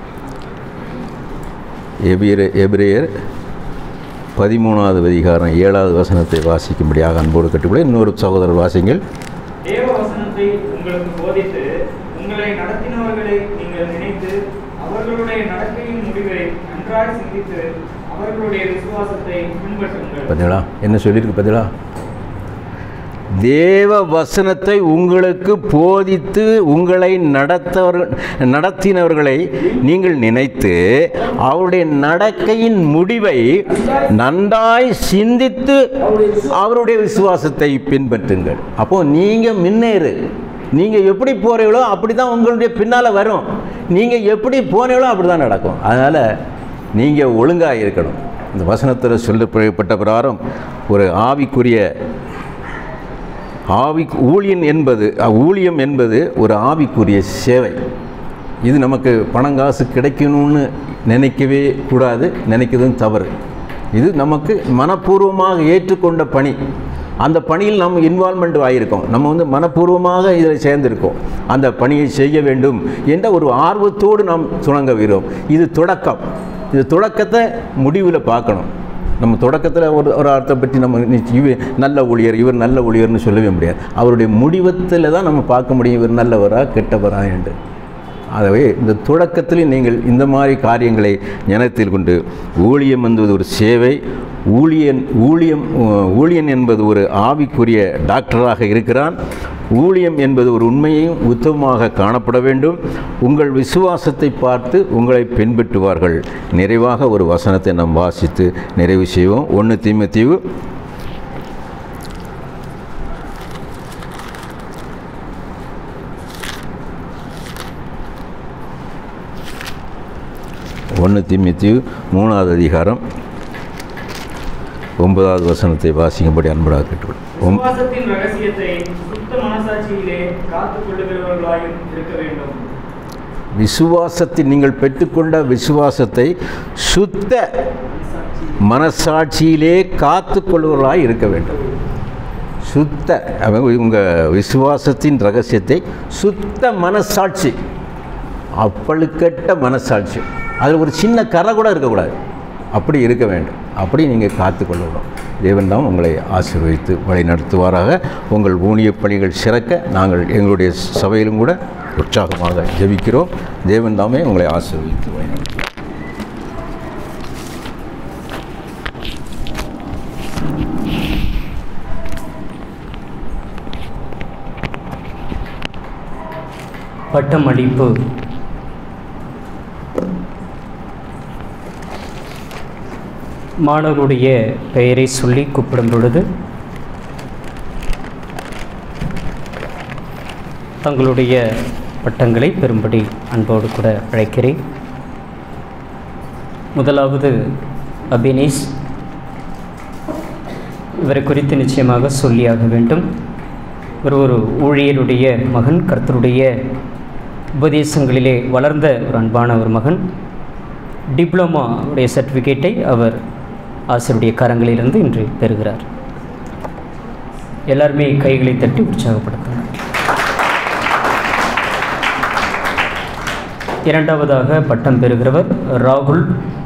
எபிரேயர் 13வது அதிகாரம் 7வது வசனத்தை வாசிக்கும்படியாக அன்போடு கட்டுப்பட இன்னொரு சகோதரர் வாசிங்கள். தேவ வசனத்தை உங்களுக்கு போதித்து உங்களை நடத்தினவர்களை நீங்கள் நினைத்து அவர்களுடைய நடக்கையின் முடிவை நன்றாய் சிந்தித்து அவர்களுடைய விசுவாசத்தை பின்பற்றுங்கள். பார்த்தீங்களா என்ன சொல்லியிருக்கு? பார்த்தீங்களா, தேவ வசனத்தை உங்களுக்கு போதித்து உங்களை நடத்தினவர்களை நீங்கள் நினைத்து அவருடைய நடக்கையின் முடிவை நன்றாய் சிந்தித்து அவருடைய விசுவாசத்தை பின்பற்றுங்கள். அப்போ நீங்கள் முன்னேறு. நீங்கள் எப்படி போகிறீங்களோ அப்படி தான் உங்களுடைய பின்னால் வரும். நீங்கள் எப்படி போனீங்களோ அப்படி தான் நடக்கும். அதனால் நீங்கள் ஒழுங்காக இருக்கணும். இந்த வசனத்தில் சொல்லப்பட்ட பிரகாரம் ஒரு ஆவிக்குரிய ஊழியம் என்பது ஒரு ஆவிக்குரிய சேவை. இது நமக்கு பணங்காசு கிடைக்கணும்னு நினைக்கவே கூடாது, நினைக்கிறதும் தவறு. இது நமக்கு மனப்பூர்வமாக ஏற்றுக்கொண்ட பணி. அந்த பணியில் நம்ம இன்வால்மெண்ட் ஆகியிருக்கோம். நம்ம மனப்பூர்வமாக இதில் சேர்ந்திருக்கோம். அந்த பணியை செய்ய வேண்டும் என்ற ஒரு ஆர்வத்தோடு நாம் துணங்க வருகிறோம். இது தொடக்கம். இது தொடக்கத்தை முடிவில் பார்க்கணும். நம்ம தொடக்கத்தில் ஒரு அர்த்தத்தை பற்றி நம்ம இவர் நல்ல ஊழியர், இவர் நல்ல ஊழியர்னு சொல்லவே முடியாது. அவருடைய முடிவத்தில் தான் நம்ம பார்க்க முடியும் இவர் நல்லவரா கெட்டவரா என்று. ஆகவே இந்த தொடக்கத்தில் நீங்கள் இந்த மாதிரி காரியங்களை ஞானத்தில் கொண்டு, ஊழியம் என்பது ஒரு சேவை, ஊழியன் என்பது ஒரு ஆவிக்குரிய டாக்டராக இருக்கிறான். ஊழியம் என்பது ஒரு உண்மையையும் உத்தமமாக காணப்பட வேண்டும். உங்கள் விசுவாசத்தை பார்த்து உங்களை பின்பற்றுவார்கள். நிறைவாக ஒரு வசனத்தை நாம் வாசித்து நிறைவு செய்வோம். 1 தீமோத்தேயு 3வது அதிகாரம் 9வது வசனத்தை வாசிக்கும்படி அன்புடாக கேட்டுக்கொள்ளும். விசுவாசத்தின் ரகசியத்தை சுத்த மனசாட்சியிலே காத்துக்கொள்ளுகிறவர்களாயும் இருக்க வேண்டும். விசுவாசத்தில் நீங்கள் பெற்றுக்கொண்ட விசுவாசத்தை சுத்த மனசாட்சியிலே காத்துக்கொள்வர்களாய் இருக்க வேண்டும். உங்கள் விசுவாசத்தின் ரகசியத்தை சுத்த மனசாட்சி, அப்பழுக்கட்ட மனசாட்சி, அதில் ஒரு சின்ன கரை கூட இருக்கக்கூடாது, அப்படி இருக்க வேண்டும். அப்படி நீங்கள் காத்துக்கொள்ளணும். தேவன் தான் உங்களை ஆசீர்வதித்து வழி நடத்துவாராக. உங்கள் ஊழிய பணிகள் சிறக்க நாங்கள் எங்களுடைய சபையிலும் கூட உற்சாகமாக ஜெபிக்கிறோம். தேவன் தாமே உங்களை ஆசீர்வதித்து வழி நடத்துவார். பட்டமளிப்பு. மாணவருடைய பெயரை சொல்லி கூப்பிடும் பொழுது தங்களுடைய பட்டங்களை பெறும்படி அன்போடு கூட அழைக்கிறேன். முதலாவது அபினேஷ். இவரை குறித்து நிச்சயமாக சொல்லியாக வேண்டும். ஒரு ஊழியருடைய மகன், கர்த்தருடைய உபதேசங்களிலே வளர்ந்த ஒரு அன்பான ஒரு மகன். டிப்ளமா உடைய சர்டிஃபிகேட்டை அவர் ஆசிரியருடைய கரங்களிலிருந்து இன்று பெறுகிறார். எல்லாருமே கைகளை தட்டி உற்சாகப்படுத்துங்க. இரண்டாவதாக பட்டம் பெறுகிறவர் ராகுல்.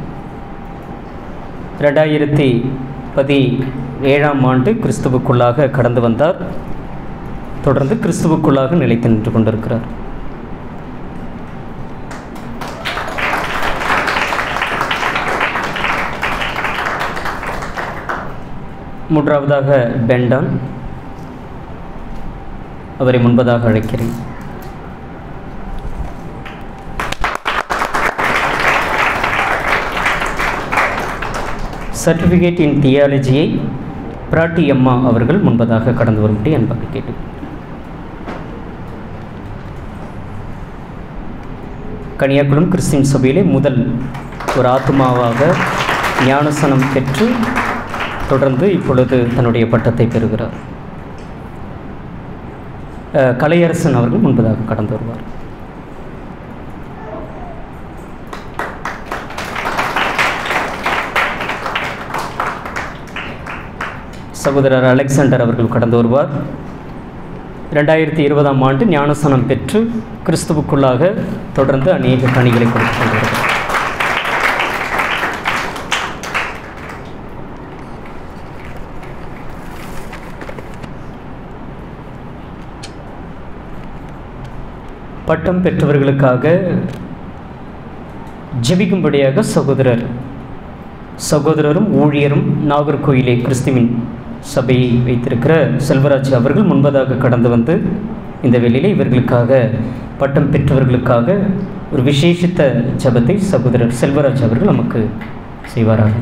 2017ஆம் ஆண்டு கிறிஸ்துவுக்குள்ளாக கடந்து வந்தார். தொடர்ந்து கிறிஸ்துவுக்குள்ளாக நிலைத்து நின்று கொண்டிருக்கிறார். மூன்றாவதாக பெண்டான், அவரை முன்பதாக அழைக்கிறேன். சர்டிஃபிகேட் இன் தியாலஜியை பிராட்டி அம்மா அவர்கள் முன்பதாக கடந்து வரும்படி அன்பாக கேட்டு. கன்னியாகுளம் கிறிஸ்டின் சபையிலே முதல் ஒரு ஆத்மாவாக ஞானசனம் பெற்று தொடர்ந்து இப்பொழுது தன்னுடைய பட்டத்தை பெறுகிறார். கலையரசன் அவர்கள் முன்பதாக கடந்து வருவார். சகோதரர் அலெக்சாண்டர் அவர்கள் கடந்து வருவார். 2020ஆம் ஆண்டு ஞானஸ்நானம் பெற்று கிறிஸ்துவுக்குள்ளாக தொடர்ந்து அநேக பணிகளை கொடுத்து கொண்டிருக்கிறார். பட்டம் பெற்றவர்களுக்காக ஜெபிக்கும்படியாக சகோதரரும் ஊழியரும் நாகர்கோயிலே கிறிஸ்துவின் சபையை வைத்திருக்கிற செல்வராஜ் அவர்கள் முன்பதாக கடந்து வந்து இந்த வேளையிலே இவர்களுக்காக பட்டம் பெற்றவர்களுக்காக ஒரு விசேஷித்த ஜெபத்தை சகோதரர் செல்வராஜ் அவர்கள் நமக்கு செய்வாராக.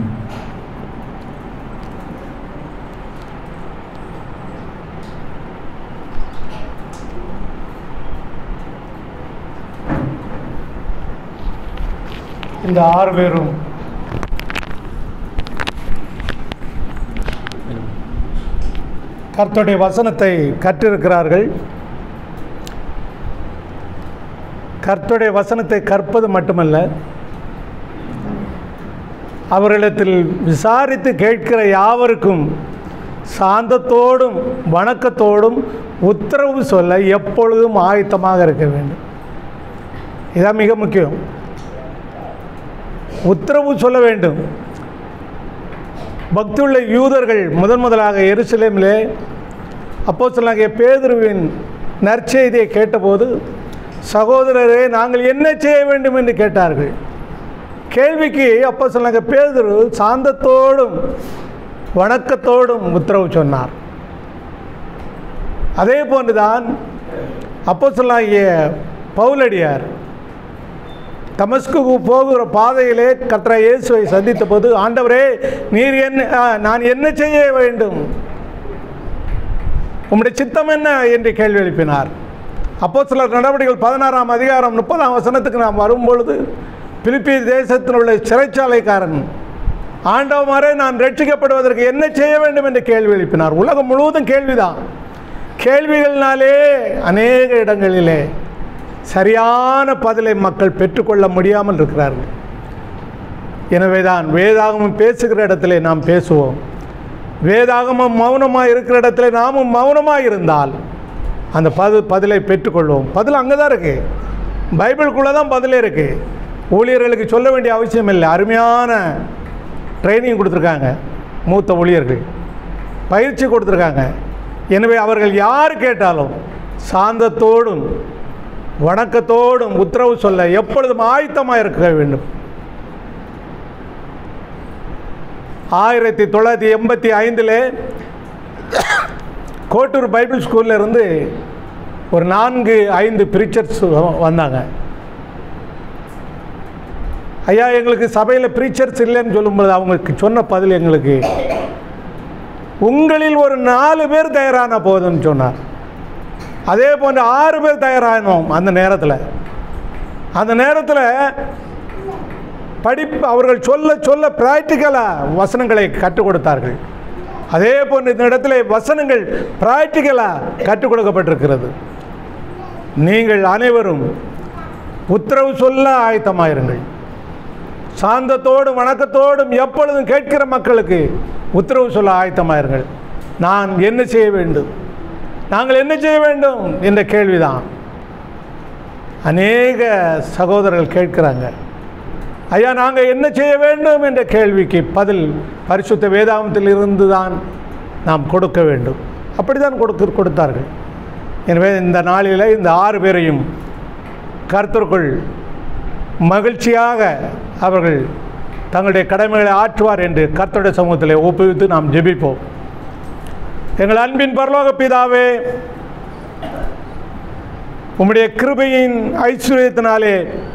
இந்த 6 பேரும் கர்த்தருடைய வசனத்தை கற்றிருக்கிறார்கள். கர்த்தருடைய வசனத்தை கற்பது மட்டுமல்ல, அவர்களிடத்தில் விசாரித்து கேட்கிற யாவருக்கும் சாந்தத்தோடும் வணக்கத்தோடும் உத்தரவு சொல்ல எப்பொழுதும் ஆயத்தமாக இருக்க வேண்டும். இதான் மிக முக்கியம். உத்தரவு சொல்ல வேண்டும். பக்தியுள்ள யூதர்கள் முதலாக எருசலேமிலே அப்போஸ்தலனாகிய பேதுருவின் நற்செய்தியை கேட்டபோது, சகோதரரே நாங்கள் என்ன செய்ய வேண்டும் என்று கேட்டார்கள். கேள்விக்கு அப்போஸ்தலனாகிய பேதுரு சாந்தத்தோடும் வணக்கத்தோடும் உத்தரவு சொன்னார். அதே போன்றுதான் அப்போஸ்தலனாகிய பவுலடியார் தமஸ்குக்கு போகிற பாதையிலே கர்த்தர் இயேசுவை சந்தித்த போது, ஆண்டவரே நீர் நான் என்ன செய்ய வேண்டும், உம்முடைய சித்தம் என்ன என்று கேள்வி எழுப்பினார். அப்போஸ்தலர் நடவடிக்கைகள் 16ஆம் அதிகாரம் 30ஆம் வசனத்துக்கு நாம் வரும்பொழுது, பிலிப்பி தேசத்தில் உள்ள சிறைச்சாலைக்காரன் ஆண்டவரே நான் ரட்சிக்கப்படுவதற்கு என்ன செய்ய வேண்டும் என்று கேள்வி எழுப்பினார். உலகம் முழுவதும் கேள்விதான். கேள்விகளினாலே அநேக இடங்களிலே சரியான பதிலை மக்கள் பெற்றுக்கொள்ள முடியாமல் இருக்கிறார்கள். எனவே தான் வேதாகமம் பேசுகிற இடத்துல நாம் பேசுவோம். வேதாகமம் மௌனமாக இருக்கிற இடத்துல நாமும் மௌனமாக இருந்தால் அந்த பதிலை பெற்றுக்கொள்வோம். பதில் அங்கே தான் இருக்குது. பைபிளுக்குள்ளே தான் பதிலே இருக்குது. ஊழியர்களுக்கு சொல்ல வேண்டிய அவசியம் இல்லை. அருமையான ட்ரைனிங் கொடுத்துருக்காங்க. மூத்த ஊழியர்கள் பயிற்சி கொடுத்துருக்காங்க. எனவே அவர்கள் யார் கேட்டாலும் சாந்தத்தோடும் வணக்கத்தோடும் உத்தரவு சொல்ல எப்பொழுதும் ஆயத்தமாக இருக்க வேண்டும். 1985 கோட்டூர் பைபிள் ஸ்கூலில் இருந்து ஒரு 4-5 ப்ரீச்சர்ஸ் வந்தாங்க. ஐயா எங்களுக்கு சபையில் ப்ரீச்சர்ஸ் இல்லைன்னு சொல்லும்போது அவங்களுக்கு சொன்ன பதில் எங்களுக்கு, உங்களில் ஒரு 4 பேர் தயாரான போதும்னு சொன்னார். அதே போன்று 6 பேர் தயாரானோம். அந்த நேரத்தில் அவர்கள் சொல்ல பிராக்டிக்கலாக வசனங்களை கற்றுக் கொடுத்தார்கள். அதே போன்று இந்த இடத்துல வசனங்கள் பிராக்டிக்கலாக கற்றுக் கொடுக்கப்பட்டிருக்கிறது. நீங்கள் அனைவரும் உத்தரவு சொல்ல ஆயத்தமாயிருங்கள். சாந்தத்தோடும் வணக்கத்தோடும் எப்பொழுதும் கேட்கிற மக்களுக்கு உத்தரவு சொல்ல ஆயத்தமாயிருங்கள். நான் என்ன செய்ய வேண்டும், நாங்கள் என்ன செய்ய வேண்டும் என்ற கேள்விதான் அநேக சகோதரர்கள் கேட்கிறாங்க. ஐயா நாங்கள் என்ன செய்ய வேண்டும் என்ற கேள்விக்கு பதில் பரிசுத்த வேதாகமத்தில் இருந்து தான் நாம் கொடுக்க வேண்டும். அப்படி தான் கொடுத்தார்கள். எனவே இந்த நாளில் இந்த 6 பேரையும் கர்த்தருக்குள் மகிழ்ச்சியாக அவர்கள் தங்களுடைய கடமைகளை ஆற்றுவார் என்று கர்த்தருடைய சமூகத்தில் ஒப்புவித்து நாம் ஜெபிப்போம். எங்கள் அன்பின் பரலோக பிதாவே, உம்முடைய கிருபையின் ஐஸ்வர்யத்தினாலே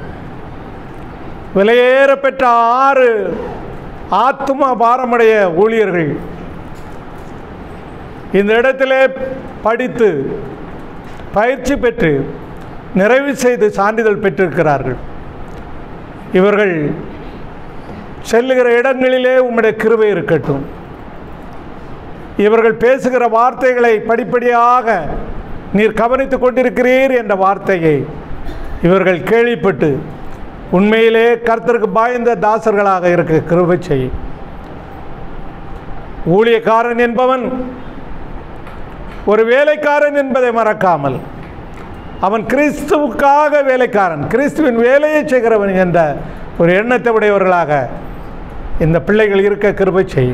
விலையேற பெற்ற 6 ஆத்தும பாரமுடைய ஊழியர்கள் இந்த இடத்திலே படித்து பயிற்சி பெற்று நிறைவு செய்து சான்றிதழ் பெற்றிருக்கிறார்கள். இவர்கள் செல்லுகிற இடங்களிலே உம்முடைய கிருபை இருக்கட்டும். இவர்கள் பேசுகிற வார்த்தைகளை படிப்படியாக நீர் கவனித்து கொண்டிருக்கிறீர் என்ற வார்த்தையை இவர்கள் கேள்விப்பட்டு உண்மையிலே கர்த்தருக்கு பாய்ந்த தாசர்களாக இருக்க கிருபை செய். ஊழியக்காரன் என்பவன் ஒரு வேலைக்காரன் என்பதை மறக்காமல் அவன் கிறிஸ்துவுக்காக வேலைக்காரன், கிறிஸ்துவின் வேலையை செய்கிறவன் என்ற ஒரு எண்ணத்தை உடையவர்களாக இந்த பிள்ளைகள் இருக்க கிருபை செய்.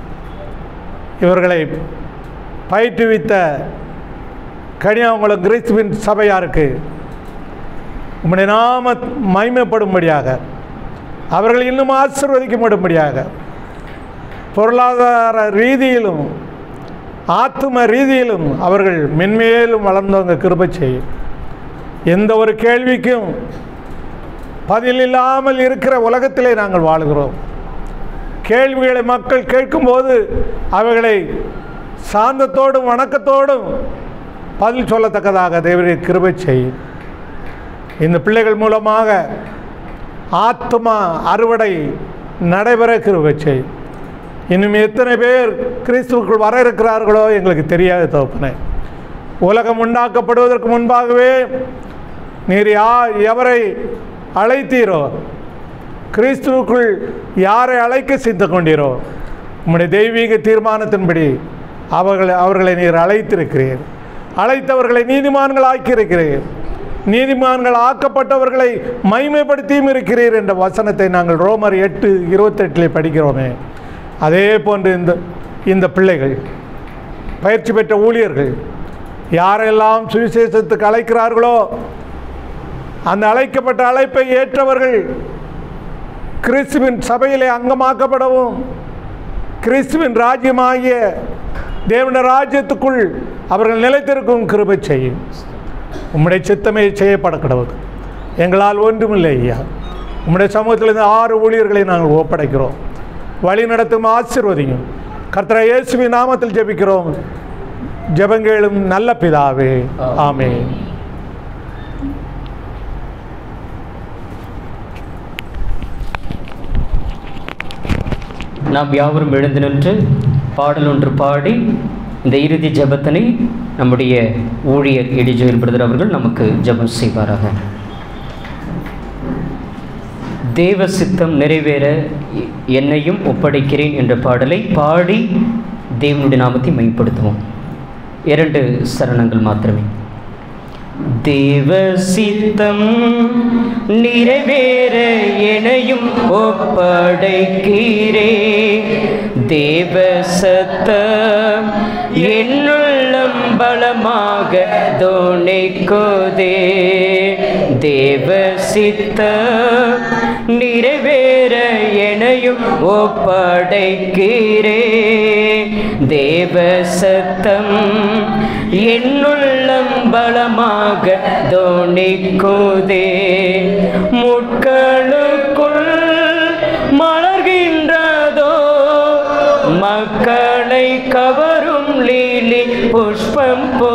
இவர்களை பயிற்றுவித்த கனியாங்குளம் கிறிஸ்துவின் சபையாருக்கு உம்முடைய நாம மகிமைப்படும்படியாக, அவர்கள் இன்னும் ஆசீர்வதிக்கப்படும்படியாக, பொருளாதார ரீதியிலும் ஆத்தும ரீதியிலும் அவர்கள் மென்மேலும் வளர்ந்தவங்க கிருபை செய்யும். எந்த ஒரு கேள்விக்கும் பதில் இல்லாமல் இருக்கிற உலகத்திலே நாங்கள் வாழுகிறோம். கேள்விகளை மக்கள் கேட்கும்போது அவைகளை சாந்தத்தோடும் வணக்கத்தோடும் பதில் சொல்லத்தக்கதாக தேவரே கிருபை செய்யும். இந்த பிள்ளைகள் மூலமாக ஆத்மா அறுவடை நடைபெற கிருபை செய்யும். இன்னும் எத்தனை பேர் கிறிஸ்துவுக்குள் வர இருக்கிறார்களோ எங்களுக்கு தெரியாத தகப்பனே. உலகம் உண்டாக்கப்படுவதற்கு முன்பாகவே நீர் எவரை அழைத்தீரோ, கிறிஸ்துவுக்குள் யாரை அழைக்க சித்த கொண்டீரோ, உம்முடைய தெய்வீக தீர்மானத்தின்படி அவர்களை நீர் அழைத்திருக்கிறீர். அழைத்தவர்களை நீதிமான்கள் ஆக்கியிருக்கிறீர். நீதிமான்கள் ஆக்கப்பட்டவர்களை மகிமைப்படுத்தியும் இருக்கிறீர் என்ற வசனத்தை நாங்கள் ரோமர் 8:28 படிக்கிறோமே. அதே போன்று இந்த பிள்ளைகள் பயிற்சி பெற்ற ஊழியர்கள் யாரெல்லாம் சுவிசேஷத்துக்கு அழைக்கிறார்களோ அந்த அழைக்கப்பட்ட அழைப்பை ஏற்றவர்கள் கிறிஸ்துவின் சபையிலே அங்கமாக்கப்படவும், கிறிஸ்துவின் ராஜ்யமாகிய தேவனுடைய ராஜ்யத்துக்குள் அவர்கள் நிலைத்திருக்கும் கிருபை செய்யும். உம்முடைய சித்தமே செய்யப்பட கடவுள். எங்களால் ஒன்றுமில்லை ஐயா. உம்முடைய சமூகத்தில் இந்த 6 ஊழியர்களை நாங்கள் ஒப்படைக்கிறோம். வழி நடத்தும் ஆசீர்வதியும். கர்த்தர் இயேசுவின் நாமத்தில் ஜெபிக்கிறோம். ஜெபங்களும் நல்ல பிதாவே, ஆமென். நாம் யாவரும் எழுந்து நின்று பாடல் ஒன்று பாடி இந்த இறுதி ஜெபத்தினை நம்முடைய ஊழியர் எடிஜோயல் பிரதர் அவர்கள் நமக்கு ஜெபம் செய்வாராக. தேவ சித்தம் நிறைவேற என்னையும் ஒப்படைக்கிறேன் என்ற பாடலை பாடி தேவனுடைய நாமத்தை மைப்படுத்துவோம். 2 சரணங்கள் மாத்திரமே. தேவ சித்தம் நிறைவேற என்னையும் ஒப்படைக்கிறேன். தேவ சத்தம் என்னுள்ளம் பலமாக தோணிக்குதே. தேவ சித்தம் நிறைவேற என்னையும் ஒப்படைக்கிறேன். தேவ சத்தம் என்னுள்ளம் பலமாக தோணிக்குதே. முட்களுக்குள் மலர்கின்றதோ மக்களை கவரும் லீலி புஷ்பம் போ.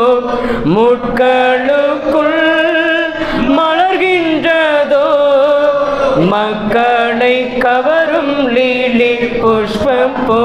முட்களுக்குள் மலர்கின்றதோ மக்களை கவரும் லீலி புஷ்பம் போ.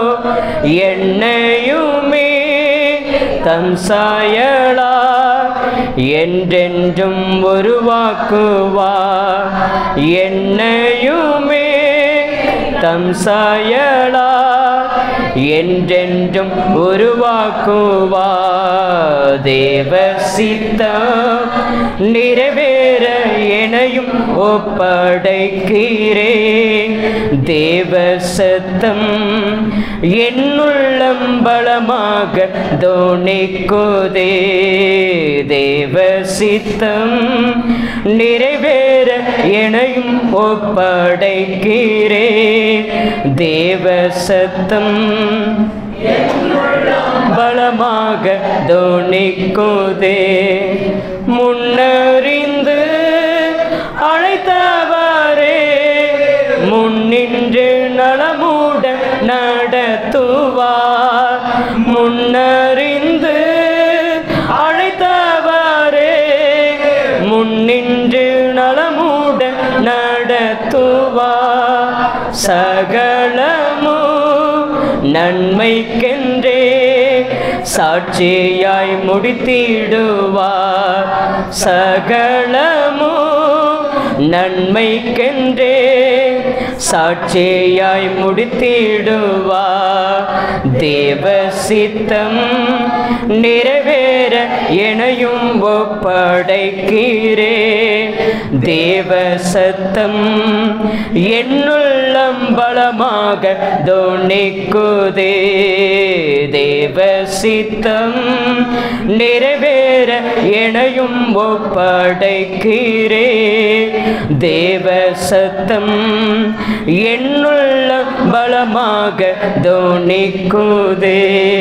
என்னையுமே தம் சாயலா என்றென்றும் உருவாக்குவார். என்னையுமே தம் சாயலா என்றென்றும் உருவாக்குவார். தேவ சித்தம் நிறைவேற என்னையும் ஒப்படைக்கிறேன். தேவ சத்தம் என்னுள்ளம் பலமாக தோணிக்குதே. தேவ சித்தம் நிறைவேற என்னையும் ஒப்படைக்கிறேன். தேவ சத்தம் பலமாக தொனிக்குதே. முன்னறிந்து அழைத்தவரே முன்னின்று நலமுடன் நடத்துவார். முன்னறிந்து அழைத்தவரே முன்னின்று நலமுடன் நடத்துவார். சகலமும் நன்மைக்கென்றே சாட்சியாய் முடித்திடுவார். சகலமும் நன்மைக்கென்றே சாட்சியாய் முடித்திடுவார். தேவ சித்தம் நிறைவேற எனையும் ஒப்படைக்கிறே. தேவ சத்தம் என்னுள்ளம் பலமாக தொனிக்குதே. தேவ சித்தம் நிறைவேற எனையும் ஒப்படைக்கிறே. தேவ சத்தம் என்னுள்ளம் பலமாக தொனிக்குதே.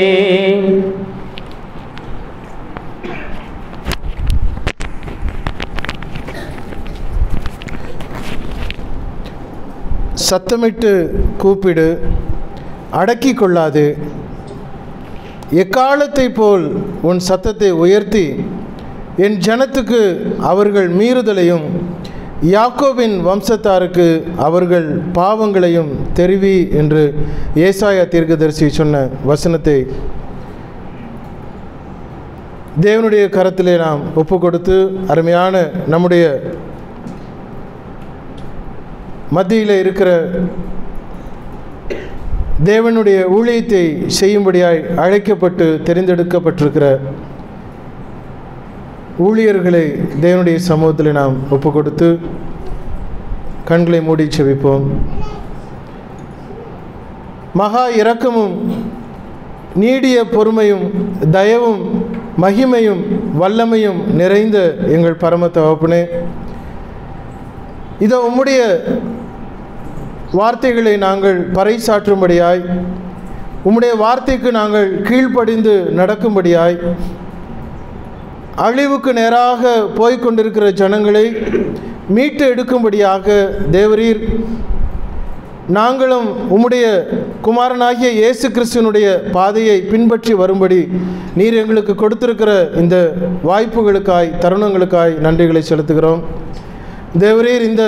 சத்தமிட்டு கூப்பிடு, அடக்கி கொள்ளாது. எக்காலத்தை போல் உன் சத்தத்தை உயர்த்தி என் ஜனத்துக்கு அவர்கள் மீறுதலையும் யாக்கோபின் வம்சத்தாருக்கு அவர்கள் பாவங்களையும் தெரிவி என்று ஏசாயா தீர்க்கதரிசி சொன்ன வசனத்தை தேவனுடைய கரத்திலே நாம் ஒப்பு கொடுத்து அருமையான நம்முடைய மத்தியில் இருக்கிற தேவனுடைய ஊழியத்தை செய்யும்படியாய் அழைக்கப்பட்டு தெரிந்தெடுக்கப்பட்டிருக்கிற ஊழியர்களை தேவனுடைய சமூகத்தில் நாம் ஒப்பு கொடுத்து கண்களை மூடி செபிப்போம். மகா இரக்கமும் நீடிய பொறுமையும் தயவும் மகிமையும் வல்லமையும் நிறைந்த எங்கள் பரம தகப்பனே, இதோ உம்முடைய வார்த்தைகளை நாங்கள் பறைசாற்றும்படியாய், உம்முடைய வார்த்தைக்கு நாங்கள் கீழ்ப்படிந்து நடக்கும்படியாய், அழிவுக்கு நேராக போய்கொண்டிருக்கிற ஜனங்களை மீட்டு எடுக்கும்படியாக தேவரீர் நாங்களும் உம்முடைய குமாரனாகிய இயேசு கிறிஸ்துவனுடைய பாதையை பின்பற்றி வரும்படி நீர் எங்களுக்கு கொடுத்திருக்கிற இந்த வாய்ப்புகளுக்காய் தருணங்களுக்காய் நன்றிகளை செலுத்துகிறோம். தேவரீர் இந்த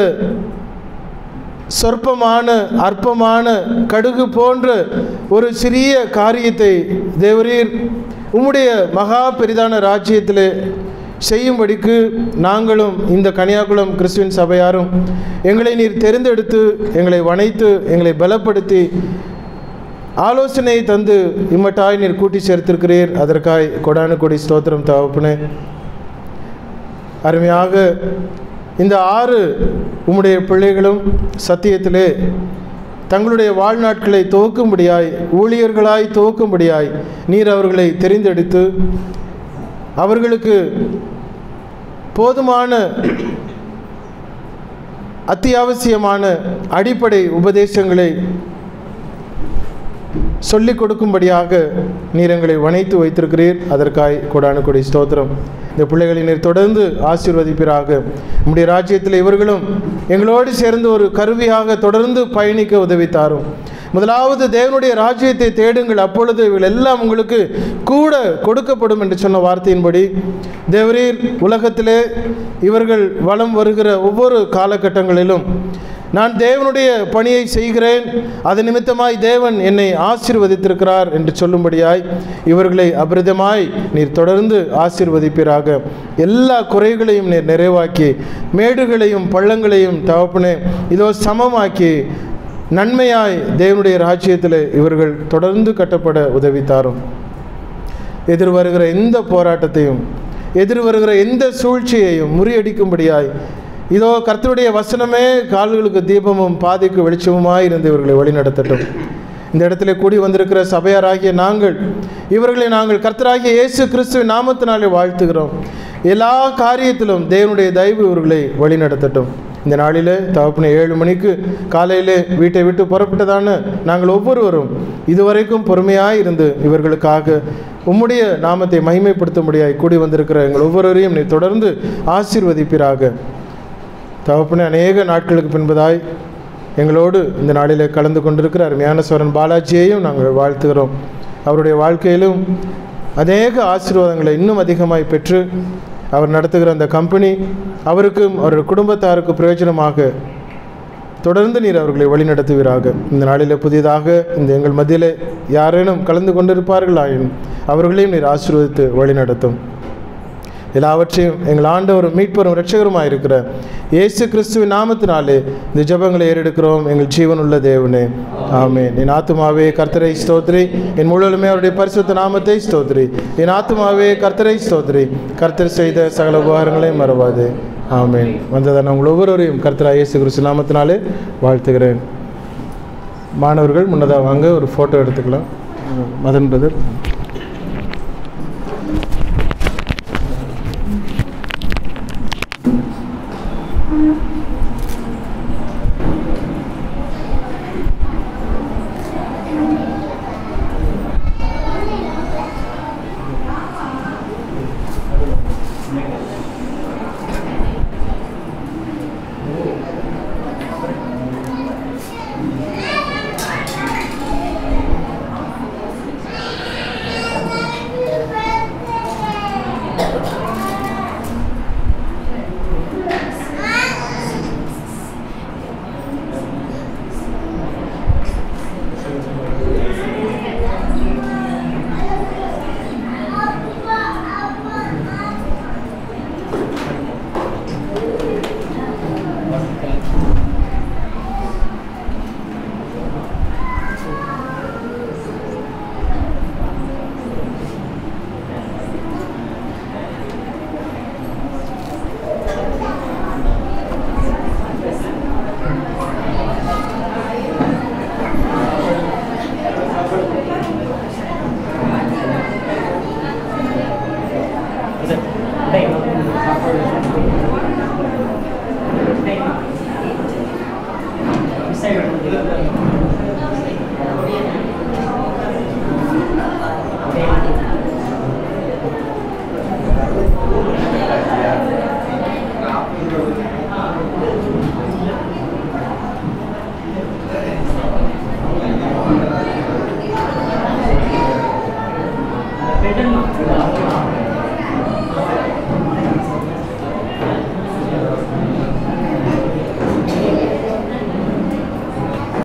சொற்பமான அற்பமான கடுகு போன்ற ஒரு சிறிய காரியத்தை தேவரீர் உம்முடைய மகா பெரிதான ராஜ்யத்திலே செய்யும்படிக்கு நாங்களும் இந்த கன்னியாகுளம் கிறிஸ்துவின் சபையாரும் எங்களை நீர் தெரிந்தெடுத்து எங்களை வணைத்து எங்களை பலப்படுத்தி ஆலோசனை தந்து இம்மட்டாய் நீர் கூட்டி சேர்த்திருக்கிறீர். அதற்காய் கொடானு கொடி ஸ்தோத்திரம் தகப்பனே. அருமையாக இந்த 6 உம்முடைய பிள்ளைகளும் சத்தியத்திலே தங்களுடைய வாழ்நாட்களை துவக்கும்படியாய், ஊழியர்களாய் துவக்கும்படியாய் நீர் அவர்களை தெரிந்தெடுத்து அவர்களுக்கு போதுமான அத்தியாவசியமான அடிப்படை உபதேசங்களை சொல்லிக் கொடுக்கும்படியாக நீர் எங்களை வணைத்து வைத்திருக்கிறீர். அதற்காய் கொடானு கொடி ஸ்தோத்திரம். இந்த பிள்ளைகளை நீர் தொடர்ந்து ஆசீர்வதிப்பீராக. நம்முடைய ராஜ்யத்தில் இவர்களும் எங்களோடு சேர்ந்து ஒரு கருவியாக தொடர்ந்து பயணிக்க உதவித்தாரும். முதலாவது தேவனுடைய ராஜ்யத்தை தேடுங்கள், அப்பொழுது இவர்கள் எல்லாம் உங்களுக்கு கூட கொடுக்கப்படும் என்று சொன்ன வார்த்தையின்படி தேவரீர் உலகத்திலே இவர்கள் வலம் வருகிற ஒவ்வொரு காலகட்டங்களிலும் நான் தேவனுடைய பணியை செய்கிறேன், அது நிமித்தமாய் தேவன் என்னை ஆசீர்வதித்திருக்கிறார் என்று சொல்லும்படியாய் இவர்களை அபிரிதமாய் நீர் தொடர்ந்து ஆசீர்வதிப்பீராக. எல்லா குறைகளையும் நீர் நிறைவாக்கி மேடுகளையும் பள்ளங்களையும் தகப்பனே இதோ சமமாக்கி நன்மையாய் தேவனுடைய ராஜ்யத்தில் இவர்கள் தொடர்ந்து கட்டப்பட உதவித்தாரும். எதிர்வருகிற எந்த போராட்டத்தையும் எதிர்வருகிற எந்த சூழ்ச்சியையும் முறியடிக்கும்படியாய் இதோ கர்த்தருடைய வசனமே கால்களுக்கு தீபமும் பாதைக்கு வெளிச்சமுமாய் இருந்து இவர்களை வழிநடத்தட்டும். இந்த இடத்துல கூடி வந்திருக்கிற சபையாராகிய இவர்களை நாங்கள் கர்த்தராகிய இயேசு கிறிஸ்துவின் நாமத்தினாலே வாழ்த்துகிறோம். எல்லா காரியத்திலும் தேவனுடைய தயவு இவர்களை வழிநடத்தட்டும். இந்த நாளில் தகப்பனே 7 மணிக்கு காலையிலே வீட்டை விட்டு புறப்பட்டதான நாங்கள் ஒவ்வொருவரும் இதுவரைக்கும் பொறுமையாக இருந்து இவர்களுக்காக உம்முடைய நாமத்தை மகிமைப்படுத்த முடியாய் கூடி வந்திருக்கிற எங்கள் ஒவ்வொருவரையும் நீ தொடர்ந்து ஆசீர்வதிப்பீராக. தகப்பனே, அநேக நாட்களுக்கு பின்பதாய் எங்களோடு இந்த நாளில் கலந்து கொண்டிருக்கிற அருமையான சோரன் பாலாஜியையும் நாங்கள் வாழ்த்துகிறோம். அவருடைய வாழ்க்கையிலும் அநேக ஆசீர்வாதங்களை இன்னும் அதிகமாய் பெற்று அவர் நடத்துகிற அந்த கம்பெனி அவருக்கும் அவருடைய குடும்பத்தாருக்கு பிரயோஜனமாக தொடர்ந்து நீர் அவர்களை வழிநடத்துவீராக. இந்த நாளில் புதிதாக இந்த எங்கள் மத்தியில் யாரேனும் கலந்து கொண்டிருப்பார்களாயினும் அவர்களையும் நீர் ஆசீர்வதித்து வழிநடத்தும். எல்லாவற்றையும் எங்கள் ஆண்டவரும் மீட்பரும் இரட்சகருமாக இருக்கிற இயேசு கிறிஸ்துவின் நாமத்தினாலே இந்த ஜெபங்களை ஏறெடுக்கிறோம் எங்கள் ஜீவனுள்ள தேவனே, ஆமென். என் ஆத்துமாவே கர்த்தரை ஸ்தோத்திரி, என் முழுவதுமே அவருடைய பரிசுத்த நாமத்தை ஸ்தோத்திரி. என் ஆத்துமாவே கர்த்தரை ஸ்தோத்திரி, கர்த்தர் செய்த சகல உபகாரங்களையும் மறவாது. ஆமென். வந்ததான உங்கள் ஒவ்வொருவரையும் கர்த்தராகிய இயேசு கிறிஸ்து நாமத்தினாலே வாழ்த்துகிறேன். மாணவர்கள் முன்னதாக வாங்க, ஒரு ஃபோட்டோ எடுத்துக்கலாம். மதன் பிரதர்.